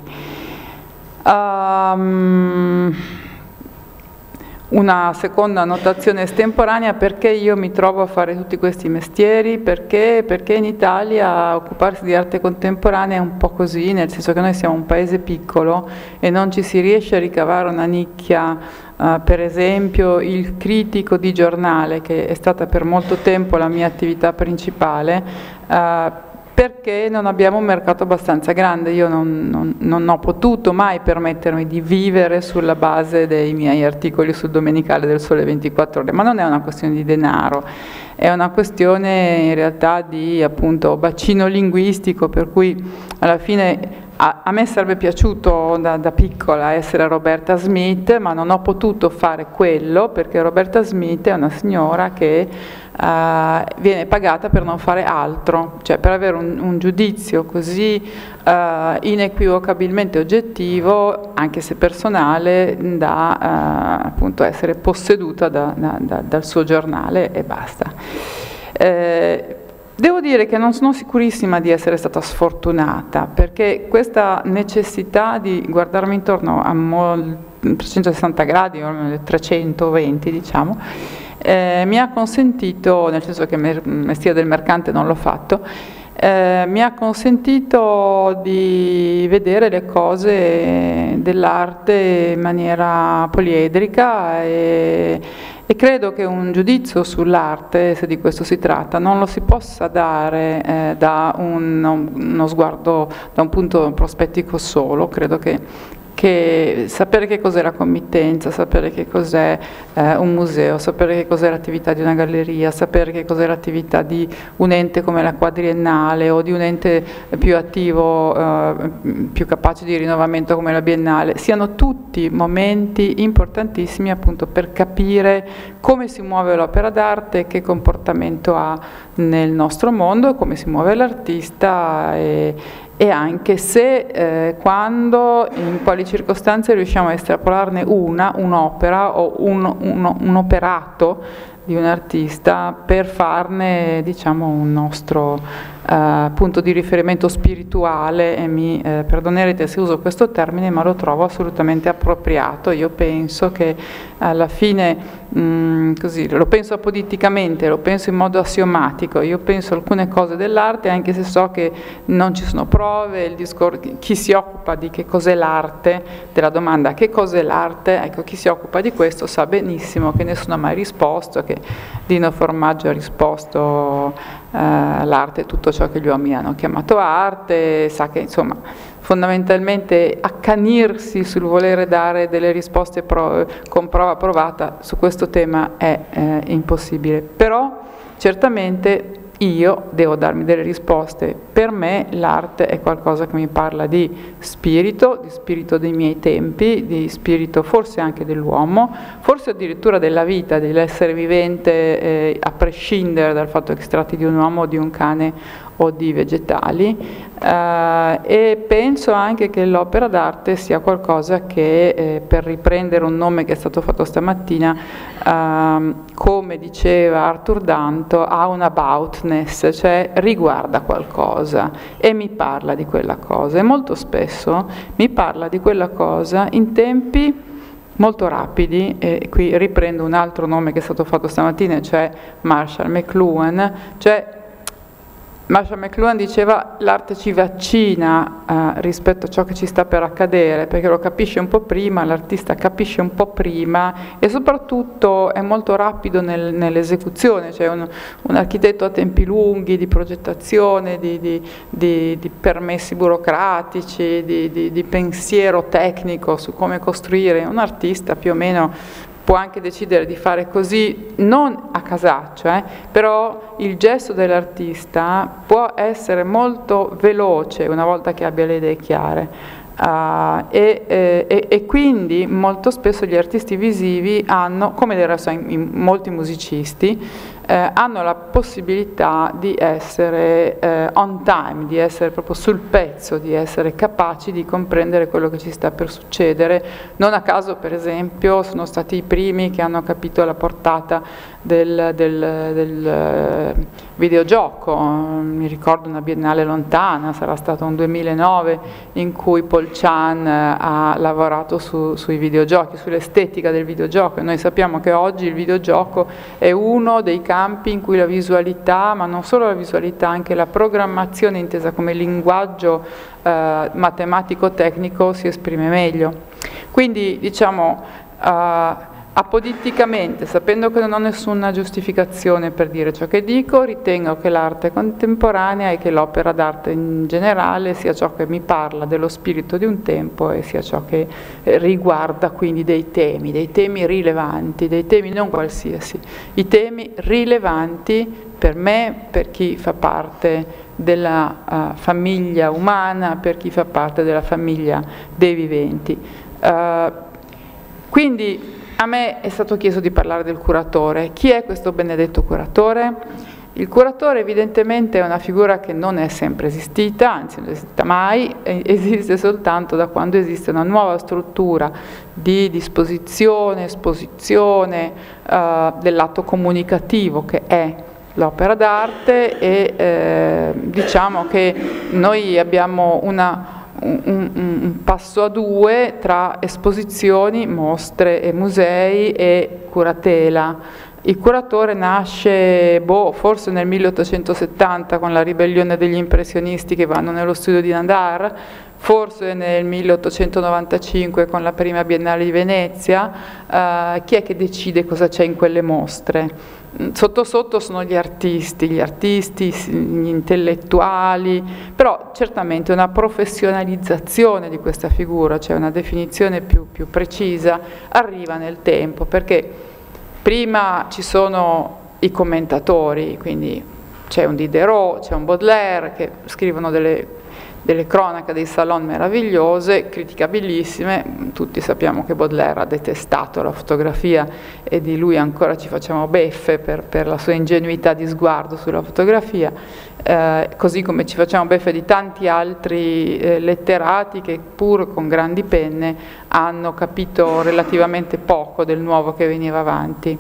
Um, Una seconda annotazione estemporanea: perché io mi trovo a fare tutti questi mestieri, perché, perché in Italia occuparsi di arte contemporanea è un po' così, nel senso che noi siamo un paese piccolo e non ci si riesce a ricavare una nicchia, uh, per esempio il critico di giornale, che è stata per molto tempo la mia attività principale, uh, perché non abbiamo un mercato abbastanza grande. Io non, non, non ho potuto mai permettermi di vivere sulla base dei miei articoli sul Domenicale del Sole ventiquattro Ore, ma non è una questione di denaro, è una questione in realtà di appunto bacino linguistico, per cui alla fine a, a me sarebbe piaciuto da, da piccola essere Roberta Smith, ma non ho potuto fare quello perché Roberta Smith è una signora che Uh, viene pagata per non fare altro, cioè per avere un, un giudizio così uh, inequivocabilmente oggettivo, anche se personale, da uh, appunto essere posseduta da, da, da, dal suo giornale e basta. Eh, devo dire che non sono sicurissima di essere stata sfortunata, perché questa necessità di guardarmi intorno a trecentosessanta gradi, trecentoventi diciamo, eh, mi ha consentito, nel senso che il mestiere del mercante non l'ho fatto, eh, mi ha consentito di vedere le cose dell'arte in maniera poliedrica e, e credo che un giudizio sull'arte, se di questo si tratta, non lo si possa dare eh, da un, uno sguardo, da un punto prospettico solo. Credo che che sapere che cos'è la committenza, sapere che cos'è eh, un museo, sapere che cos'è l'attività di una galleria, sapere che cos'è l'attività di un ente come la quadriennale o di un ente più attivo, eh, più capace di rinnovamento come la biennale, siano tutti momenti importantissimi appunto per capire come si muove l'opera d'arte, che comportamento ha nel nostro mondo, come si muove l'artista e, e anche se, eh, quando, in quali circostanze riusciamo a estrapolarne una, un'opera o un, un, un operato di un artista per farne, diciamo, un nostro eh, punto di riferimento spirituale, e mi eh, perdonerete se uso questo termine, ma lo trovo assolutamente appropriato. Io penso che alla fine, mh, così, lo penso apoliticamente, lo penso in modo assiomatico, io penso alcune cose dell'arte, anche se so che non ci sono prove, il discorso, chi si occupa di che cos'è l'arte, della domanda che cos'è l'arte, ecco, chi si occupa di questo sa benissimo che nessuno ha mai risposto, che Dino Formaggio ha risposto eh, l'arte è tutto ciò che gli uomini hanno chiamato arte, sa che insomma fondamentalmente accanirsi sul volere dare delle risposte pro, con prova provata su questo tema è eh, impossibile, però certamente io devo darmi delle risposte. Per me l'arte è qualcosa che mi parla di spirito, di spirito dei miei tempi, di spirito forse anche dell'uomo, forse addirittura della vita, dell'essere vivente, eh, a prescindere dal fatto che si tratti di un uomo o di un cane o di vegetali, eh, e penso anche che l'opera d'arte sia qualcosa che, eh, per riprendere un nome che è stato fatto stamattina, eh, come diceva Arthur Danto, ha un aboutness, cioè riguarda qualcosa e mi parla di quella cosa, e molto spesso mi parla di quella cosa in tempi molto rapidi, e qui riprendo un altro nome che è stato fatto stamattina, cioè Marshall McLuhan, cioè Marshall McLuhan diceva l'arte ci vaccina eh, rispetto a ciò che ci sta per accadere, perché lo capisce un po' prima, l'artista capisce un po' prima e soprattutto è molto rapido nel, nell'esecuzione, cioè un, un architetto a tempi lunghi di progettazione, di, di, di, di permessi burocratici, di, di, di pensiero tecnico su come costruire. Un artista più o meno può anche decidere di fare così, non a casaccio, eh, però il gesto dell'artista può essere molto veloce una volta che abbia le idee chiare. Uh, e, e, e quindi molto spesso gli artisti visivi hanno, come del resto in, in molti musicisti, eh, hanno la possibilità di essere eh, on time, di essere proprio sul pezzo, di essere capaci di comprendere quello che ci sta per succedere. Non a caso, per esempio, sono stati i primi che hanno capito la portata del, del, del videogioco. Mi ricordo una biennale lontana, sarà stato un duemilanove, in cui Paul Chan ha lavorato su, sui videogiochi, sull'estetica del videogioco, e noi sappiamo che oggi il videogioco è uno dei campi in cui la visualità, ma non solo la visualità, anche la programmazione intesa come linguaggio eh, matematico-tecnico si esprime meglio. Quindi diciamo eh, apoditticamente, sapendo che non ho nessuna giustificazione per dire ciò che dico, ritengo che l'arte contemporanea e che l'opera d'arte in generale sia ciò che mi parla dello spirito di un tempo e sia ciò che riguarda quindi dei temi, dei temi rilevanti, dei temi non qualsiasi, i temi rilevanti per me, per chi fa parte della uh, famiglia umana, per chi fa parte della famiglia dei viventi. Uh, quindi a me è stato chiesto di parlare del curatore. Chi è questo benedetto curatore? Il curatore evidentemente è una figura che non è sempre esistita, anzi non è esistita mai, esiste soltanto da quando esiste una nuova struttura di disposizione, esposizione eh, dell'atto comunicativo che è l'opera d'arte e eh, diciamo che noi abbiamo una Un, un, un passo a due tra esposizioni, mostre e musei e curatela. Il curatore nasce boh, forse nel milleottocentosettanta con la ribellione degli impressionisti che vanno nello studio di Nadar, forse nel milleottocentonovantacinque con la prima Biennale di Venezia. Eh, chi è che decide cosa c'è in quelle mostre? Sotto sotto sono gli artisti, gli artisti, gli intellettuali, però certamente una professionalizzazione di questa figura, cioè una definizione più, più precisa, arriva nel tempo, perché prima ci sono i commentatori, quindi c'è un Diderot, c'è un Baudelaire che scrivono delle delle cronache dei salon meravigliose, criticabilissime. Tutti sappiamo che Baudelaire ha detestato la fotografia e di lui ancora ci facciamo beffe per, per la sua ingenuità di sguardo sulla fotografia, eh, così come ci facciamo beffe di tanti altri eh, letterati che pur con grandi penne hanno capito relativamente poco del nuovo che veniva avanti.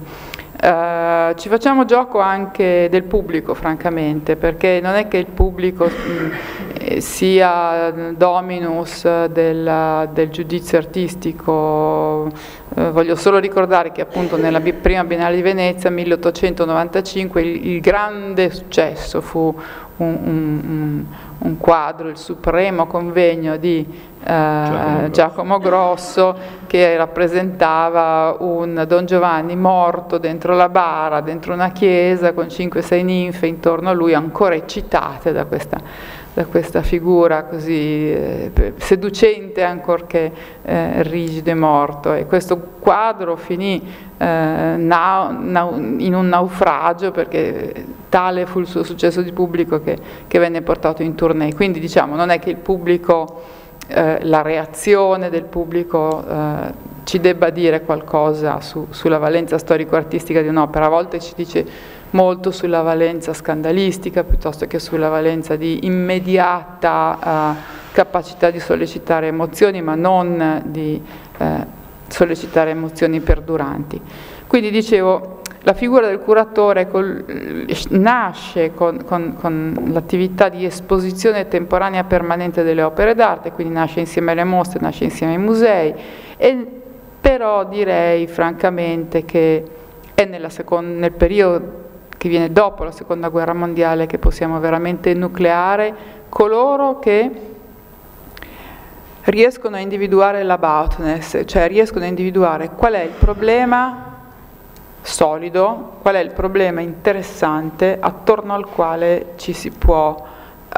Uh, ci facciamo gioco anche del pubblico, francamente, perché non è che il pubblico mh, sia dominus del, del giudizio artistico. Uh, voglio solo ricordare che appunto nella bi- prima Biennale di Venezia, milleottocentonovantacinque, il, il grande successo fu un, un, un quadro, il supremo convegno di Uh, Giacomo Grosso, che rappresentava un Don Giovanni morto dentro la bara, dentro una chiesa con cinque sei ninfe intorno a lui, ancora eccitate da questa, da questa figura così eh, seducente ancorché eh, rigido e morto. E questo quadro finì eh, nau, nau, in un naufragio, perché tale fu il suo successo di pubblico che, che venne portato in tournée. Quindi diciamo, non è che il pubblico Eh, la reazione del pubblico eh, ci debba dire qualcosa su, sulla valenza storico-artistica di un'opera. A volte ci dice molto sulla valenza scandalistica piuttosto che sulla valenza di immediata eh, capacità di sollecitare emozioni, ma non di eh, sollecitare emozioni perduranti. Quindi dicevo, la figura del curatore col, nasce con, con, con l'attività di esposizione temporanea permanente delle opere d'arte, quindi nasce insieme alle mostre, nasce insieme ai musei, e però direi francamente che è nella second, nel periodo che viene dopo la Seconda Guerra Mondiale che possiamo veramente nucleare coloro che riescono a individuare l'aboutness, cioè riescono a individuare qual è il problema solido, qual è il problema interessante attorno al quale ci si può uh,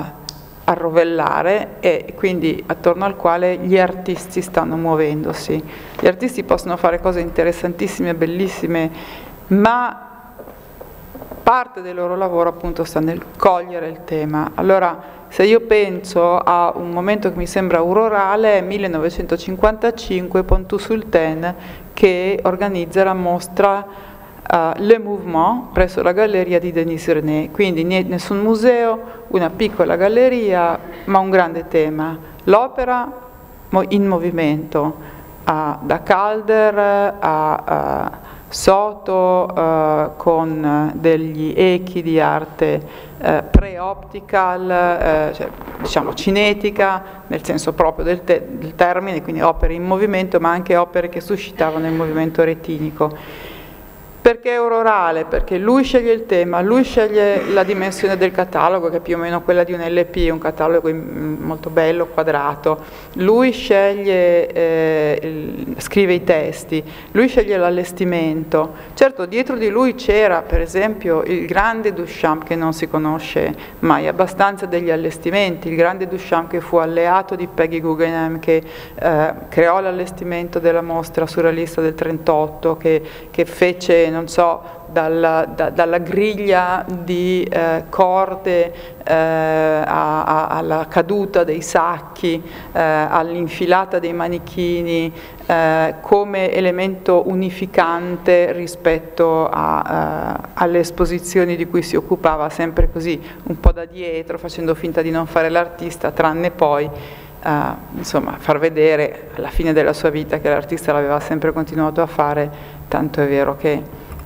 arrovellare e quindi attorno al quale gli artisti stanno muovendosi. Gli artisti possono fare cose interessantissime e bellissime, ma parte del loro lavoro appunto sta nel cogliere il tema. Allora, se io penso a un momento che mi sembra aurorale, è millenovecentocinquantacinque, Pontoise-Sultan, che organizza la mostra uh, Le Mouvement presso la galleria di Denis René. Quindi nessun museo, una piccola galleria, ma un grande tema. L'opera in movimento, uh, da Calder a... a Soto, eh, con degli echi di arte eh, pre-optical, eh, cioè, diciamo cinetica, nel senso proprio del, te del termine, quindi opere in movimento, ma anche opere che suscitavano il movimento retinico. Perché è aurorale? Perché lui sceglie il tema, lui sceglie la dimensione del catalogo, che è più o meno quella di un L P, un catalogo molto bello, quadrato. Lui sceglie, eh, il, scrive i testi, lui sceglie l'allestimento. Certo, dietro di lui c'era, per esempio, il grande Duchamp, che non si conosce mai abbastanza degli allestimenti, il grande Duchamp che fu alleato di Peggy Guggenheim, che eh, creò l'allestimento della mostra surrealista del trentotto, che, che fece, non so, dalla, da, dalla griglia di eh, corde eh, a, a, alla caduta dei sacchi, eh, all'infilata dei manichini, eh, come elemento unificante rispetto a, uh, alle esposizioni di cui si occupava, sempre così, un po' da dietro, facendo finta di non fare l'artista, tranne poi uh, insomma, far vedere alla fine della sua vita che l'artista l'aveva sempre continuato a fare, tanto è vero che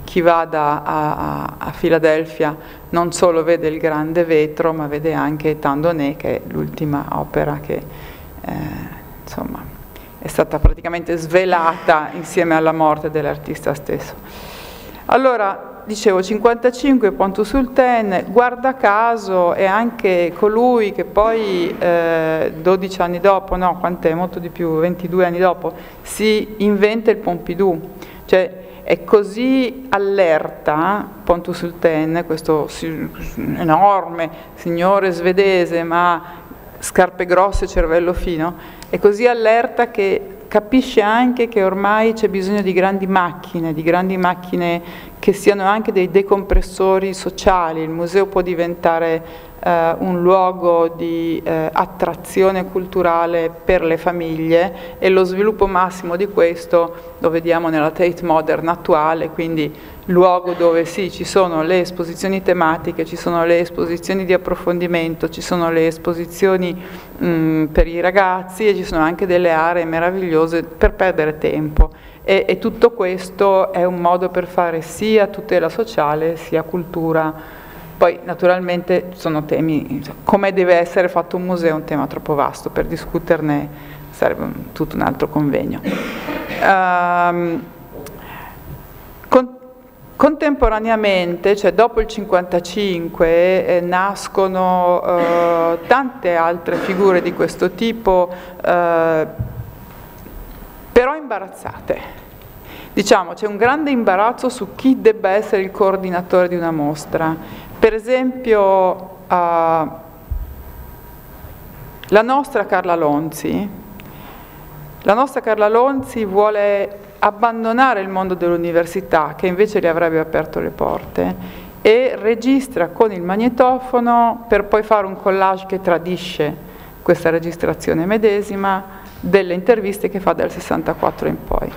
chi vada a, a, a Filadelfia non solo vede il grande vetro, ma vede anche Tandonè, che è l'ultima opera che eh, insomma, è stata praticamente svelata insieme alla morte dell'artista stesso. Allora, dicevo, cinquantacinque Pont-à-Sultan, guarda caso è anche colui che poi eh, dodici anni dopo, no, quant'è, molto di più, ventidue anni dopo, si inventa il Pompidou, cioè è così allerta Pont-à-Sultan, questo enorme signore svedese ma scarpe grosse, cervello fino, è così allerta che capisce anche che ormai c'è bisogno di grandi macchine, di grandi macchine che siano anche dei decompressori sociali. Il museo può diventare eh, un luogo di eh, attrazione culturale per le famiglie, e lo sviluppo massimo di questo lo vediamo nella Tate Modern attuale, quindi luogo dove sì, ci sono le esposizioni tematiche, ci sono le esposizioni di approfondimento, ci sono le esposizioni mh, per i ragazzi, e ci sono anche delle aree meravigliose per perdere tempo. E, e tutto questo è un modo per fare sia tutela sociale sia cultura. Poi naturalmente sono temi, come deve essere fatto un museo, è un tema troppo vasto, per discuterne sarebbe un, tutto un altro convegno. Um, con, contemporaneamente, cioè dopo il cinquantacinque, eh, nascono eh, tante altre figure di questo tipo, eh, però imbarazzate. Diciamo, c'è un grande imbarazzo su chi debba essere il coordinatore di una mostra. Per esempio, uh, la nostra Carla Lonzi, la nostra Carla Lonzi vuole abbandonare il mondo dell'università, che invece le avrebbe aperto le porte, e registra con il magnetofono per poi fare un collage che tradisce questa registrazione medesima delle interviste che fa dal sessantaquattro in poi.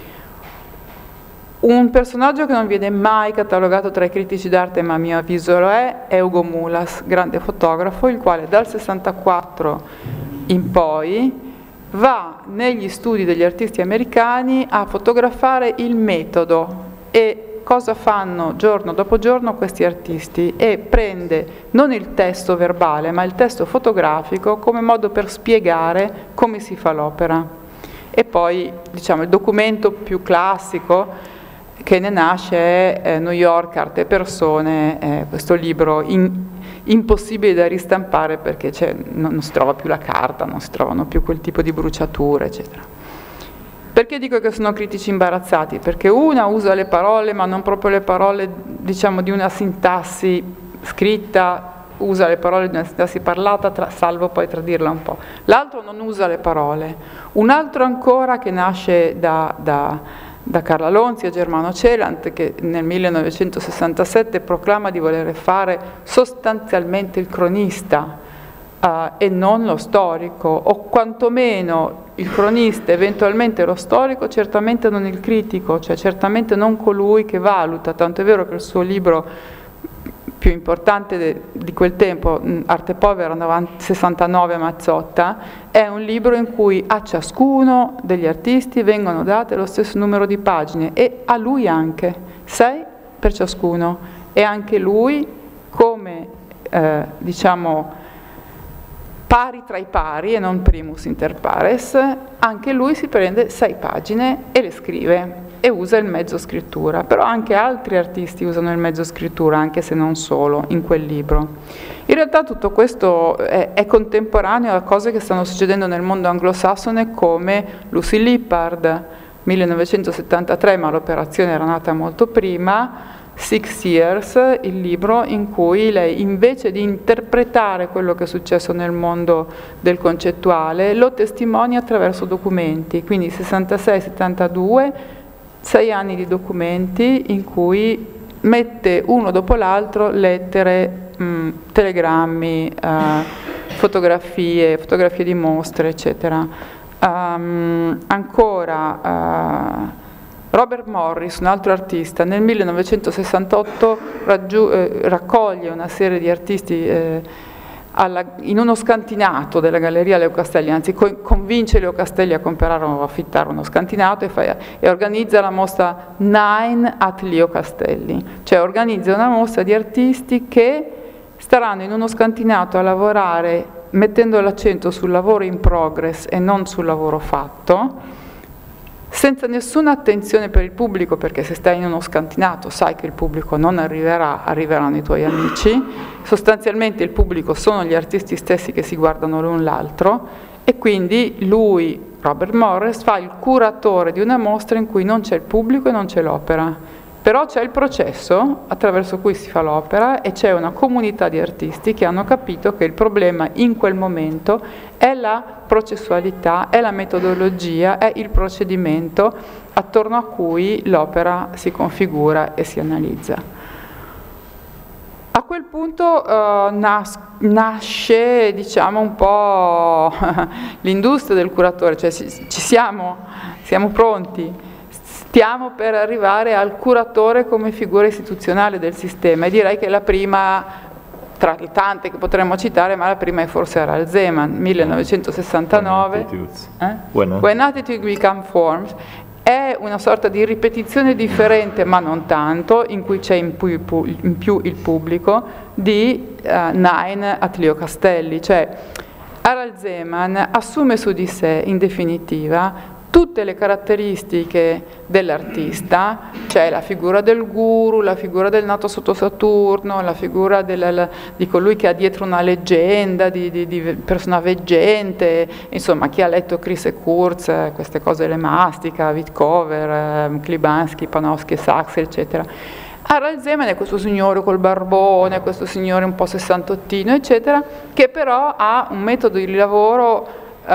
Un personaggio che non viene mai catalogato tra i critici d'arte, ma a mio avviso lo è, è Hugo Mulas, grande fotografo, il quale dal sessantaquattro in poi va negli studi degli artisti americani a fotografare il metodo e cosa fanno giorno dopo giorno questi artisti, e prende non il testo verbale ma il testo fotografico come modo per spiegare come si fa l'opera. E poi, diciamo, il documento più classico che ne nasce è eh, New York, Arte e Persone, eh, questo libro in, impossibile da ristampare perché non, non si trova più la carta, non si trovano più quel tipo di bruciature, eccetera. Perché dico che sono critici imbarazzati? Perché una usa le parole, ma non proprio le parole, diciamo, di una sintassi scritta, usa le parole di una sintassi parlata, tra, salvo poi tradirla un po'. L'altro non usa le parole. Un altro ancora che nasce da... da da Carla Lonzi a Germano Celant, che nel millenovecentosessantasette proclama di voler fare sostanzialmente il cronista uh, e non lo storico, o quantomeno il cronista, eventualmente lo storico, certamente non il critico, cioè certamente non colui che valuta, tanto è vero che il suo libro più importante de, di quel tempo, Arte Povera sessantanove Mazzotta, è un libro in cui a ciascuno degli artisti vengono date lo stesso numero di pagine, e a lui anche, sei per ciascuno, e anche lui come eh, diciamo pari tra i pari e non primus inter pares, anche lui si prende sei pagine e le scrive e usa il mezzo scrittura, però anche altri artisti usano il mezzo scrittura, anche se non solo, in quel libro. In realtà tutto questo è, è contemporaneo a cose che stanno succedendo nel mondo anglosassone, come Lucy Lippard, millenovecentosettantatré, ma l'operazione era nata molto prima, Six Years, il libro in cui lei, invece di interpretare quello che è successo nel mondo del concettuale, lo testimonia attraverso documenti, quindi sessantasei settantadue, sei anni di documenti in cui mette uno dopo l'altro lettere, mh, telegrammi, uh, fotografie, fotografie di mostre, eccetera. Um, ancora uh, Robert Morris, un altro artista, nel millenovecentosessantotto raggiu- eh, raccoglie una serie di artisti eh, alla, in uno scantinato della Galleria Leo Castelli, anzi co convince Leo Castelli a comprare o affittare uno scantinato e, fa, e organizza la mostra Nine at Leo Castelli, cioè organizza una mostra di artisti che staranno in uno scantinato a lavorare mettendo l'accento sul lavoro in progress e non sul lavoro fatto, senza nessuna attenzione per il pubblico, perché se stai in uno scantinato sai che il pubblico non arriverà, arriveranno i tuoi amici, sostanzialmente il pubblico sono gli artisti stessi che si guardano l'un l'altro e quindi lui, Robert Morris, fa il curatore di una mostra in cui non c'è il pubblico e non c'è l'opera. Però c'è il processo attraverso cui si fa l'opera e c'è una comunità di artisti che hanno capito che il problema in quel momento è la processualità, è la metodologia, è il procedimento attorno a cui l'opera si configura e si analizza. A quel punto eh, nas nasce, diciamo, un po' l'industria del curatore, cioè ci siamo, siamo pronti. Stiamo per arrivare al curatore come figura istituzionale del sistema e direi che la prima, tra le tante che potremmo citare, ma la prima è forse Aral Zeman, millenovecentosessantanove, eh? When Attitude Become Forms, è una sorta di ripetizione differente, ma non tanto, in cui c'è in, in più il pubblico, di uh, Nine at Leo Castelli, cioè Aral Zeman assume su di sé, in definitiva, tutte le caratteristiche dell'artista, cioè la figura del guru, la figura del nato sotto Saturno, la figura del, di colui che ha dietro una leggenda, di, di, di persona veggente, insomma chi ha letto Chris e Kurz, queste cose le mastica, Wittcover, Klibanski, Panofsky, Sachs, eccetera. Aral Zeman è questo signore col barbone, questo signore un po' sessantottino, eccetera, che però ha un metodo di lavoro Uh,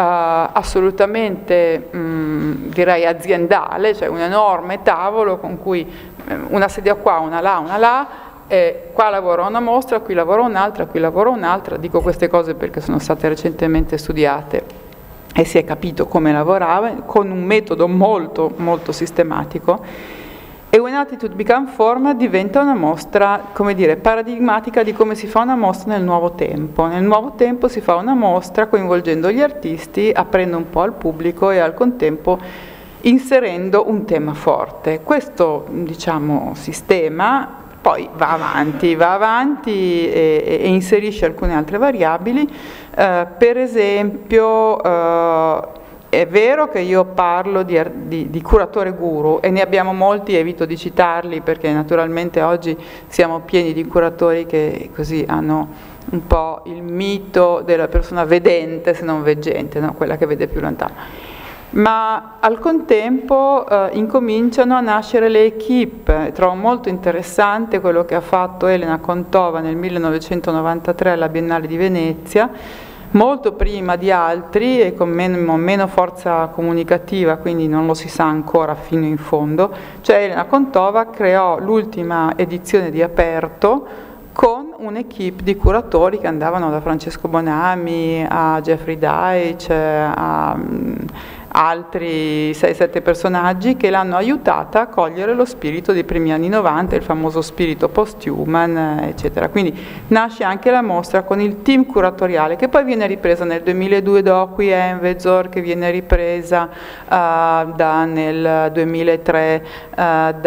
assolutamente mh, direi aziendale, cioè un enorme tavolo con cui una sedia qua, una là, una là, e qua lavora una mostra, qui lavora un'altra, qui lavora un'altra. Dico queste cose perché sono state recentemente studiate e si è capito come lavorava con un metodo molto molto sistematico. E When Attitude Become Form diventa una mostra, come dire, paradigmatica di come si fa una mostra nel nuovo tempo. Nel nuovo tempo si fa una mostra coinvolgendo gli artisti, aprendo un po' al pubblico e al contempo inserendo un tema forte. Questo, diciamo, sistema poi va avanti, va avanti e, e inserisce alcune altre variabili, eh, per esempio eh, è vero che io parlo di, di, di curatore guru e ne abbiamo molti, evito di citarli perché naturalmente oggi siamo pieni di curatori che così hanno un po' il mito della persona vedente se non veggente, no? Quella che vede più lontano. Ma al contempo eh, incominciano a nascere le equipe. Trovo molto interessante quello che ha fatto Elena Kontova nel millenovecentonovantatré alla Biennale di Venezia, molto prima di altri e con meno, meno forza comunicativa, quindi non lo si sa ancora fino in fondo. Cioè Elena Kontova creò l'ultima edizione di Aperto con un'equipe di curatori che andavano da Francesco Bonami a Jeffrey Deitch, a altri sei sette personaggi che l'hanno aiutata a cogliere lo spirito dei primi anni novanta, il famoso spirito post-human, eccetera. Quindi nasce anche la mostra con il team curatoriale, che poi viene ripresa nel duemiladue da Oqui Envezor, che viene ripresa uh, da, nel duemilatré uh,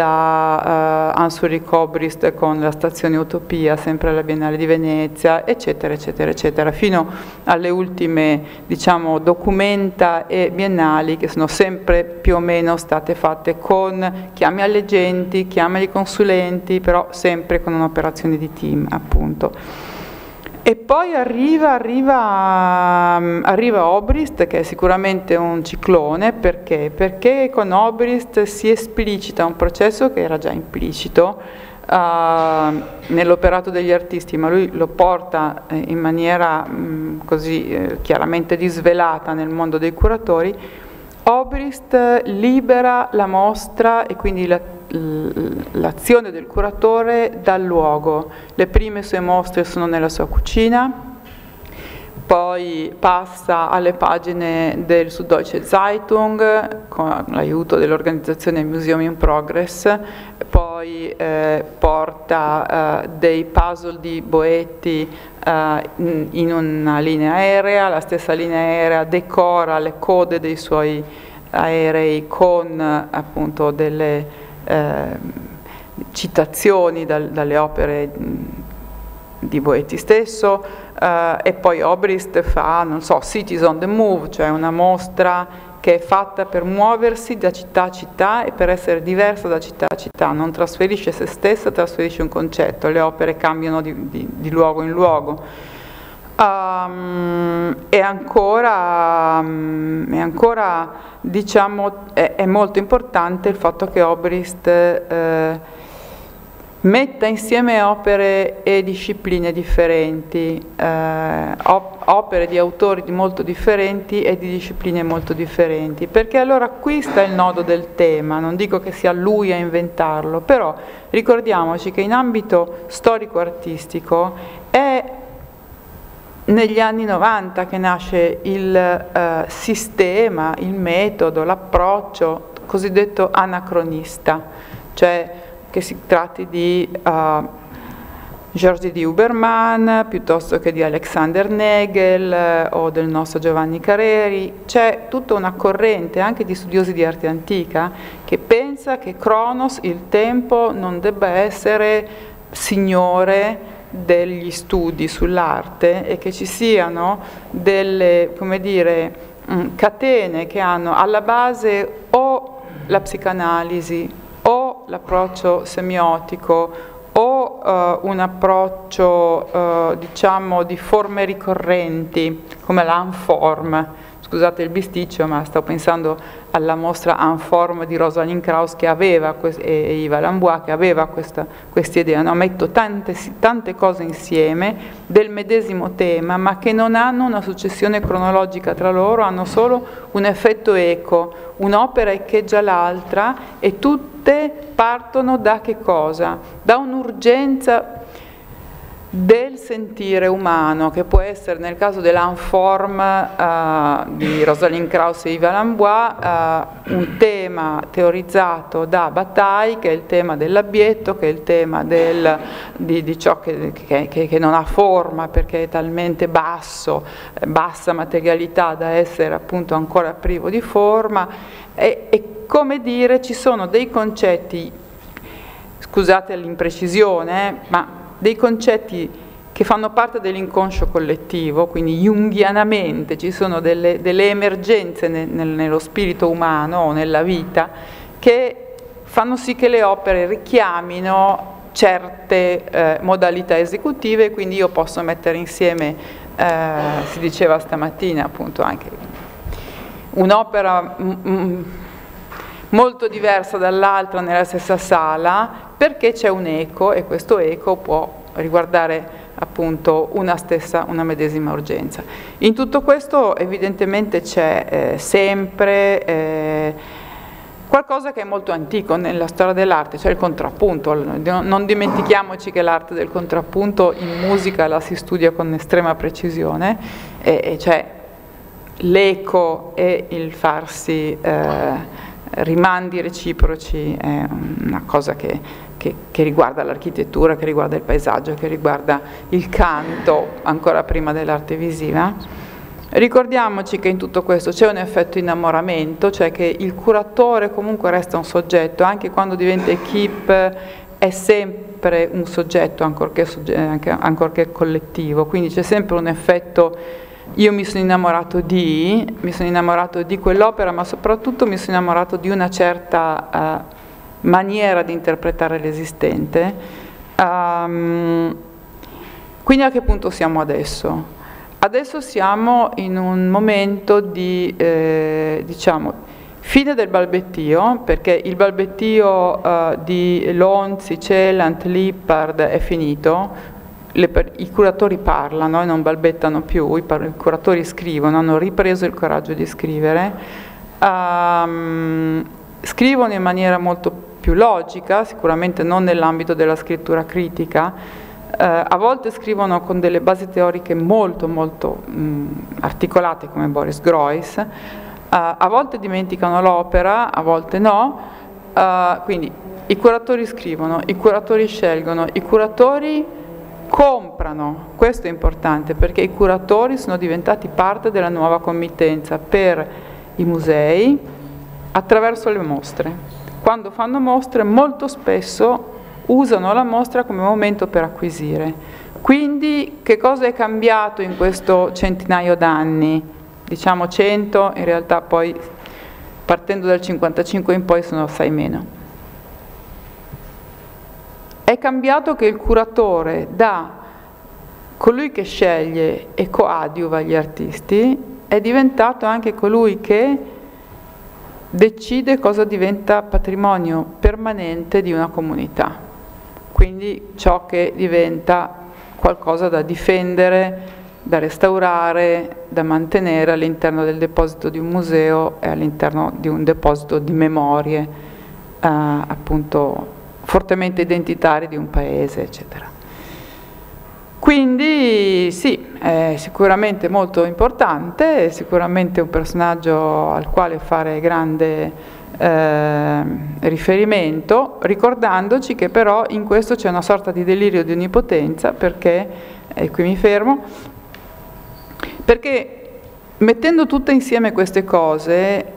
da uh, Ansuri Obrist con la stazione Utopia, sempre alla Biennale di Venezia, eccetera, eccetera, eccetera, fino alle ultime, diciamo, documenta e biennali, che sono sempre più o meno state fatte con chiami allegenti, chiami ai consulenti, però sempre con un'operazione di team, appunto. E poi arriva, arriva, arriva Obrist, che è sicuramente un ciclone, perché? Perché con Obrist si esplicita un processo che era già implicito Uh, nell'operato degli artisti, ma lui lo porta eh, in maniera mh, così eh, chiaramente disvelata nel mondo dei curatori. Obrist libera la mostra e quindi la, l'azione del curatore dal luogo. Le prime sue mostre sono nella sua cucina, poi passa alle pagine del Süddeutsche Zeitung con l'aiuto dell'organizzazione Museum in Progress, poi eh, porta eh, dei puzzle di Boetti in, in una linea aerea, la stessa linea aerea decora le code dei suoi aerei con appunto delle eh, citazioni dal, dalle opere di Boetti stesso, eh, e poi Obrist fa, non so, Cities on the Move, cioè una mostra che è fatta per muoversi da città a città e per essere diversa da città a città, non trasferisce se stessa, trasferisce un concetto, le opere cambiano di, di, di luogo in luogo. Um, e ancora, um, e ancora diciamo, è, è molto importante il fatto che Obrist eh, metta insieme opere e discipline differenti, eh, op opere di autori molto differenti e di discipline molto differenti, perché allora qui sta il nodo del tema. Non dico che sia lui a inventarlo, però ricordiamoci che in ambito storico-artistico è negli anni novanta che nasce il eh, sistema, il metodo, l'approccio cosiddetto anacronista, cioè che si tratti di uh, Georges de Huberman piuttosto che di Alexander Nagel eh, o del nostro Giovanni Careri. C'è tutta una corrente anche di studiosi di arte antica che pensa che Cronos, il tempo, non debba essere signore degli studi sull'arte e che ci siano delle, come dire, mh, catene che hanno alla base o la psicanalisi o l'approccio semiotico o uh, un approccio uh, diciamo di forme ricorrenti come l'unform. Scusate il bisticcio, ma sto pensando alla mostra Unform di Rosalind Krauss che aveva e Yves Lambois che aveva questa questa idea, no? Metto tante, tante cose insieme del medesimo tema ma che non hanno una successione cronologica tra loro, hanno solo un effetto eco, un'opera echeggia l'altra e tutte partono da che cosa? Da un'urgenza del sentire umano, che può essere nel caso dell'Unform uh, di Rosalind Krauss e Yves Lambois uh, un tema teorizzato da Bataille, che è il tema dell'abbietto, che è il tema del, di, di ciò che, che, che, che non ha forma perché è talmente basso, bassa materialità da essere appunto ancora privo di forma, e, e come dire ci sono dei concetti, scusate l'imprecisione, eh, ma dei concetti che fanno parte dell'inconscio collettivo, quindi junghianamente ci sono delle, delle emergenze ne, nel, nello spirito umano o nella vita che fanno sì che le opere richiamino certe eh, modalità esecutive, quindi io posso mettere insieme, eh, si diceva stamattina appunto anche, un'opera molto diversa dall'altra nella stessa sala, perché c'è un eco e questo eco può riguardare appunto una stessa, una medesima urgenza. In tutto questo evidentemente c'è eh, sempre eh, qualcosa che è molto antico nella storia dell'arte, cioè il contrappunto. Non dimentichiamoci che l'arte del contrappunto in musica la si studia con estrema precisione, e, e cioè l'eco e il farsi eh, rimandi reciproci è una cosa che, che, che riguarda l'architettura, che riguarda il paesaggio, che riguarda il canto ancora prima dell'arte visiva. Ricordiamoci che in tutto questo c'è un effetto innamoramento, cioè che il curatore comunque resta un soggetto, anche quando diventa equipe è sempre un soggetto ancorché, anche, ancorché collettivo, quindi c'è sempre un effetto. Io mi sono innamorato di, mi sono innamorato di quell'opera, ma soprattutto mi sono innamorato di una certa uh, maniera di interpretare l'esistente. Um, quindi a che punto siamo adesso? Adesso siamo in un momento di, eh, diciamo, fine del balbettio, perché il balbettio uh, di Lonzi, Celant, Lippard è finito. Le, I curatori parlano e non balbettano più, i, i curatori scrivono, hanno ripreso il coraggio di scrivere, um, scrivono in maniera molto più logica, sicuramente non nell'ambito della scrittura critica, uh, a volte scrivono con delle basi teoriche molto molto mh, articolate come Boris Groys, uh, a volte dimenticano l'opera, a volte no, uh, quindi i curatori scrivono, i curatori scelgono, i curatori comprano coprono. Questo è importante perché i curatori sono diventati parte della nuova committenza per i musei attraverso le mostre. Quando fanno mostre molto spesso usano la mostra come momento per acquisire. Quindi che cosa è cambiato in questo centinaio d'anni? Diciamo cento, in realtà poi partendo dal cinquantacinque in poi sono assai meno. È cambiato che il curatore, da colui che sceglie e coadiuva gli artisti, è diventato anche colui che decide cosa diventa patrimonio permanente di una comunità. Quindi ciò che diventa qualcosa da difendere, da restaurare, da mantenere all'interno del deposito di un museo e all'interno di un deposito di memorie, eh, appunto, fortemente identitari di un paese, eccetera. Quindi sì, è sicuramente molto importante, è sicuramente un personaggio al quale fare grande eh, riferimento, ricordandoci che però in questo c'è una sorta di delirio di onnipotenza, perché, e qui mi fermo, perché mettendo tutte insieme queste cose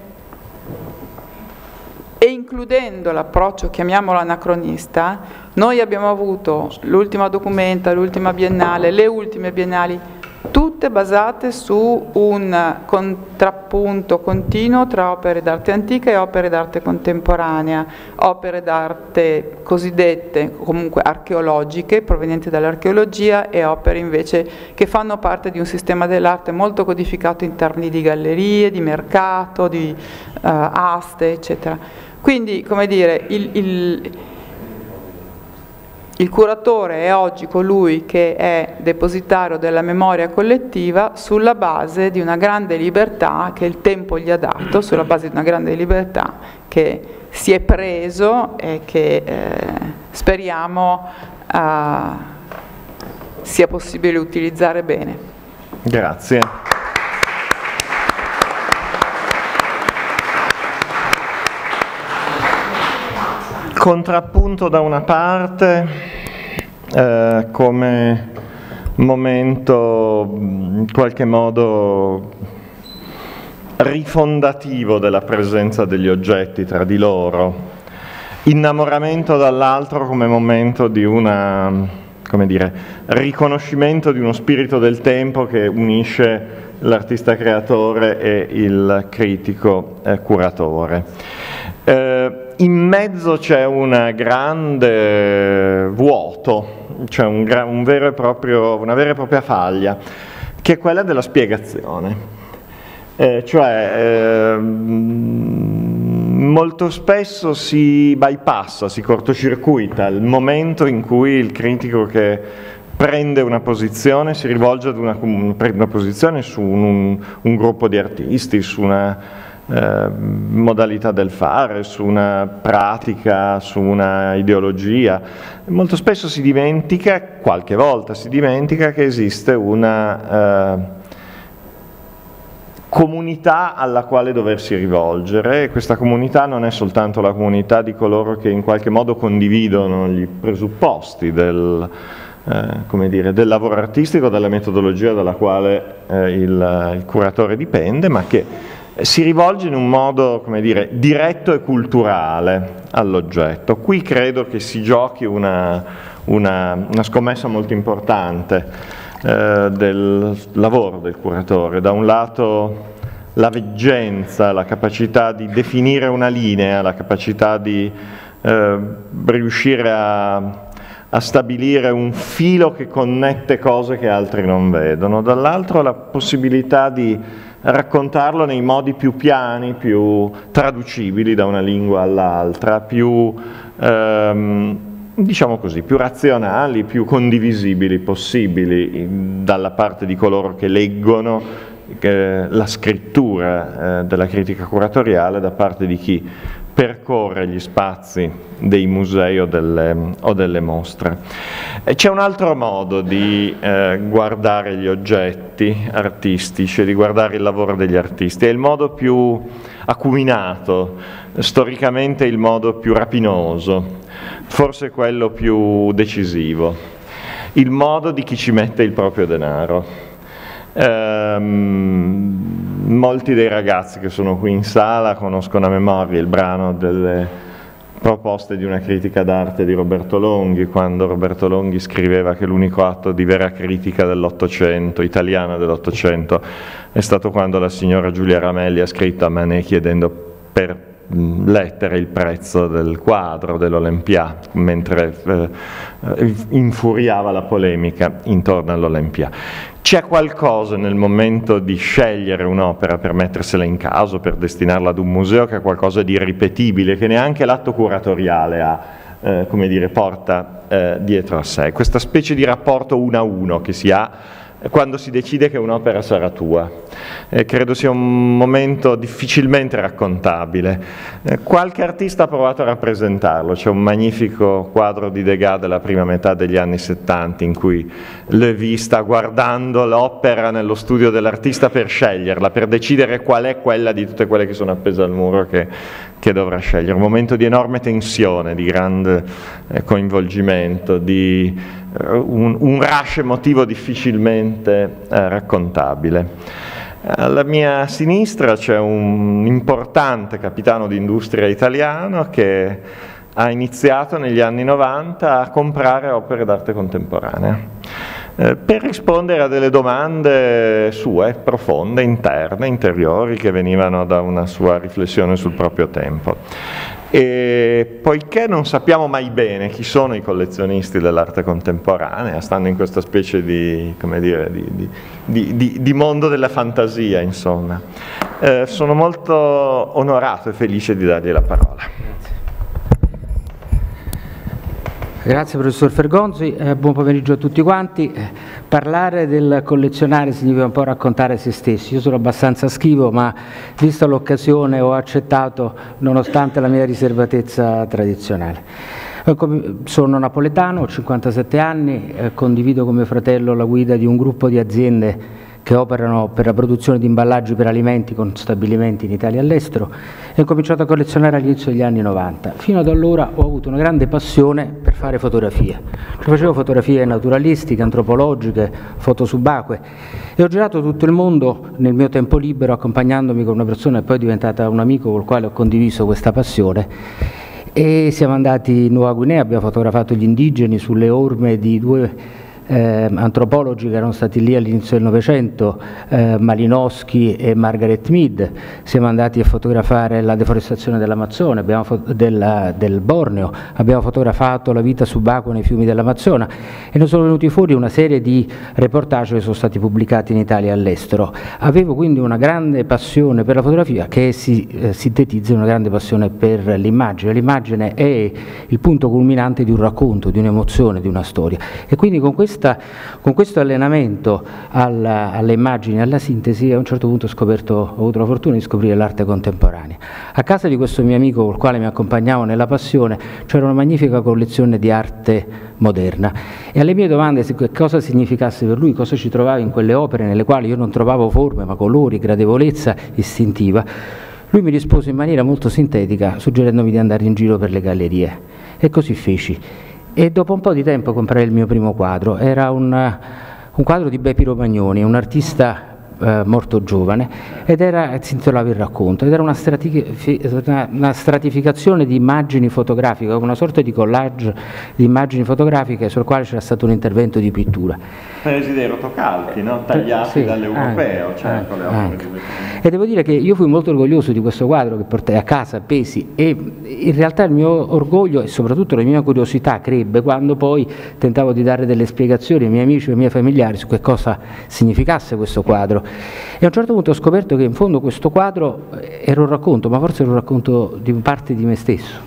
e includendo l'approccio, chiamiamolo anacronista, noi abbiamo avuto l'ultima Documenta, l'ultima Biennale, le ultime Biennali, tutte basate su un contrappunto continuo tra opere d'arte antica e opere d'arte contemporanea, opere d'arte cosiddette, comunque archeologiche, provenienti dall'archeologia, e opere invece che fanno parte di un sistema dell'arte molto codificato in termini di gallerie, di mercato, di uh, aste, eccetera. Quindi, come dire, il, il, il curatore è oggi colui che è depositario della memoria collettiva sulla base di una grande libertà che il tempo gli ha dato, sulla base di una grande libertà che si è preso e che eh, speriamo eh, sia possibile utilizzare bene. Grazie. Contrappunto da una parte eh, come momento in qualche modo rifondativo della presenza degli oggetti tra di loro, innamoramento dall'altro come momento di una, come dire, riconoscimento di uno spirito del tempo che unisce l'artista creatore e il critico eh, curatore. Eh, in mezzo c'è un grande vuoto, c'è un, un vero e proprio, una vera e propria faglia, che è quella della spiegazione. Eh, cioè, eh, molto spesso si bypassa, si cortocircuita il momento in cui il critico che prende una posizione si rivolge ad una, una posizione su un, un gruppo di artisti, su una Eh, modalità del fare, su una pratica, su una ideologia. Molto spesso si dimentica, qualche volta si dimentica che esiste una eh, comunità alla quale doversi rivolgere, e questa comunità non è soltanto la comunità di coloro che in qualche modo condividono gli presupposti del, eh, come dire, del lavoro artistico, della metodologia dalla quale eh, il, il curatore dipende, ma che si rivolge in un modo, come dire, diretto e culturale all'oggetto. Qui credo che si giochi una, una, una scommessa molto importante eh, del lavoro del curatore. Da un lato la veggenza, la capacità di definire una linea, la capacità di eh, riuscire a, a stabilire un filo che connette cose che altri non vedono. Dall'altro la possibilità di raccontarlo nei modi più piani, più traducibili da una lingua all'altra, più, ehm, diciamo così, più razionali, più condivisibili possibili dalla parte di coloro che leggono eh, la scrittura eh, della critica curatoriale, da parte di chi percorre gli spazi dei musei o delle, o delle mostre. C'è un altro modo di eh, guardare gli oggetti artistici, di guardare il lavoro degli artisti, è il modo più acuminato, storicamente il modo più rapinoso, forse quello più decisivo. il modo di chi ci mette il proprio denaro. Ehm, molti dei ragazzi che sono qui in sala conoscono a memoria il brano delle proposte di una critica d'arte di Roberto Longhi, quando Roberto Longhi scriveva che l'unico atto di vera critica dell'Ottocento, italiana dell'Ottocento, è stato quando la signora Giulia Ramelli ha scritto a Manet chiedendo per lettere il prezzo del quadro dell'Olympia, mentre eh, infuriava la polemica intorno all'Olympia. C'è qualcosa nel momento di scegliere un'opera per mettersela in caso, per destinarla ad un museo, che è qualcosa di irripetibile, che neanche l'atto curatoriale ha, eh, come dire, porta eh, dietro a sé. Questa specie di rapporto uno a uno che si ha quando si decide che un'opera sarà tua. Eh, credo sia un momento difficilmente raccontabile. Eh, qualche artista ha provato a rappresentarlo, c'è un magnifico quadro di Degas della prima metà degli anni settanta in cui Lévy sta guardando l'opera nello studio dell'artista per sceglierla, per decidere qual è quella di tutte quelle che sono appese al muro che, che dovrà scegliere. Un momento di enorme tensione, di grande eh, coinvolgimento, di Un, un rush emotivo difficilmente eh, raccontabile. Alla mia sinistra c'è un importante capitano di industria italiano che ha iniziato negli anni novanta a comprare opere d'arte contemporanea eh, per rispondere a delle domande sue, profonde, interne, interiori, che venivano da una sua riflessione sul proprio tempo. E poiché non sappiamo mai bene chi sono i collezionisti dell'arte contemporanea, stanno in questa specie di, come dire, di, di, di, di, di mondo della fantasia, insomma, eh, sono molto onorato e felice di dargli la parola. Grazie professor Fergonzi, eh, buon pomeriggio a tutti quanti. Eh, parlare del collezionare significa un po' raccontare se stessi. Io sono abbastanza schivo, ma vista l'occasione ho accettato nonostante la mia riservatezza tradizionale. Sono napoletano, ho cinquantasette anni, eh, condivido con mio fratello la guida di un gruppo di aziende che operano per la produzione di imballaggi per alimenti con stabilimenti in Italia e all'estero, e ho cominciato a collezionare all'inizio degli anni novanta. Fino ad allora ho avuto una grande passione per fare fotografie. Facevo fotografie naturalistiche, antropologiche, foto subacquee, e ho girato tutto il mondo nel mio tempo libero, accompagnandomi con una persona che poi è diventata un amico col quale ho condiviso questa passione. E siamo andati in Nuova Guinea, abbiamo fotografato gli indigeni sulle orme di due Eh, antropologi che erano stati lì all'inizio del Novecento, eh, Malinowski e Margaret Mead. Siamo andati a fotografare la deforestazione dell'Amazzone, del, del Borneo, abbiamo fotografato la vita subacquea nei fiumi dell'Amazzona, e ne sono venuti fuori una serie di reportage che sono stati pubblicati in Italia e all'estero. Avevo quindi una grande passione per la fotografia che si eh, sintetizza in una grande passione per l'immagine. L'immagine è il punto culminante di un racconto, di un'emozione, di una storia, e quindi con questa Con questo allenamento alla, alle immagini, alla sintesi, a un certo punto ho scoperto, ho avuto la fortuna di scoprire l'arte contemporanea. A casa di questo mio amico col quale mi accompagnavo nella passione c'era una magnifica collezione di arte moderna, e alle mie domande su cosa significasse per lui, cosa ci trovava in quelle opere nelle quali io non trovavo forme ma colori, gradevolezza istintiva, lui mi rispose in maniera molto sintetica suggerendomi di andare in giro per le gallerie, e così feci. E dopo un po' di tempo comprai il mio primo quadro. Era un, un quadro di Bepi Romagnoni, un artista eh, morto giovane, ed era, si intitolava Il racconto, ed era una, una, una stratificazione di immagini fotografiche, una sorta di collage di immagini fotografiche sul quale c'era stato un intervento di pittura. Presi dei rotocalchi, no? Tagliati sì, dall'europeo, anche, certo, anche, le anche. E devo dire che io fui molto orgoglioso di questo quadro che portai a casa appesi, e in realtà il mio orgoglio e soprattutto la mia curiosità crebbe quando poi tentavo di dare delle spiegazioni ai miei amici e ai miei familiari su che cosa significasse questo quadro. E a un certo punto ho scoperto che in fondo questo quadro era un racconto, ma forse era un racconto di parte di me stesso.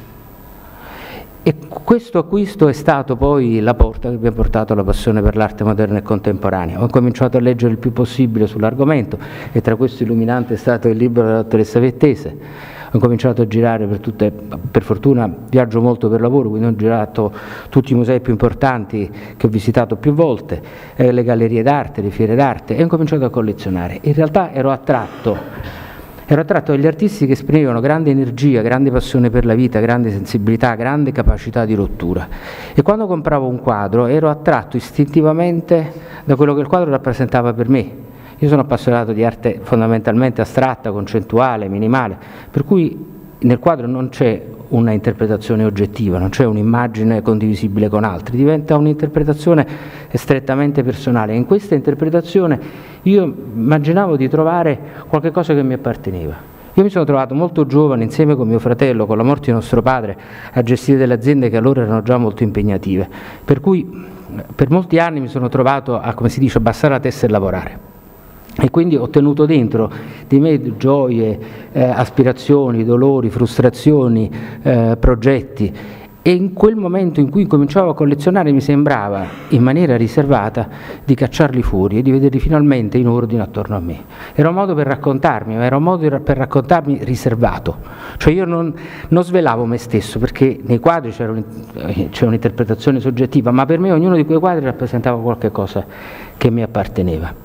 E questo acquisto è stato poi la porta che mi ha portato alla passione per l'arte moderna e contemporanea. Ho cominciato a leggere il più possibile sull'argomento, e tra questo illuminante è stato il libro della dottoressa Vettese. Ho cominciato a girare per tutte, per fortuna viaggio molto per lavoro, quindi ho girato tutti i musei più importanti che ho visitato più volte, eh, le gallerie d'arte, le fiere d'arte, e ho cominciato a collezionare. In realtà ero attratto ero attratto dagli artisti che esprimevano grande energia, grande passione per la vita, grande sensibilità, grande capacità di rottura. E quando compravo un quadro ero attratto istintivamente da quello che il quadro rappresentava per me. Io sono appassionato di arte fondamentalmente astratta, concettuale, minimale, per cui nel quadro non c'è una interpretazione oggettiva, non c'è un'immagine condivisibile con altri, diventa un'interpretazione strettamente personale. In questa interpretazione io immaginavo di trovare qualche cosa che mi apparteneva. Io mi sono trovato molto giovane, insieme con mio fratello, con la morte di nostro padre, a gestire delle aziende che allora erano già molto impegnative, per cui per molti anni mi sono trovato a, come si dice, abbassare la testa e lavorare. E quindi ho tenuto dentro di me gioie, eh, aspirazioni, dolori, frustrazioni, eh, progetti, e in quel momento in cui cominciavo a collezionare mi sembrava, in maniera riservata, di cacciarli fuori e di vederli finalmente in ordine attorno a me. Era un modo per raccontarmi, ma era un modo per raccontarmi riservato, cioè io non, non svelavo me stesso, perché nei quadri c'era un'interpretazione soggettiva, ma per me ognuno di quei quadri rappresentava qualche cosa che mi apparteneva.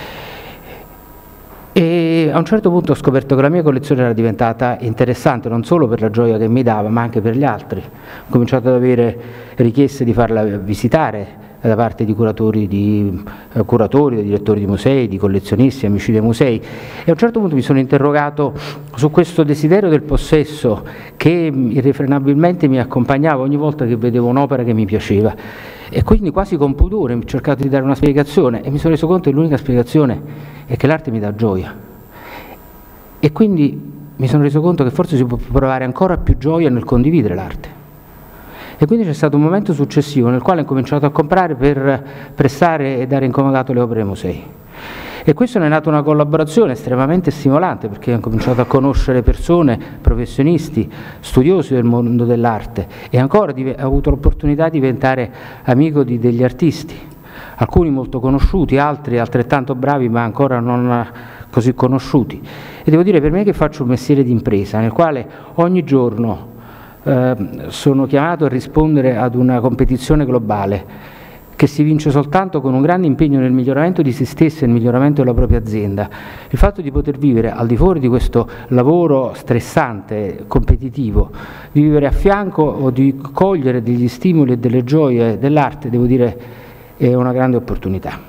E a un certo punto ho scoperto che la mia collezione era diventata interessante non solo per la gioia che mi dava, ma anche per gli altri. Ho cominciato ad avere richieste di farla visitare da parte di curatori, di, eh, curatori, di direttori di musei, di collezionisti, amici dei musei, e a un certo punto mi sono interrogato su questo desiderio del possesso che irrefrenabilmente mi accompagnava ogni volta che vedevo un'opera che mi piaceva, e quindi quasi con pudore ho cercato di dare una spiegazione, e mi sono reso conto che l'unica spiegazione è che l'arte mi dà gioia, e quindi mi sono reso conto che forse si può provare ancora più gioia nel condividere l'arte. E quindi c'è stato un momento successivo nel quale ho cominciato a comprare per prestare e dare in comodato le opere ai musei. E questo ne è nata una collaborazione estremamente stimolante, perché ho cominciato a conoscere persone, professionisti, studiosi del mondo dell'arte, e ancora ho avuto l'opportunità di diventare amico di degli artisti, alcuni molto conosciuti, altri altrettanto bravi ma ancora non così conosciuti. E devo dire, per me che faccio un mestiere di impresa nel quale ogni giorno eh, sono chiamato a rispondere ad una competizione globale che si vince soltanto con un grande impegno nel miglioramento di se stessi e nel miglioramento della propria azienda, il fatto di poter vivere al di fuori di questo lavoro stressante, competitivo, di vivere a fianco o di cogliere degli stimoli e delle gioie dell'arte, devo dire, è una grande opportunità.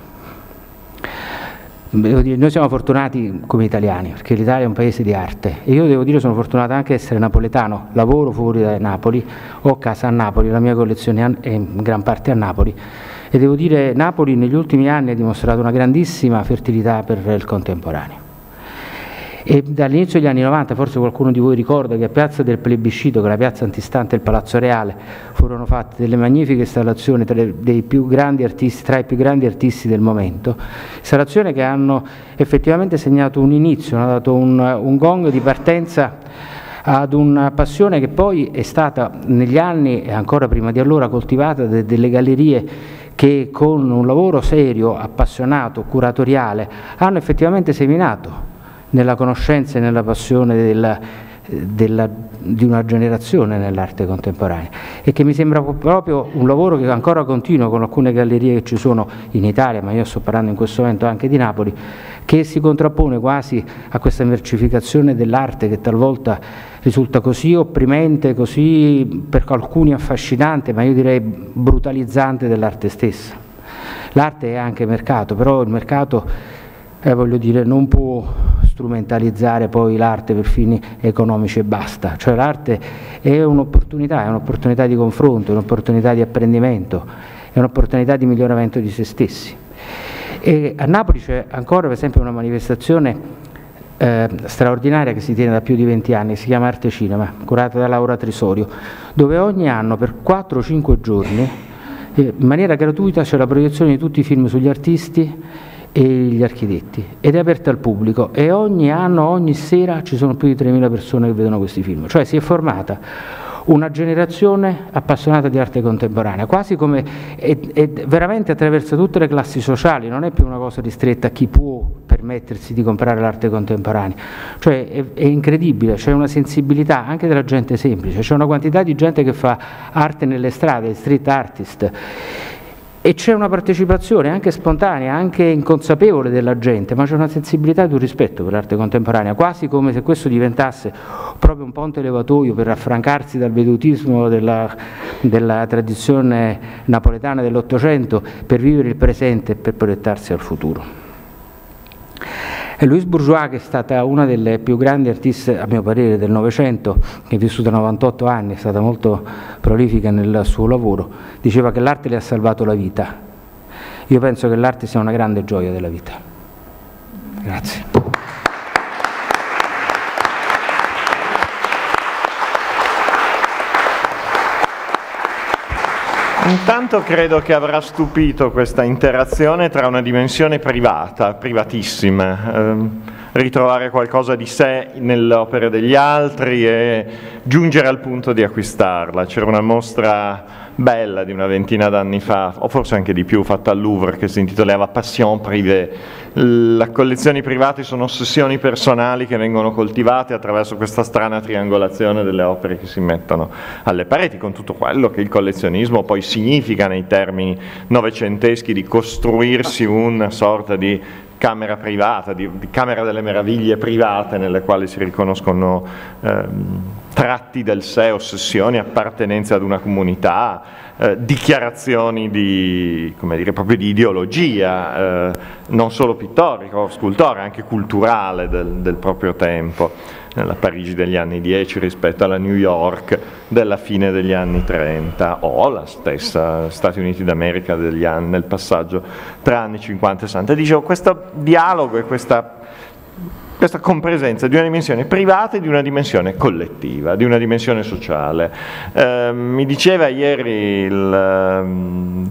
Devo dire, noi siamo fortunati come italiani, perché l'Italia è un paese di arte, e io devo dire sono fortunato anche ad essere napoletano, lavoro fuori da Napoli, ho casa a Napoli, la mia collezione è in gran parte a Napoli, e devo dire Napoli negli ultimi anni ha dimostrato una grandissima fertilità per il contemporaneo. E dall'inizio degli anni novanta, forse qualcuno di voi ricorda che a Piazza del Plebiscito, che è la piazza antistante il Palazzo Reale, furono fatte delle magnifiche installazioni tra, dei più grandi artisti, tra i più grandi artisti del momento, installazioni che hanno effettivamente segnato un inizio, hanno dato un, un gong di partenza ad una passione che poi è stata negli anni e ancora prima di allora coltivata da delle gallerie che con un lavoro serio, appassionato, curatoriale, hanno effettivamente seminato nella conoscenza e nella passione della, della, di una generazione nell'arte contemporanea, e che mi sembra proprio un lavoro che ancora continua con alcune gallerie che ci sono in Italia, ma io sto parlando in questo momento anche di Napoli, che si contrappone quasi a questa mercificazione dell'arte che talvolta risulta così opprimente, così per alcuni affascinante, ma io direi brutalizzante dell'arte stessa. L'arte è anche mercato, però il mercato Eh, voglio dire, non può strumentalizzare poi l'arte per fini economici e basta, cioè l'arte è un'opportunità, è un'opportunità di confronto, è un'opportunità di apprendimento, è un'opportunità di miglioramento di se stessi. E a Napoli c'è ancora per esempio una manifestazione eh, straordinaria che si tiene da più di venti anni, si chiama Arte Cinema, curata da Laura Trisorio, dove ogni anno per quattro o cinque giorni eh, in maniera gratuita c'è la proiezione di tutti i film sugli artisti e gli architetti, ed è aperta al pubblico, e ogni anno, ogni sera ci sono più di tremila persone che vedono questi film, cioè si è formata una generazione appassionata di arte contemporanea, quasi come è, è veramente attraverso tutte le classi sociali, non è più una cosa ristretta a chi può permettersi di comprare l'arte contemporanea, cioè è, è incredibile, c'è una sensibilità anche della gente semplice, c'è una quantità di gente che fa arte nelle strade, street artist, e c'è una partecipazione anche spontanea, anche inconsapevole della gente, ma c'è una sensibilità ed un rispetto per l'arte contemporanea, quasi come se questo diventasse proprio un ponte levatoio per affrancarsi dal vedutismo della, della tradizione napoletana dell'Ottocento, per vivere il presente e per proiettarsi al futuro. E Louise Bourgeois, che è stata una delle più grandi artiste, a mio parere, del Novecento, che è vissuta novantotto anni, è stata molto prolifica nel suo lavoro, diceva che l'arte le ha salvato la vita. Io penso che l'arte sia una grande gioia della vita. Grazie. Intanto credo che avrà stupito questa interazione tra una dimensione privata, privatissima, ehm, ritrovare qualcosa di sé nelle opere degli altri e giungere al punto di acquistarla. C'era una mostra bella di una ventina d'anni fa, o forse anche di più, fatta al Louvre, che si intitolava Passion privée. Le collezioni private sono ossessioni personali che vengono coltivate attraverso questa strana triangolazione delle opere che si mettono alle pareti, con tutto quello che il collezionismo poi significa nei termini novecenteschi di costruirsi una sorta di camera privata, di, di camera delle meraviglie private nelle quali si riconoscono ehm, tratti del sé, ossessioni, appartenenze ad una comunità, eh, dichiarazioni di, come dire, proprio di ideologia, eh, non solo pittorica o scultorea, anche culturale del, del proprio tempo, nella Parigi degli anni dieci rispetto alla New York della fine degli anni trenta, o la stessa Stati Uniti d'America degli anni, nel passaggio tra anni cinquanta e sessanta. Dicevo, questo dialogo e questa, questa compresenza di una dimensione privata e di una dimensione collettiva, di una dimensione sociale. Eh, mi diceva ieri il,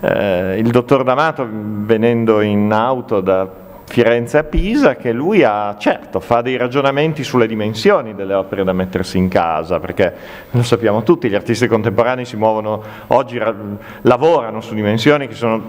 eh, il dottor D'Amato, venendo in auto da Firenze a Pisa, che lui ha, certo, fa dei ragionamenti sulle dimensioni delle opere da mettersi in casa, perché lo sappiamo tutti, gli artisti contemporanei si muovono oggi, lavorano su dimensioni che sono,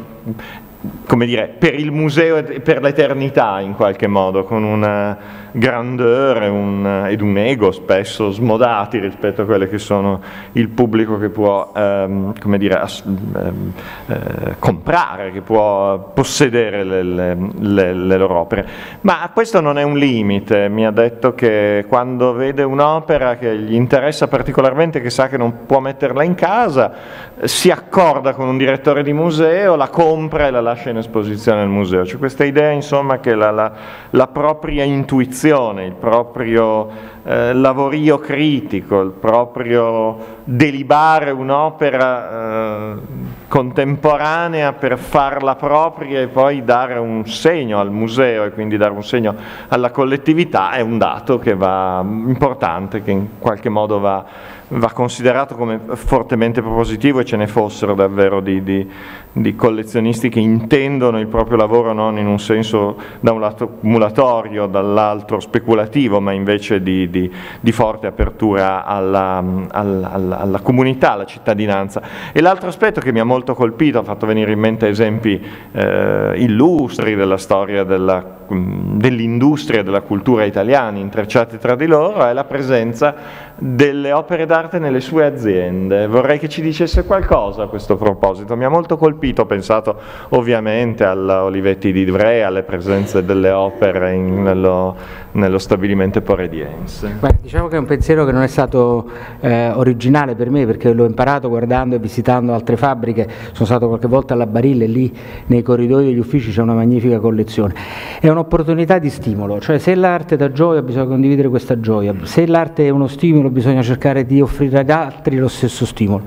come dire, per il museo e per l'eternità in qualche modo, con una grandeur un, ed un ego spesso smodati rispetto a quelle che sono il pubblico che può ehm, come dire, ass, ehm, eh, comprare, che può possedere le, le, le, le loro opere. Ma questo non è un limite. Mi ha detto che quando vede un'opera che gli interessa particolarmente, che sa che non può metterla in casa, si accorda con un direttore di museo, la compra e la lascia in esposizione al museo. C'è questa idea, insomma, che la, la, la propria intuizione, il proprio eh, lavorio critico, il proprio delibare un'opera eh, contemporanea per farla propria e poi dare un segno al museo e quindi dare un segno alla collettività, è un dato che va importante, che in qualche modo va, va considerato come fortemente propositivo, e ce ne fossero davvero di, di, di collezionisti che intendono il proprio lavoro non in un senso da un lato accumulatorio, dall'altro speculativo, ma invece di, di, di forte apertura alla, alla, alla, alla comunità, alla cittadinanza. E l'altro aspetto che mi ha molto colpito, ha fatto venire in mente esempi eh, illustri della storia della dell'industria e della cultura italiani intrecciati tra di loro, è la presenza delle opere d'arte nelle sue aziende. Vorrei che ci dicesse qualcosa a questo proposito. Mi ha molto colpito, ho pensato ovviamente alla Olivetti di Ivrea, alle presenze delle opere in, nello, nello stabilimento porediense. Beh, diciamo che è un pensiero che non è stato eh, originale per me, perché l'ho imparato guardando e visitando altre fabbriche. Sono stato qualche volta alla Barilla e lì nei corridoi degli uffici c'è una magnifica collezione. È un'opportunità di stimolo, cioè se l'arte dà gioia bisogna condividere questa gioia, se l'arte è uno stimolo bisogna cercare di offrire ad altri lo stesso stimolo.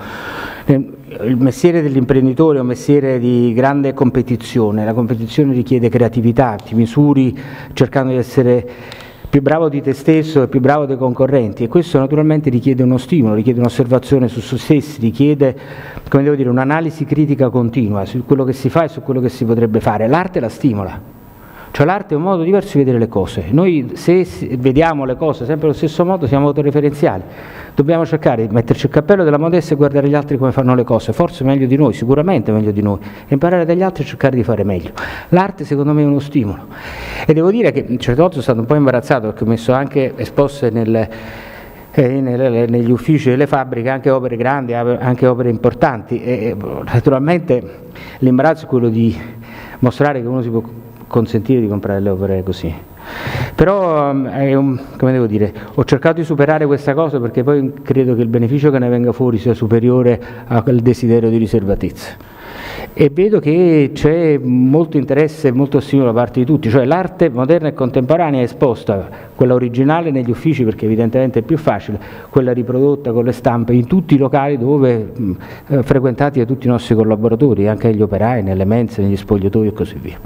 Il mestiere dell'imprenditore è un mestiere di grande competizione, la competizione richiede creatività, ti misuri cercando di essere più bravo di te stesso e più bravo dei concorrenti, e questo naturalmente richiede uno stimolo, richiede un'osservazione su se stessi, richiede, come devo dire, un'analisi critica continua su quello che si fa e su quello che si potrebbe fare. L'arte la stimola. Cioè l'arte è un modo diverso di vedere le cose. Noi se vediamo le cose sempre allo stesso modo siamo autoreferenziali. Dobbiamo cercare di metterci il cappello della modestia e guardare gli altri come fanno le cose, forse meglio di noi, sicuramente meglio di noi, e imparare dagli altri e cercare di fare meglio. L'arte secondo me è uno stimolo. E devo dire che certe volte sono stato un po' imbarazzato perché ho messo anche esposte nel e nelle, negli uffici delle fabbriche anche opere grandi, anche opere importanti, e naturalmente l'imbarazzo è quello di mostrare che uno si può consentire di comprare le opere così. Però è un, come devo dire, ho cercato di superare questa cosa, perché poi credo che il beneficio che ne venga fuori sia superiore al desiderio di riservatezza. E vedo che c'è molto interesse e molto stimolo da parte di tutti, cioè l'arte moderna e contemporanea è esposta, quella originale negli uffici perché evidentemente è più facile, quella riprodotta con le stampe in tutti i locali dove mh, eh, frequentati da tutti i nostri collaboratori, anche agli operai, nelle mense, negli spogliatoi e così via.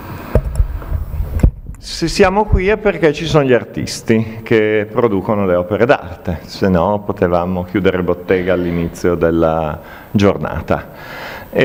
Se siamo qui è perché ci sono gli artisti che producono le opere d'arte, se no potevamo chiudere bottega all'inizio della giornata.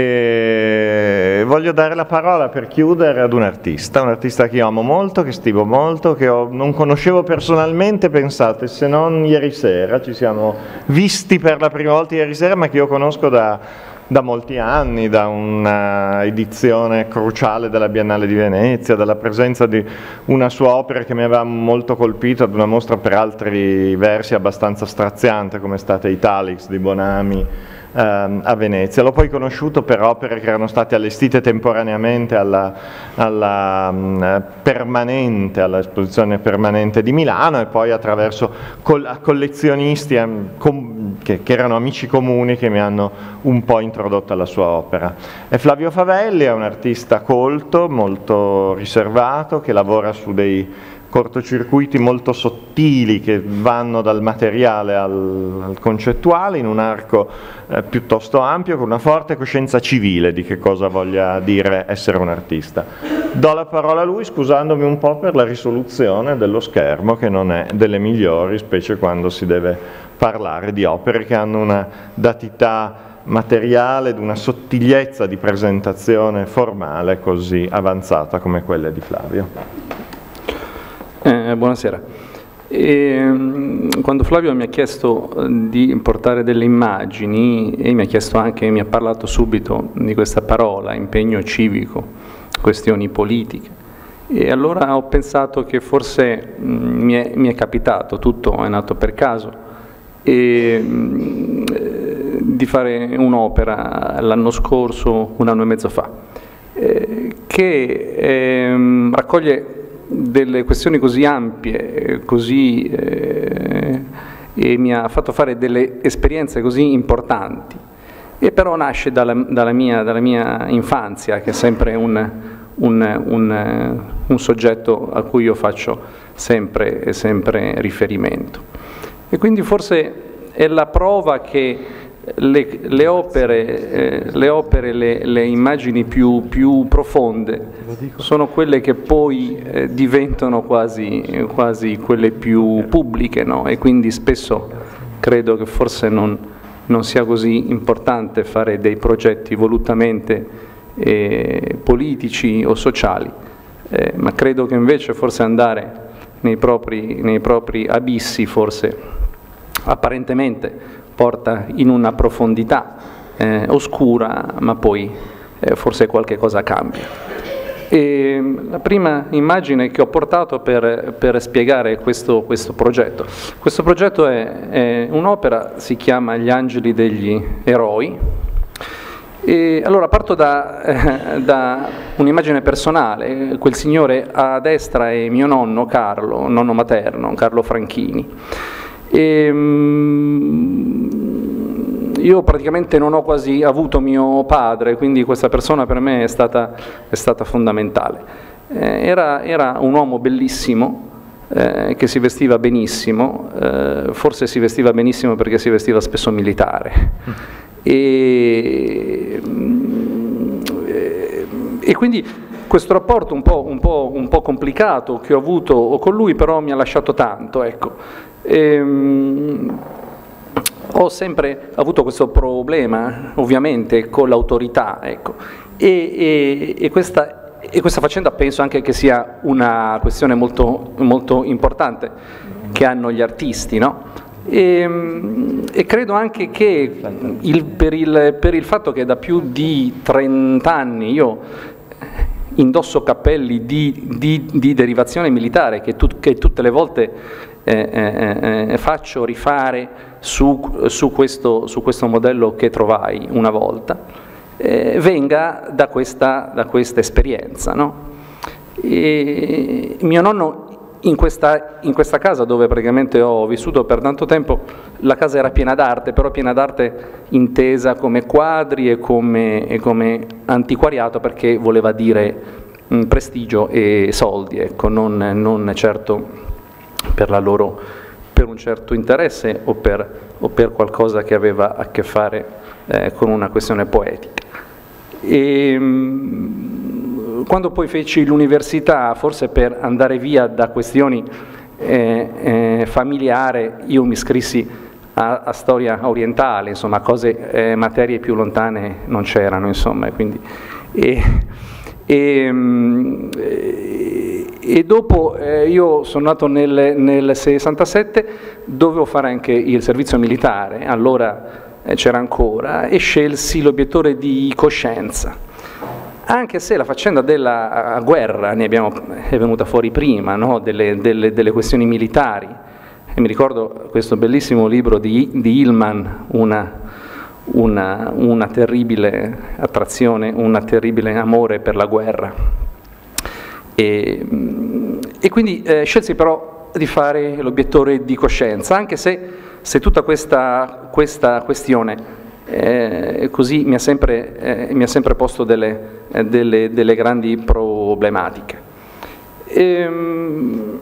E voglio dare la parola per chiudere ad un artista, un artista che io amo molto, che stimo molto, che ho, non conoscevo personalmente, pensate, se non ieri sera, ci siamo visti per la prima volta ieri sera, ma che io conosco da, da molti anni, da una edizione cruciale della Biennale di Venezia, dalla presenza di una sua opera che mi aveva molto colpito ad una mostra per altri versi abbastanza straziante come è stata Italics di Bonami a Venezia. L'ho poi conosciuto per opere che erano state allestite temporaneamente alla, alla um, permanente, all'esposizione permanente di Milano, e poi attraverso col collezionisti um, com che, che erano amici comuni che mi hanno un po' introdotto alla sua opera. E Flavio Favelli è un artista colto, molto riservato, che lavora su dei cortocircuiti molto sottili che vanno dal materiale al, al concettuale in un arco eh, piuttosto ampio, con una forte coscienza civile di che cosa voglia dire essere un artista. Do la parola a lui scusandomi un po' per la risoluzione dello schermo, che non è delle migliori, specie quando si deve parlare di opere che hanno una datità materiale ed una sottigliezza di presentazione formale così avanzata come quelle di Flavio. Eh, buonasera. E, quando Flavio mi ha chiesto di portare delle immagini, e mi ha chiesto anche, mi ha parlato subito di questa parola, impegno civico, questioni politiche, e allora ho pensato che forse mh, mi, è, mi è capitato, tutto è nato per caso, e, mh, di fare un'opera l'anno scorso, un anno e mezzo fa, eh, che eh, raccoglie delle questioni così ampie, così, eh, e mi ha fatto fare delle esperienze così importanti, e però nasce dalla, dalla, mia, dalla mia infanzia, che è sempre un, un, un, un soggetto a cui io faccio sempre, sempre riferimento. E quindi forse è la prova che Le, le opere, eh, le, opere le, le immagini più, più profonde sono quelle che poi eh, diventano quasi, quasi quelle più pubbliche, no? E quindi spesso credo che forse non, non sia così importante fare dei progetti volutamente eh, politici o sociali, eh, ma credo che invece forse andare nei propri, nei propri abissi, forse apparentemente porta in una profondità eh, oscura, ma poi eh, forse qualche cosa cambia. E la prima immagine che ho portato per, per spiegare questo, questo progetto. Questo progetto è, è un'opera, si chiama Gli angeli degli eroi. E allora parto da, eh, da un'immagine personale. Quel signore a destra è mio nonno Carlo, nonno materno, Carlo Franchini. E, um, io praticamente non ho quasi avuto mio padre, quindi questa persona per me è stata, è stata fondamentale. Eh, era, era un uomo bellissimo, eh, che si vestiva benissimo, eh, forse si vestiva benissimo perché si vestiva spesso militare. E, e quindi questo rapporto un po', un po', un po' complicato che ho avuto con lui, però mi ha lasciato tanto, ecco. E, um, ho sempre avuto questo problema, ovviamente, con l'autorità, ecco. e, e, e, questa, e questa faccenda penso anche che sia una questione molto, molto importante che hanno gli artisti, no? E, e credo anche che il, per, il, per il fatto che da più di trent'anni io indosso cappelli di, di, di derivazione militare, che, tu, che tutte le volte eh, eh, eh, faccio rifare su, su, questo, su questo modello che trovai una volta, eh, venga da questa, da questa esperienza, no? E mio nonno in questa, in questa casa, dove praticamente ho vissuto per tanto tempo, la casa era piena d'arte, però piena d'arte intesa come quadri e come, e come antiquariato, perché voleva dire mh, prestigio e soldi, ecco, non, non certo per, la loro, per un certo interesse o per, o per qualcosa che aveva a che fare eh, con una questione poetica. E, mh, quando poi feci l'università, forse per andare via da questioni eh, eh, familiari, io mi iscrissi a, a storia orientale, insomma, cose, eh, materie più lontane non c'erano, insomma, quindi, e, e, e dopo eh, io sono nato nel, nel sessantasette, dovevo fare anche il servizio militare, allora eh, c'era ancora, e scelsi l'obiettore di coscienza. Anche se la faccenda della guerra ne abbiamo, è venuta fuori prima, no? delle, delle, delle questioni militari. E mi ricordo questo bellissimo libro di, di Hillman, una, una, una terribile attrazione, un terribile amore per la guerra. E, e quindi eh, scelsi però di fare l'obiettore di coscienza, anche se, se tutta questa, questa questione Eh, così mi ha sempre, eh, mi ha sempre posto delle, eh, delle, delle grandi problematiche. Ehm,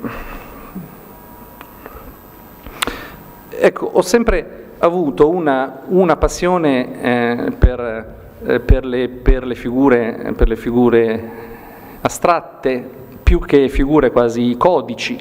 ecco, ho sempre avuto una, una passione eh, per, eh, per, le, per, le figure, per le figure astratte, più che figure quasi codici,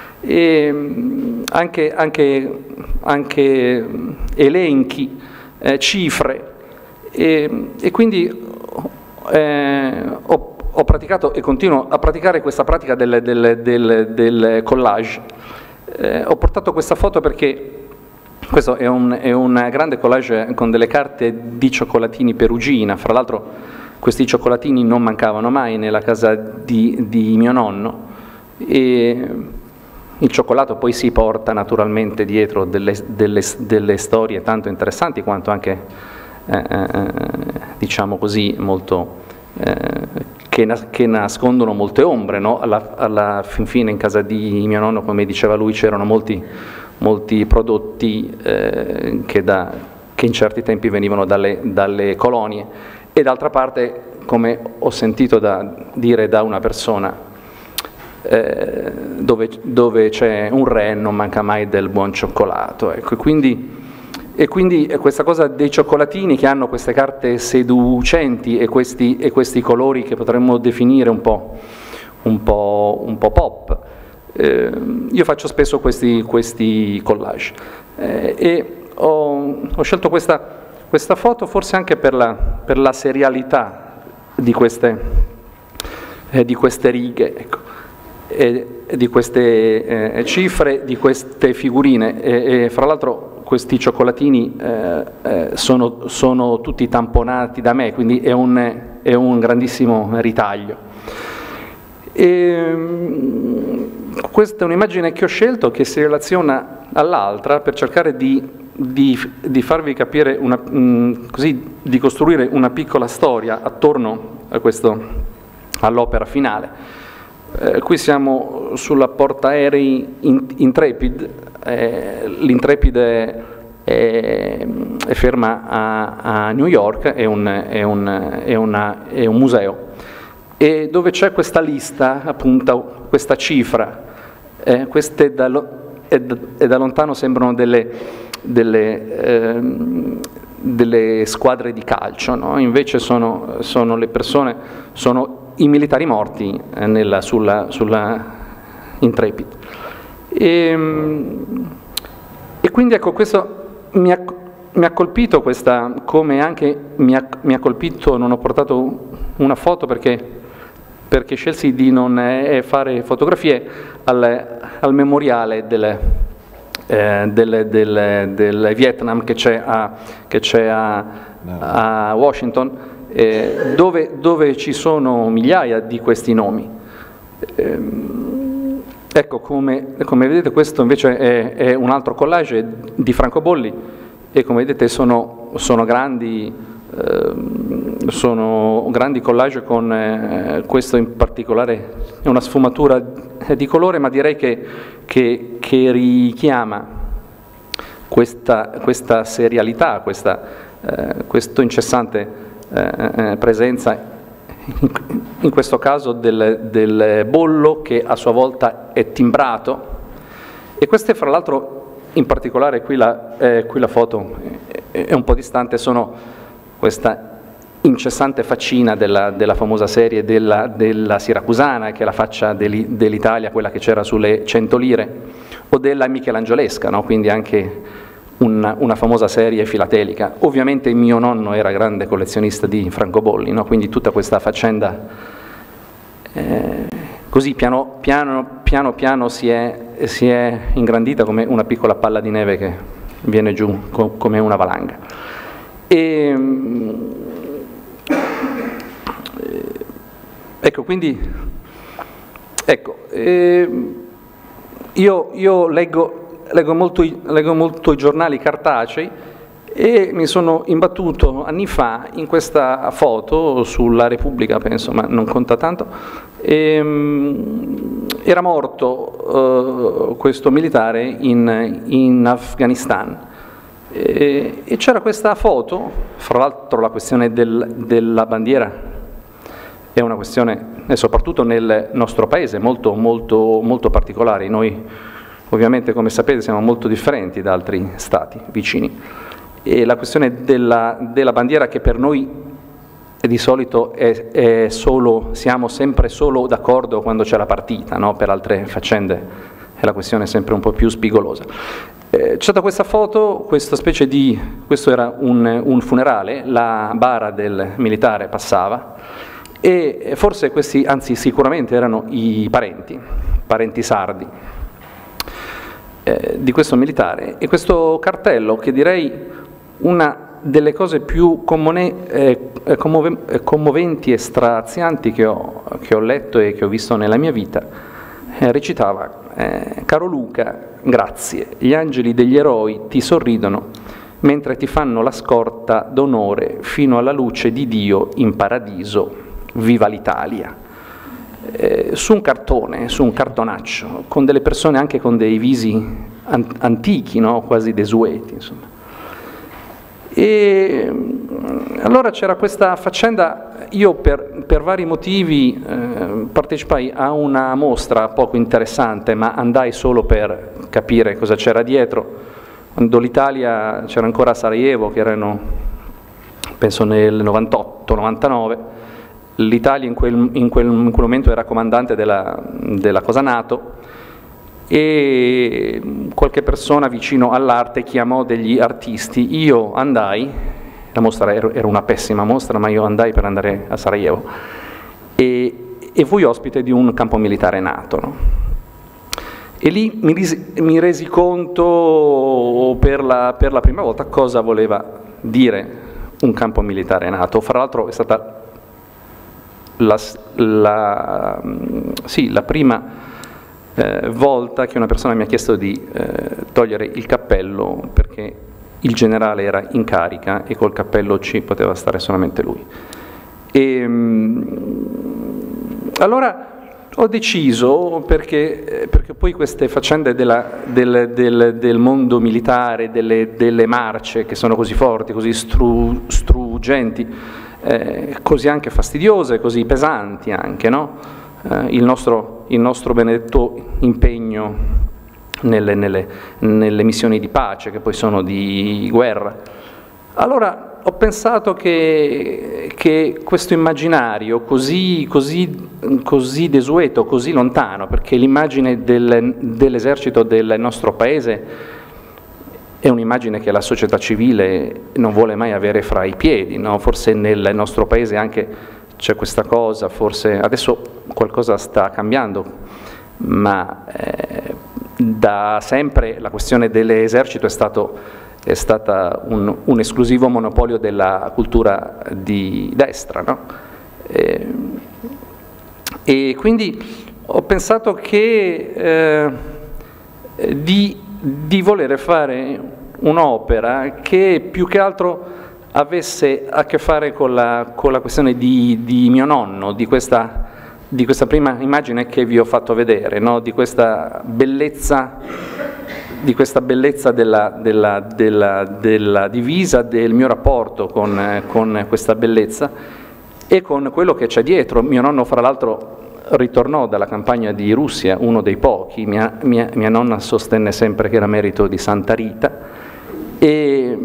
e anche, anche, anche elenchi, Eh, cifre, e, e quindi eh, ho, ho praticato e continuo a praticare questa pratica del, del, del, del collage. Eh, ho portato questa foto perché questo è un, è un grande collage con delle carte di cioccolatini Perugina. Fra l'altro questi cioccolatini non mancavano mai nella casa di, di mio nonno, e il cioccolato poi si porta naturalmente dietro delle, delle, delle storie tanto interessanti quanto anche, eh, eh, diciamo così, molto, eh, che, nas che nascondono molte ombre, no? Alla, alla fin fine in casa di mio nonno, come diceva lui, c'erano molti, molti prodotti eh, che, da, che in certi tempi venivano dalle, dalle colonie, e d'altra parte, come ho sentito da, dire da una persona, Eh, dove, dove c'è un re non manca mai del buon cioccolato, ecco. E quindi, e quindi questa cosa dei cioccolatini che hanno queste carte seducenti e questi, e questi colori che potremmo definire un po', un po', un po' pop, eh, io faccio spesso questi, questi collage, eh, e ho, ho scelto questa, questa foto forse anche per la, per la serialità di queste, eh, di queste righe, ecco. E di queste eh, cifre, di queste figurine, e, e fra l'altro questi cioccolatini eh, eh, sono, sono tutti tamponati da me, quindi è un, è un grandissimo ritaglio. E, questa è un'immagine che ho scelto che si relaziona all'altra per cercare di, di, di farvi capire, una, mh, così, di costruire una piccola storia attorno a questo, all'opera finale. Eh, qui siamo sulla portaerei Intrepid, eh, l'Intrepid è, è, è ferma a, a New York, è un, è, un, è, una, è un museo, e dove c'è questa lista, appunto, questa cifra, eh, queste da, e da, e da lontano sembrano delle, delle, eh, delle squadre di calcio, no? Invece sono, sono le persone, sono i militari morti eh, nella, sulla, sulla Intrepid. E, e quindi ecco, questo mi ha, mi ha colpito, questa, come anche mi ha, mi ha colpito, non ho portato una foto perché, perché scelsi di non eh, fare fotografie al, al memoriale del, eh, del, del, del Vietnam che c'è a, che c'è a, a Washington, Eh, dove, dove ci sono migliaia di questi nomi. Eh, ecco, come, come vedete questo invece è, è un altro collage di Francobolli e come vedete sono, sono grandi, eh, sono grandi collage con eh, questo in particolare è una sfumatura di colore, ma direi che, che, che richiama questa, questa serialità, questa, eh, questo incessante eh, presenza in questo caso del, del bollo che a sua volta è timbrato, e queste fra l'altro in particolare qui la, eh, qui la foto è, è un po' distante, sono questa incessante faccina della, della famosa serie della, della Siracusana, che è la faccia dell'Italia, quella che c'era sulle cento lire, o della Michelangiolesca, no? Quindi anche Una, una famosa serie filatelica. Ovviamente mio nonno era grande collezionista di francobolli, no? Quindi tutta questa faccenda eh, così piano piano, piano, piano si, è, si è ingrandita come una piccola palla di neve che viene giù co come una valanga. E, ecco, quindi ecco, eh, io, io leggo Leggo molto, leggo molto i giornali cartacei e mi sono imbattuto anni fa in questa foto sulla Repubblica, penso, ma non conta tanto. E, um, era morto uh, questo militare in, in Afghanistan e, e c'era questa foto, fra l'altro la questione del, della bandiera è una questione, e soprattutto nel nostro paese, molto, molto, molto particolare. Noi ovviamente, come sapete, siamo molto differenti da altri stati vicini e la questione della, della bandiera, che per noi di solito è, è solo, siamo sempre solo d'accordo quando c'è la partita, no? Per altre faccende è la questione sempre un po' più spigolosa. Eh, c'è stata questa foto, questa specie di, questo era un, un funerale, la bara del militare passava e forse questi, anzi sicuramente erano i parenti, parenti sardi di questo militare, e questo cartello, che direi una delle cose più eh, commoventi, commoventi e strazianti che ho, che ho letto e che ho visto nella mia vita, eh, recitava eh, «Caro Luca, grazie, gli angeli degli eroi ti sorridono mentre ti fanno la scorta d'onore fino alla luce di Dio in paradiso, viva l'Italia». Eh, su un cartone, su un cartonaccio, con delle persone anche con dei visi an antichi, no? Quasi desueti, insomma. E allora c'era questa faccenda, io per, per vari motivi eh, partecipai a una mostra poco interessante, ma andai solo per capire cosa c'era dietro, quando l'Italia c'era ancora a Sarajevo, che erano, penso nel novantotto novantanove, l'Italia in quel, in, quel, in quel momento era comandante della, della Cosa NATO e qualche persona vicino all'arte chiamò degli artisti. Io andai, la mostra era, era una pessima mostra, ma io andai per andare a Sarajevo e, e fui ospite di un campo militare NATO, no? E lì mi resi, mi resi conto per la, per la prima volta cosa voleva dire un campo militare NATO. Fra l'altro è stata La, la, sì, la prima eh, volta che una persona mi ha chiesto di eh, togliere il cappello perché il generale era in carica e col cappello ci poteva stare solamente lui. E, mh, allora ho deciso, perché, perché poi queste faccende della, del, del, del mondo militare, delle, delle marce che sono così forti, così stru, struggenti, Eh, così anche fastidiose, così pesanti anche, no? Eh, il, nostro, il nostro benedetto impegno nelle, nelle, nelle missioni di pace, che poi sono di guerra. Allora ho pensato che, che questo immaginario così, così, così desueto, così lontano, perché l'immagine del, dell'esercito del nostro paese è un'immagine che la società civile non vuole mai avere fra i piedi, no? Forse nel nostro paese anche c'è questa cosa, forse adesso qualcosa sta cambiando, ma eh, da sempre la questione dell'esercito è, stato, è stata un, un esclusivo monopolio della cultura di destra, no? E, e quindi ho pensato che eh, di, di volere fare un'opera che più che altro avesse a che fare con la, con la questione di, di mio nonno, di questa, di questa prima immagine che vi ho fatto vedere, no? Di questa bellezza, di questa bellezza della, della, della, della divisa, del mio rapporto con, con questa bellezza e con quello che c'è dietro. Mio nonno, fra l'altro, ritornò dalla campagna di Russia, uno dei pochi. Mia, mia, mia nonna sostenne sempre che era merito di Santa Rita, e,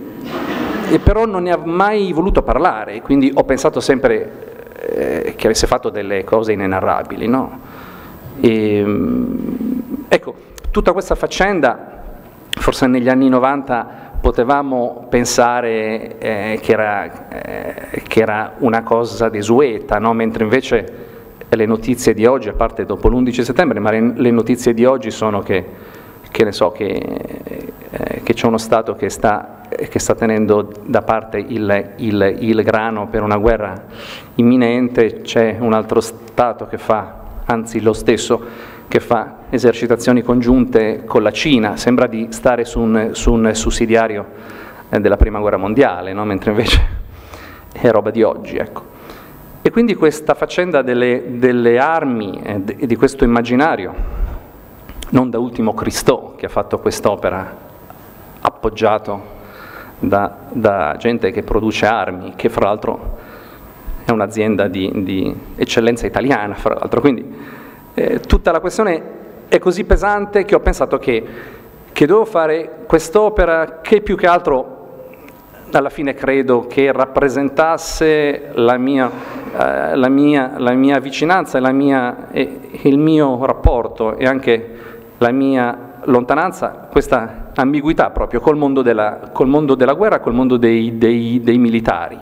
e però non ne ha mai voluto parlare, quindi ho pensato sempre eh, che avesse fatto delle cose inenarrabili, no? E, ecco, tutta questa faccenda, forse negli anni novanta potevamo pensare eh, che, era, eh, che era una cosa desueta, no? Mentre invece le notizie di oggi, a parte dopo l'undici settembre, ma le, le notizie di oggi sono che, che ne so, che, eh, che c'è uno Stato che sta, che sta tenendo da parte il, il, il grano per una guerra imminente, c'è un altro Stato che fa, anzi lo stesso, che fa esercitazioni congiunte con la Cina. Sembra di stare su un, su un sussidiario eh, della Prima Guerra Mondiale, no? Mentre invece è roba di oggi, ecco. E quindi questa faccenda delle, delle armi e di, di questo immaginario, non da ultimo Christo, che ha fatto quest'opera appoggiato da, da gente che produce armi, che fra l'altro è un'azienda di, di eccellenza italiana, fra l'altro, quindi eh, tutta la questione è così pesante che ho pensato che, che dovevo fare quest'opera che più che altro alla fine credo che rappresentasse la mia, eh, la mia, la mia vicinanza e, la mia, e il mio rapporto e anche la mia lontananza, questa ambiguità proprio col mondo della, col mondo della guerra, col mondo dei, dei, dei militari.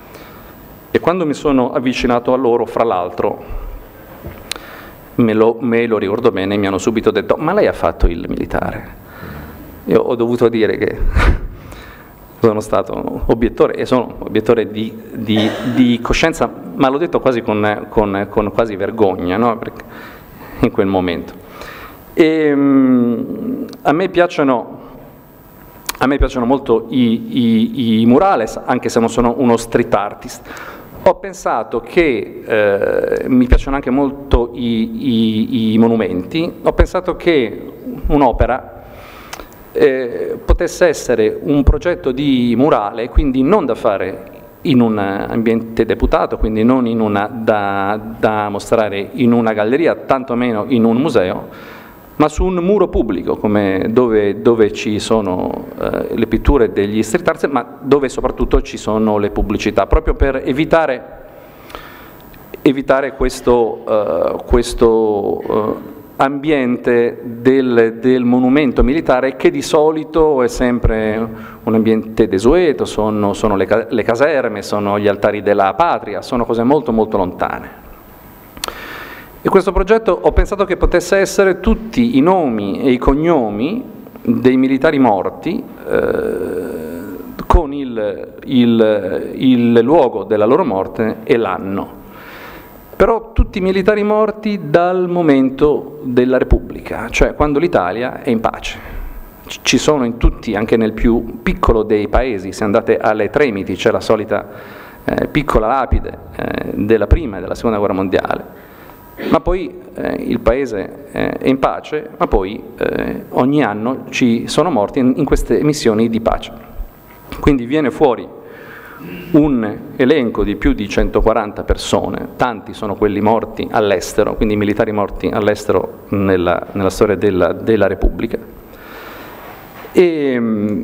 E quando mi sono avvicinato a loro, fra l'altro, me lo, me lo ricordo bene, mi hanno subito detto: ma lei ha fatto il militare? Io ho dovuto dire che sono stato obiettore, e sono obiettore di, di, di coscienza, ma l'ho detto quasi con, con, con quasi vergogna, no? Perché in quel momento. E, um, a me piacciono, a me piacciono molto i, i, i murales, anche se non sono uno street artist. Ho pensato che eh, mi piacciono anche molto i, i, i monumenti. Ho pensato che un'opera Eh, potesse essere un progetto di murale, quindi non da fare in un ambiente deputato, quindi non in una, da, da mostrare in una galleria, tantomeno in un museo, ma su un muro pubblico, come dove, dove ci sono eh, le pitture degli street art, ma dove soprattutto ci sono le pubblicità, proprio per evitare, evitare questo, uh, questo uh, ambiente del, del monumento militare, che di solito è sempre un ambiente desueto, sono, sono le, le caserme, sono gli altari della patria, sono cose molto molto lontane. E questo progetto ho pensato che potesse essere tutti i nomi e i cognomi dei militari morti eh, con il, il, il luogo della loro morte e l'anno. Però tutti i militari morti dal momento della Repubblica, cioè quando l'Italia è in pace. Ci sono in tutti, anche nel più piccolo dei paesi, se andate alle Tremiti c'è la solita eh, piccola lapide eh, della Prima e della Seconda Guerra Mondiale, ma poi eh, il paese eh, è in pace, ma poi eh, ogni anno ci sono morti in, in queste missioni di pace. Quindi viene fuori un elenco di più di centoquaranta persone, tanti sono quelli morti all'estero, quindi i militari morti all'estero nella, nella storia della, della Repubblica. E,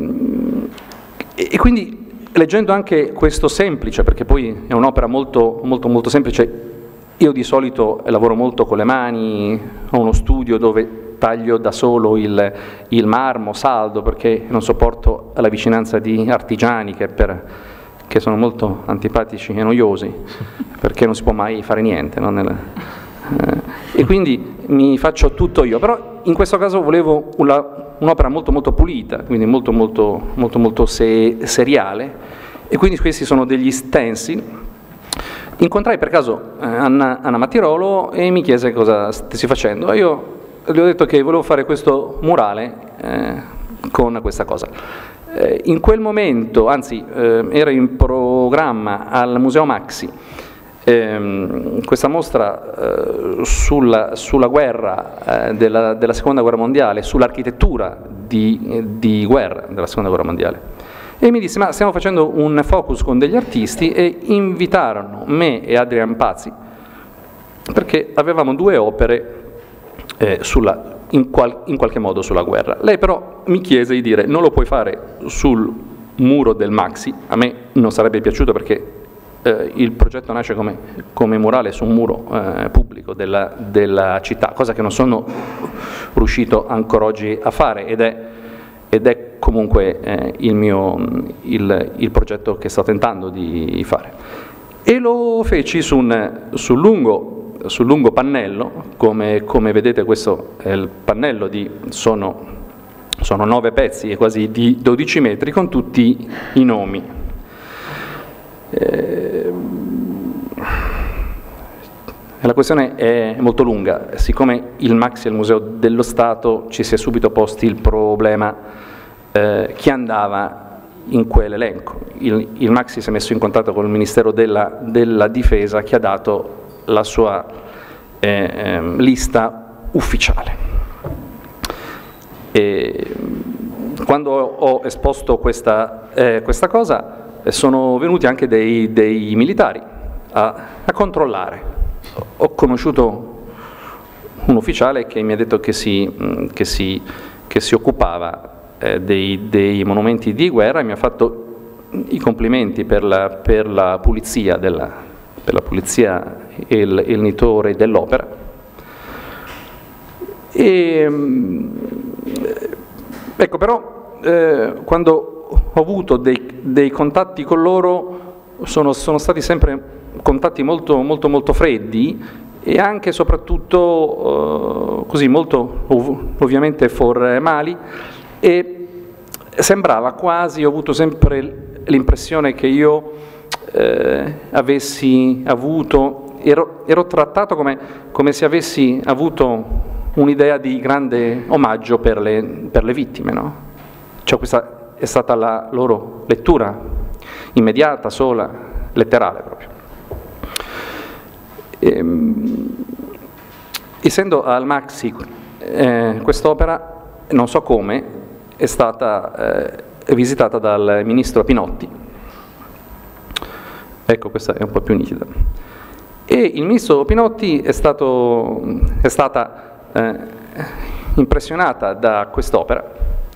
e quindi leggendo anche questo semplice, perché poi è un'opera molto, molto, molto semplice, io di solito lavoro molto con le mani, ho uno studio dove taglio da solo il, il marmo saldo, perché non sopporto la vicinanza di artigiani che per che sono molto antipatici e noiosi, perché non si può mai fare niente, no? Nel, eh, e quindi mi faccio tutto io, però in questo caso volevo un'opera molto molto pulita, quindi molto molto, molto, molto se, seriale, e quindi questi sono degli stencil Incontrai per caso eh, Anna, Anna Mattirolo e mi chiese cosa stessi facendo. E io le ho detto che volevo fare questo murale eh, con questa cosa. Eh, in quel momento, anzi, eh, era in programma al Museo Maxi eh, questa mostra eh, sulla, sulla guerra eh, della, della Seconda Guerra Mondiale, sull'architettura di, di guerra della Seconda Guerra Mondiale. E mi disse, ma stiamo facendo un focus con degli artisti, e invitarono me e Adrian Pazzi perché avevamo due opere eh, sulla, in, qual, in qualche modo sulla guerra. Lei però mi chiese di dire, non lo puoi fare sul muro del Maxi, a me non sarebbe piaciuto perché eh, il progetto nasce come, come murale su un muro eh, pubblico della, della città, cosa che non sono riuscito ancora oggi a fare, ed è, ed è comunque eh, il, mio, il, il progetto che sto tentando di fare. E lo feci su un, sul, lungo, sul lungo pannello, come, come vedete questo è il pannello, di, sono, sono nove pezzi e quasi di dodici metri con tutti i nomi. Eh, la questione è molto lunga, siccome il Maxi è il Museo dello Stato ci si è subito posti il problema Eh, chi andava in quell'elenco. Il, il Maxi si è messo in contatto con il Ministero della, della Difesa, che ha dato la sua eh, eh, lista ufficiale. E, quando ho esposto questa, eh, questa cosa eh, sono venuti anche dei, dei militari a, a controllare. Ho conosciuto un ufficiale che mi ha detto che si, che si, che si occupava Dei, dei monumenti di guerra e mi ha fatto i complimenti per la, per la pulizia della, per la pulizia e il, il nitore dell'opera. E, ecco, però eh, quando ho avuto dei, dei contatti con loro sono, sono stati sempre contatti molto, molto, molto freddi e anche e soprattutto eh, così molto ov ovviamente formali. E sembrava quasi, ho avuto sempre l'impressione che io eh, avessi avuto, ero, ero trattato come, come se avessi avuto un'idea di grande omaggio per le, per le vittime, no? Cioè questa è stata la loro lettura immediata, sola, letterale proprio. E, essendo al Maxi eh, quest'opera, non so come, è stata eh, visitata dal ministro Pinotti. Ecco, questa è un po' più nitida. E il ministro Pinotti è, stato, è stata eh, impressionata da quest'opera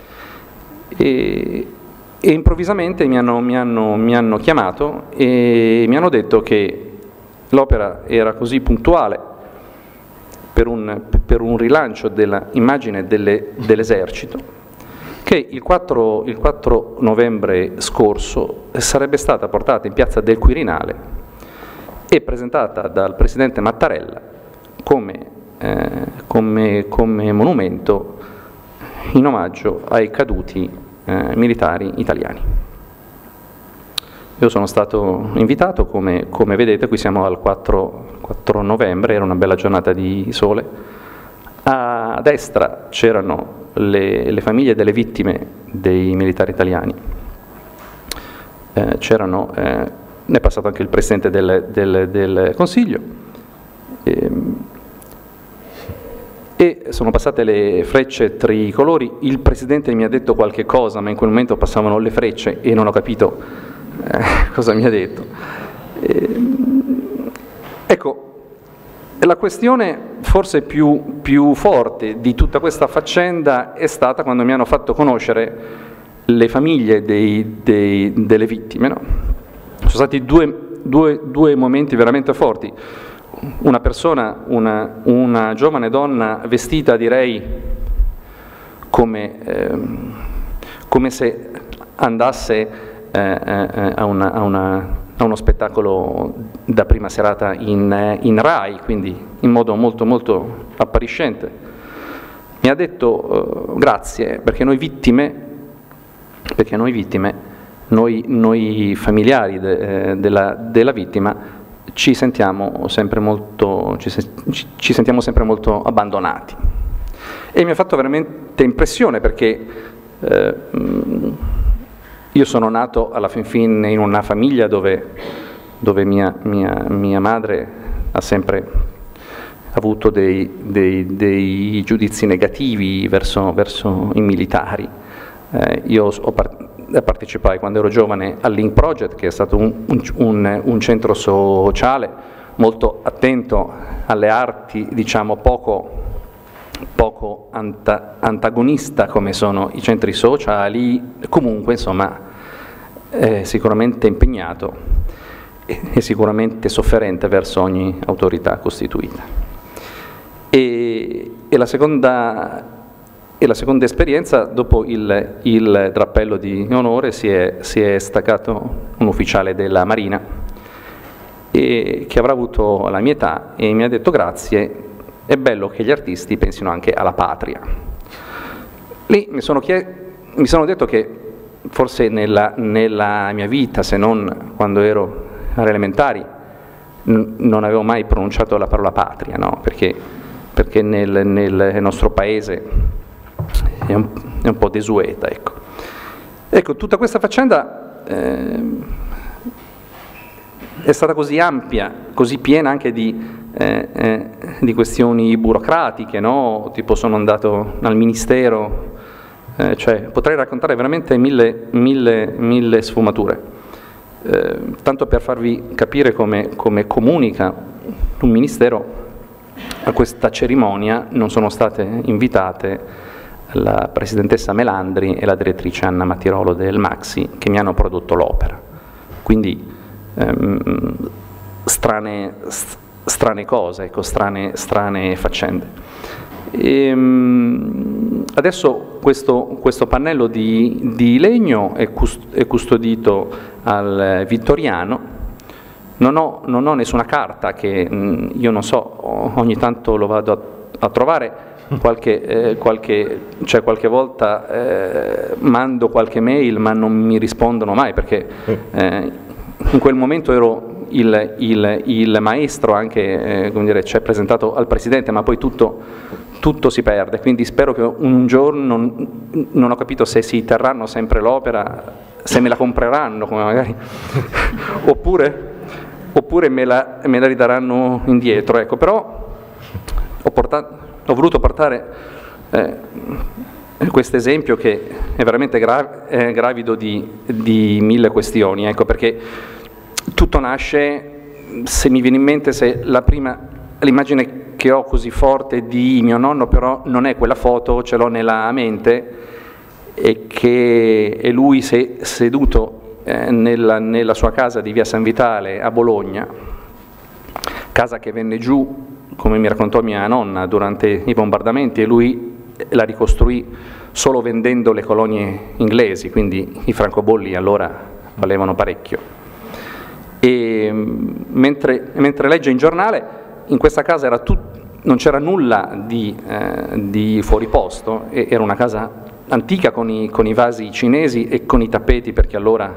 e, e improvvisamente mi hanno, mi, hanno, mi hanno chiamato e mi hanno detto che l'opera era così puntuale per un, per un rilancio dell'immagine dell'esercito che il quattro, il quattro novembre scorso sarebbe stata portata in piazza del Quirinale e presentata dal presidente Mattarella come, eh, come, come monumento in omaggio ai caduti eh, militari italiani. Io sono stato invitato, come, come vedete, qui siamo al quattro, quattro novembre, era una bella giornata di sole. A destra c'erano Le, le famiglie delle vittime dei militari italiani, eh, c'erano, eh, ne è passato anche il Presidente del, del, del Consiglio, e, e sono passate le frecce tricolori. Il Presidente mi ha detto qualche cosa, ma in quel momento passavano le frecce e non ho capito eh, cosa mi ha detto. E, ecco, la questione forse più, più forte di tutta questa faccenda è stata quando mi hanno fatto conoscere le famiglie dei, dei, delle vittime, no? Sono stati due, due, due momenti veramente forti. Una persona, una, una giovane donna vestita, direi, come, eh, come se andasse eh, eh, a una... A una a uno spettacolo da prima serata in, in Rai, quindi in modo molto molto appariscente. Mi ha detto eh, grazie, perché noi vittime, perché noi vittime, noi, noi familiari de, eh, della, della vittima, ci sentiamo sempre molto, ci, ci sentiamo sempre molto abbandonati. E mi ha fatto veramente impressione perché eh, io sono nato alla fin fine in una famiglia dove, dove mia, mia, mia madre ha sempre avuto dei, dei, dei giudizi negativi verso, verso i militari. Eh, io ho partecipai quando ero giovane al Link Project, che è stato un, un, un centro sociale molto attento alle arti, diciamo poco, poco anta, antagonista come sono i centri sociali, comunque insomma è sicuramente impegnato e sicuramente sofferente verso ogni autorità costituita. E, e, la, seconda, e la seconda esperienza, dopo il, il drappello di onore, si è, si è staccato un ufficiale della Marina e, che avrà avuto la mia età e mi ha detto: grazie, è bello che gli artisti pensino anche alla patria. Lì mi sono, chied- mi sono detto che forse nella, nella mia vita, se non quando ero alle elementari, n- non avevo mai pronunciato la parola patria, no? Perché, perché nel, nel nostro paese è un, è un po' desueta. Ecco. Ecco, tutta questa faccenda eh, è stata così ampia, così piena anche di, eh, eh, di questioni burocratiche, no? Tipo sono andato al Ministero. Eh, cioè, potrei raccontare veramente mille, mille, mille sfumature, eh, tanto per farvi capire come, come comunica un ministero. A questa cerimonia non sono state invitate la presidentessa Melandri e la direttrice Anna Mattirolo del Maxi, che mi hanno prodotto l'opera, quindi ehm, strane, st- strane cose, ecco, strane, strane faccende. E, adesso questo, questo pannello di, di legno è, cust- è custodito al Vittoriano. Non ho, non ho nessuna carta che mh, io non so, ogni tanto lo vado a, a trovare, qualche, eh, qualche, cioè qualche volta eh, mando qualche mail ma non mi rispondono mai perché eh, in quel momento ero il, il, il maestro anche, eh, come dire, ci è presentato al Presidente, ma poi tutto... tutto si perde, quindi spero che un giorno, non, non ho capito se si terranno sempre l'opera, se me la compreranno come magari, oppure, oppure me, la, me la ridaranno indietro, ecco. Però ho, portato, ho voluto portare eh, questo esempio che è veramente gra, è gravido di, di mille questioni, ecco, perché tutto nasce, se mi viene in mente, se la prima, l'immagine che ho così forte di mio nonno, però non è quella foto, ce l'ho nella mente, e che è lui se, seduto eh, nella, nella sua casa di via San Vitale a Bologna, casa che venne giù, come mi raccontò mia nonna, durante i bombardamenti, e lui la ricostruì solo vendendo le colonie inglesi, quindi i francobolli allora valevano parecchio. E mentre, mentre legge in giornale, in questa casa era tut, non c'era nulla di, eh, di fuori posto, e era una casa antica con i, con i vasi cinesi e con i tappeti, perché allora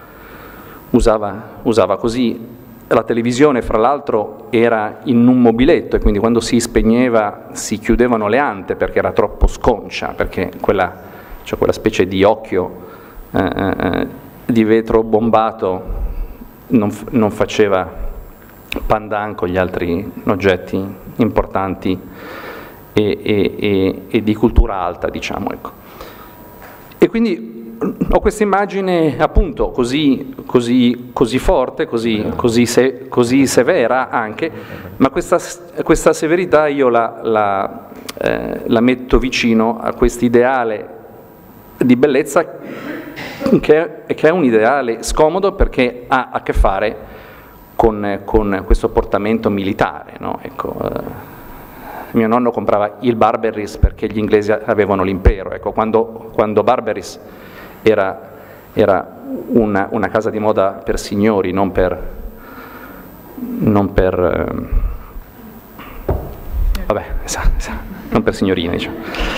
usava, usava così. La televisione, fra l'altro, era in un mobiletto, e quindi quando si spegneva si chiudevano le ante perché era troppo sconcia, perché quella, cioè quella specie di occhio eh, eh, di vetro bombato non, non faceva pandan con gli altri oggetti importanti e, e, e, e di cultura alta, diciamo, ecco. E quindi ho questa immagine appunto così, così, così forte, così, così, se, così severa anche, ma questa, questa severità io la, la, eh, la metto vicino a questo ideale di bellezza che è, che è un ideale scomodo, perché ha a che fare Con, con questo portamento militare, no? Ecco, eh, mio nonno comprava il Barberis perché gli inglesi avevano l'impero. Ecco, quando, quando Barberis era, era una, una casa di moda per signori, non per, non per eh, vabbè, sa, sa, non per signorine, diciamo.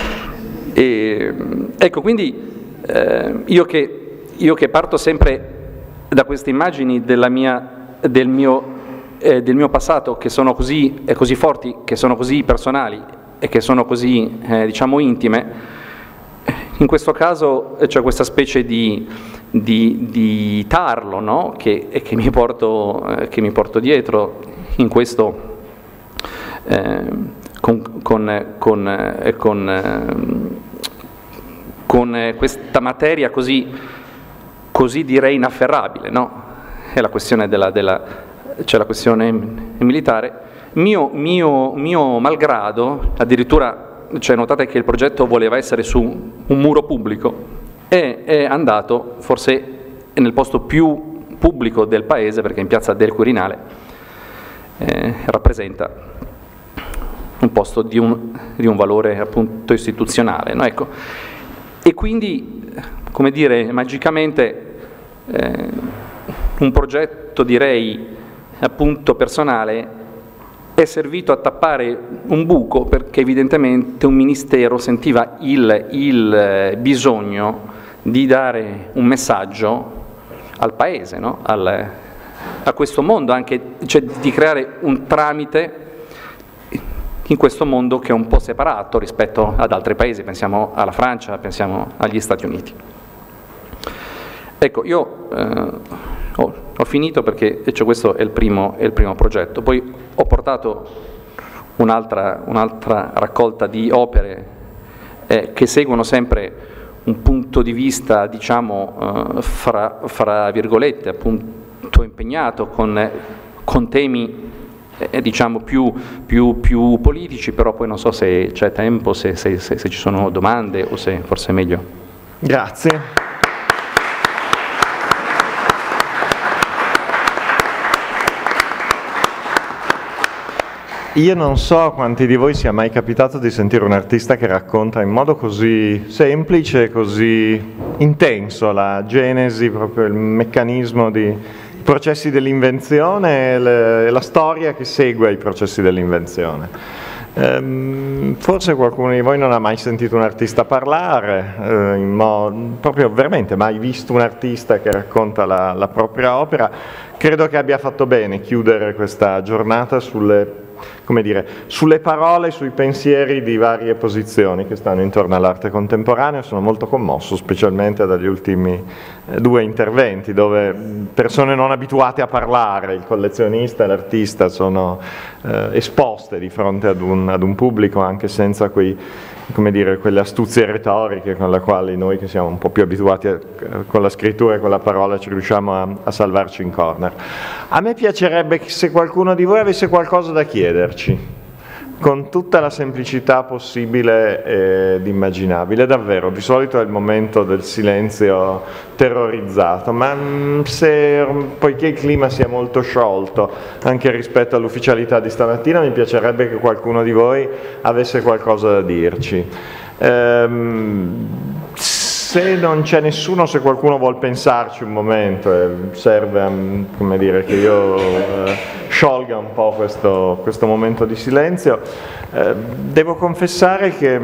E, ecco, quindi eh, io, che, io che parto sempre da queste immagini della mia del mio eh, del mio passato che sono così, eh, così forti, che sono così personali e che sono così, eh, diciamo, intime, in questo caso c'è questa specie di, di, di tarlo, no? che, che, mi porto, eh, che mi porto dietro in questo, eh, con, con, con, eh, con, eh, con questa materia così, così direi inafferrabile, no? È la questione della, della, c'è la questione militare. Mio, mio, mio malgrado, addirittura, cioè, notate che il progetto voleva essere su un muro pubblico, e è andato forse nel posto più pubblico del paese, perché in piazza del Quirinale eh, rappresenta un posto di un, di un valore appunto istituzionale, no? Ecco. E quindi, come dire, magicamente eh, un progetto, direi, appunto personale, è servito a tappare un buco, perché evidentemente un ministero sentiva il, il bisogno di dare un messaggio al Paese, no? al, a questo mondo, anche, cioè di creare un tramite in questo mondo che è un po' separato rispetto ad altri paesi, pensiamo alla Francia, pensiamo agli Stati Uniti. Ecco, io eh, ho, ho finito, perché cioè, questo è il, primo, è il primo progetto. Poi ho portato un'altra, un'altra raccolta di opere eh, che seguono sempre un punto di vista, diciamo, eh, fra, fra virgolette, appunto impegnato con, con temi eh, diciamo più, più, più politici, però poi non so se c'è tempo, se, se, se, se ci sono domande o se forse è meglio. Grazie. Io non so quanti di voi sia mai capitato di sentire un artista che racconta in modo così semplice, così intenso la genesi, proprio il meccanismo di processi dell'invenzione e le, la storia che segue i processi dell'invenzione. Ehm, forse qualcuno di voi non ha mai sentito un artista parlare, eh, in modo, proprio veramente mai visto un artista che racconta la, la propria opera. Credo che abbia fatto bene chiudere questa giornata sulle come dire, sulle parole, sui pensieri di varie posizioni che stanno intorno all'arte contemporanea. Sono molto commosso, specialmente dagli ultimi eh, due interventi, dove persone non abituate a parlare, il collezionista e l'artista, sono eh, esposte di fronte ad un, ad un pubblico, anche senza quei, come dire, quelle astuzie retoriche con le quali noi, che siamo un po' più abituati a, con la scrittura e con la parola, ci riusciamo a, a salvarci in corner. A me piacerebbe che, se qualcuno di voi avesse qualcosa da chiederci, con tutta la semplicità possibile ed immaginabile. Davvero, di solito è il momento del silenzio terrorizzato, ma se, poiché il clima sia molto sciolto anche rispetto all'ufficialità di stamattina, mi piacerebbe che qualcuno di voi avesse qualcosa da dirci. Ehm, Se non c'è nessuno, se qualcuno vuol pensarci un momento, eh, serve a, come dire, che io eh, sciolga un po' questo, questo momento di silenzio. Eh, devo confessare che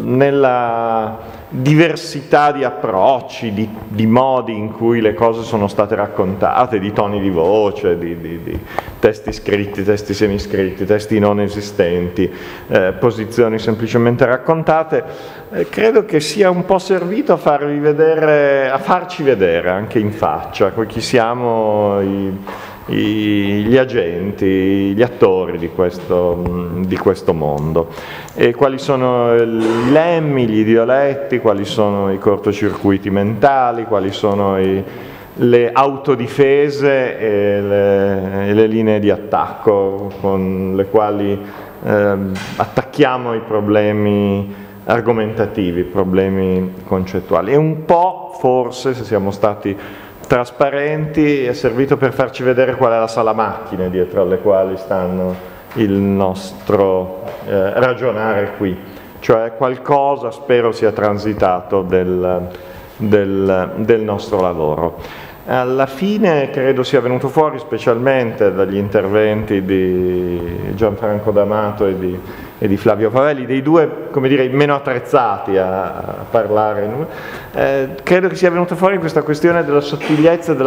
nella diversità di approcci, di, di modi in cui le cose sono state raccontate, di toni di voce, di, di, di testi scritti, testi semiscritti, testi non esistenti, eh, posizioni semplicemente raccontate, eh, credo che sia un po' servito a farvi vedere, a farci vedere anche in faccia chi siamo i, i, gli agenti, gli attori di questo, di questo mondo, e quali sono i lemmi, gli idioletti, quali sono i cortocircuiti mentali, quali sono i, le autodifese e le, e le linee di attacco con le quali eh, attacchiamo i problemi argomentativi, i problemi concettuali. E un po', forse, se siamo stati trasparenti, è servito per farci vedere qual è la sala macchine dietro alle quali stanno il nostro eh, ragionare qui, cioè qualcosa, spero, sia transitato del, del, del nostro lavoro. Alla fine credo sia venuto fuori, specialmente dagli interventi di Gianfranco D'Amato e di, e di Flavio Favelli, dei due, come dire, meno attrezzati a, a parlare, eh, credo che sia venuto fuori questa questione della sottigliezza e della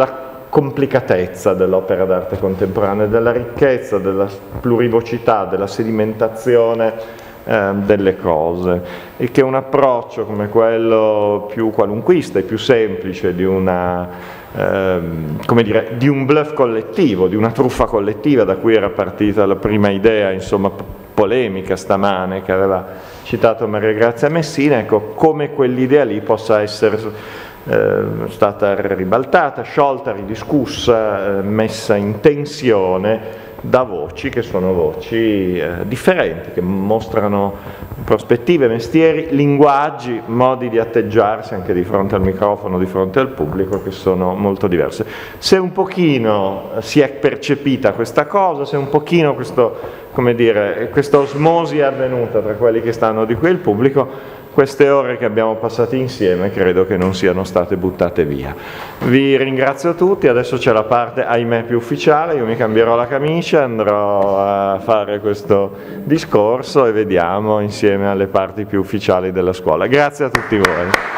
complicatezza dell'opera d'arte contemporanea, della ricchezza, della plurivocità, della sedimentazione eh, delle cose, e che un approccio come quello più qualunquista e più semplice di una eh, come dire, di un bluff collettivo, di una truffa collettiva, da cui era partita la prima idea, insomma, polemica stamane che aveva citato Maria Grazia Messina, ecco, come quell'idea lì possa essere eh, stata ribaltata, sciolta, ridiscussa, eh, messa in tensione da voci che sono voci eh, differenti, che mostrano prospettive, mestieri, linguaggi, modi di atteggiarsi anche di fronte al microfono, di fronte al pubblico, che sono molto diverse. Se un pochino si è percepita questa cosa, se un pochino questo, come dire, questa osmosi è avvenuta tra quelli che stanno di qui e il pubblico, queste ore che abbiamo passato insieme credo che non siano state buttate via. Vi ringrazio tutti, adesso c'è la parte, ahimè, più ufficiale, io mi cambierò la camicia, andrò a fare questo discorso e vediamo insieme alle parti più ufficiali della scuola. Grazie a tutti voi.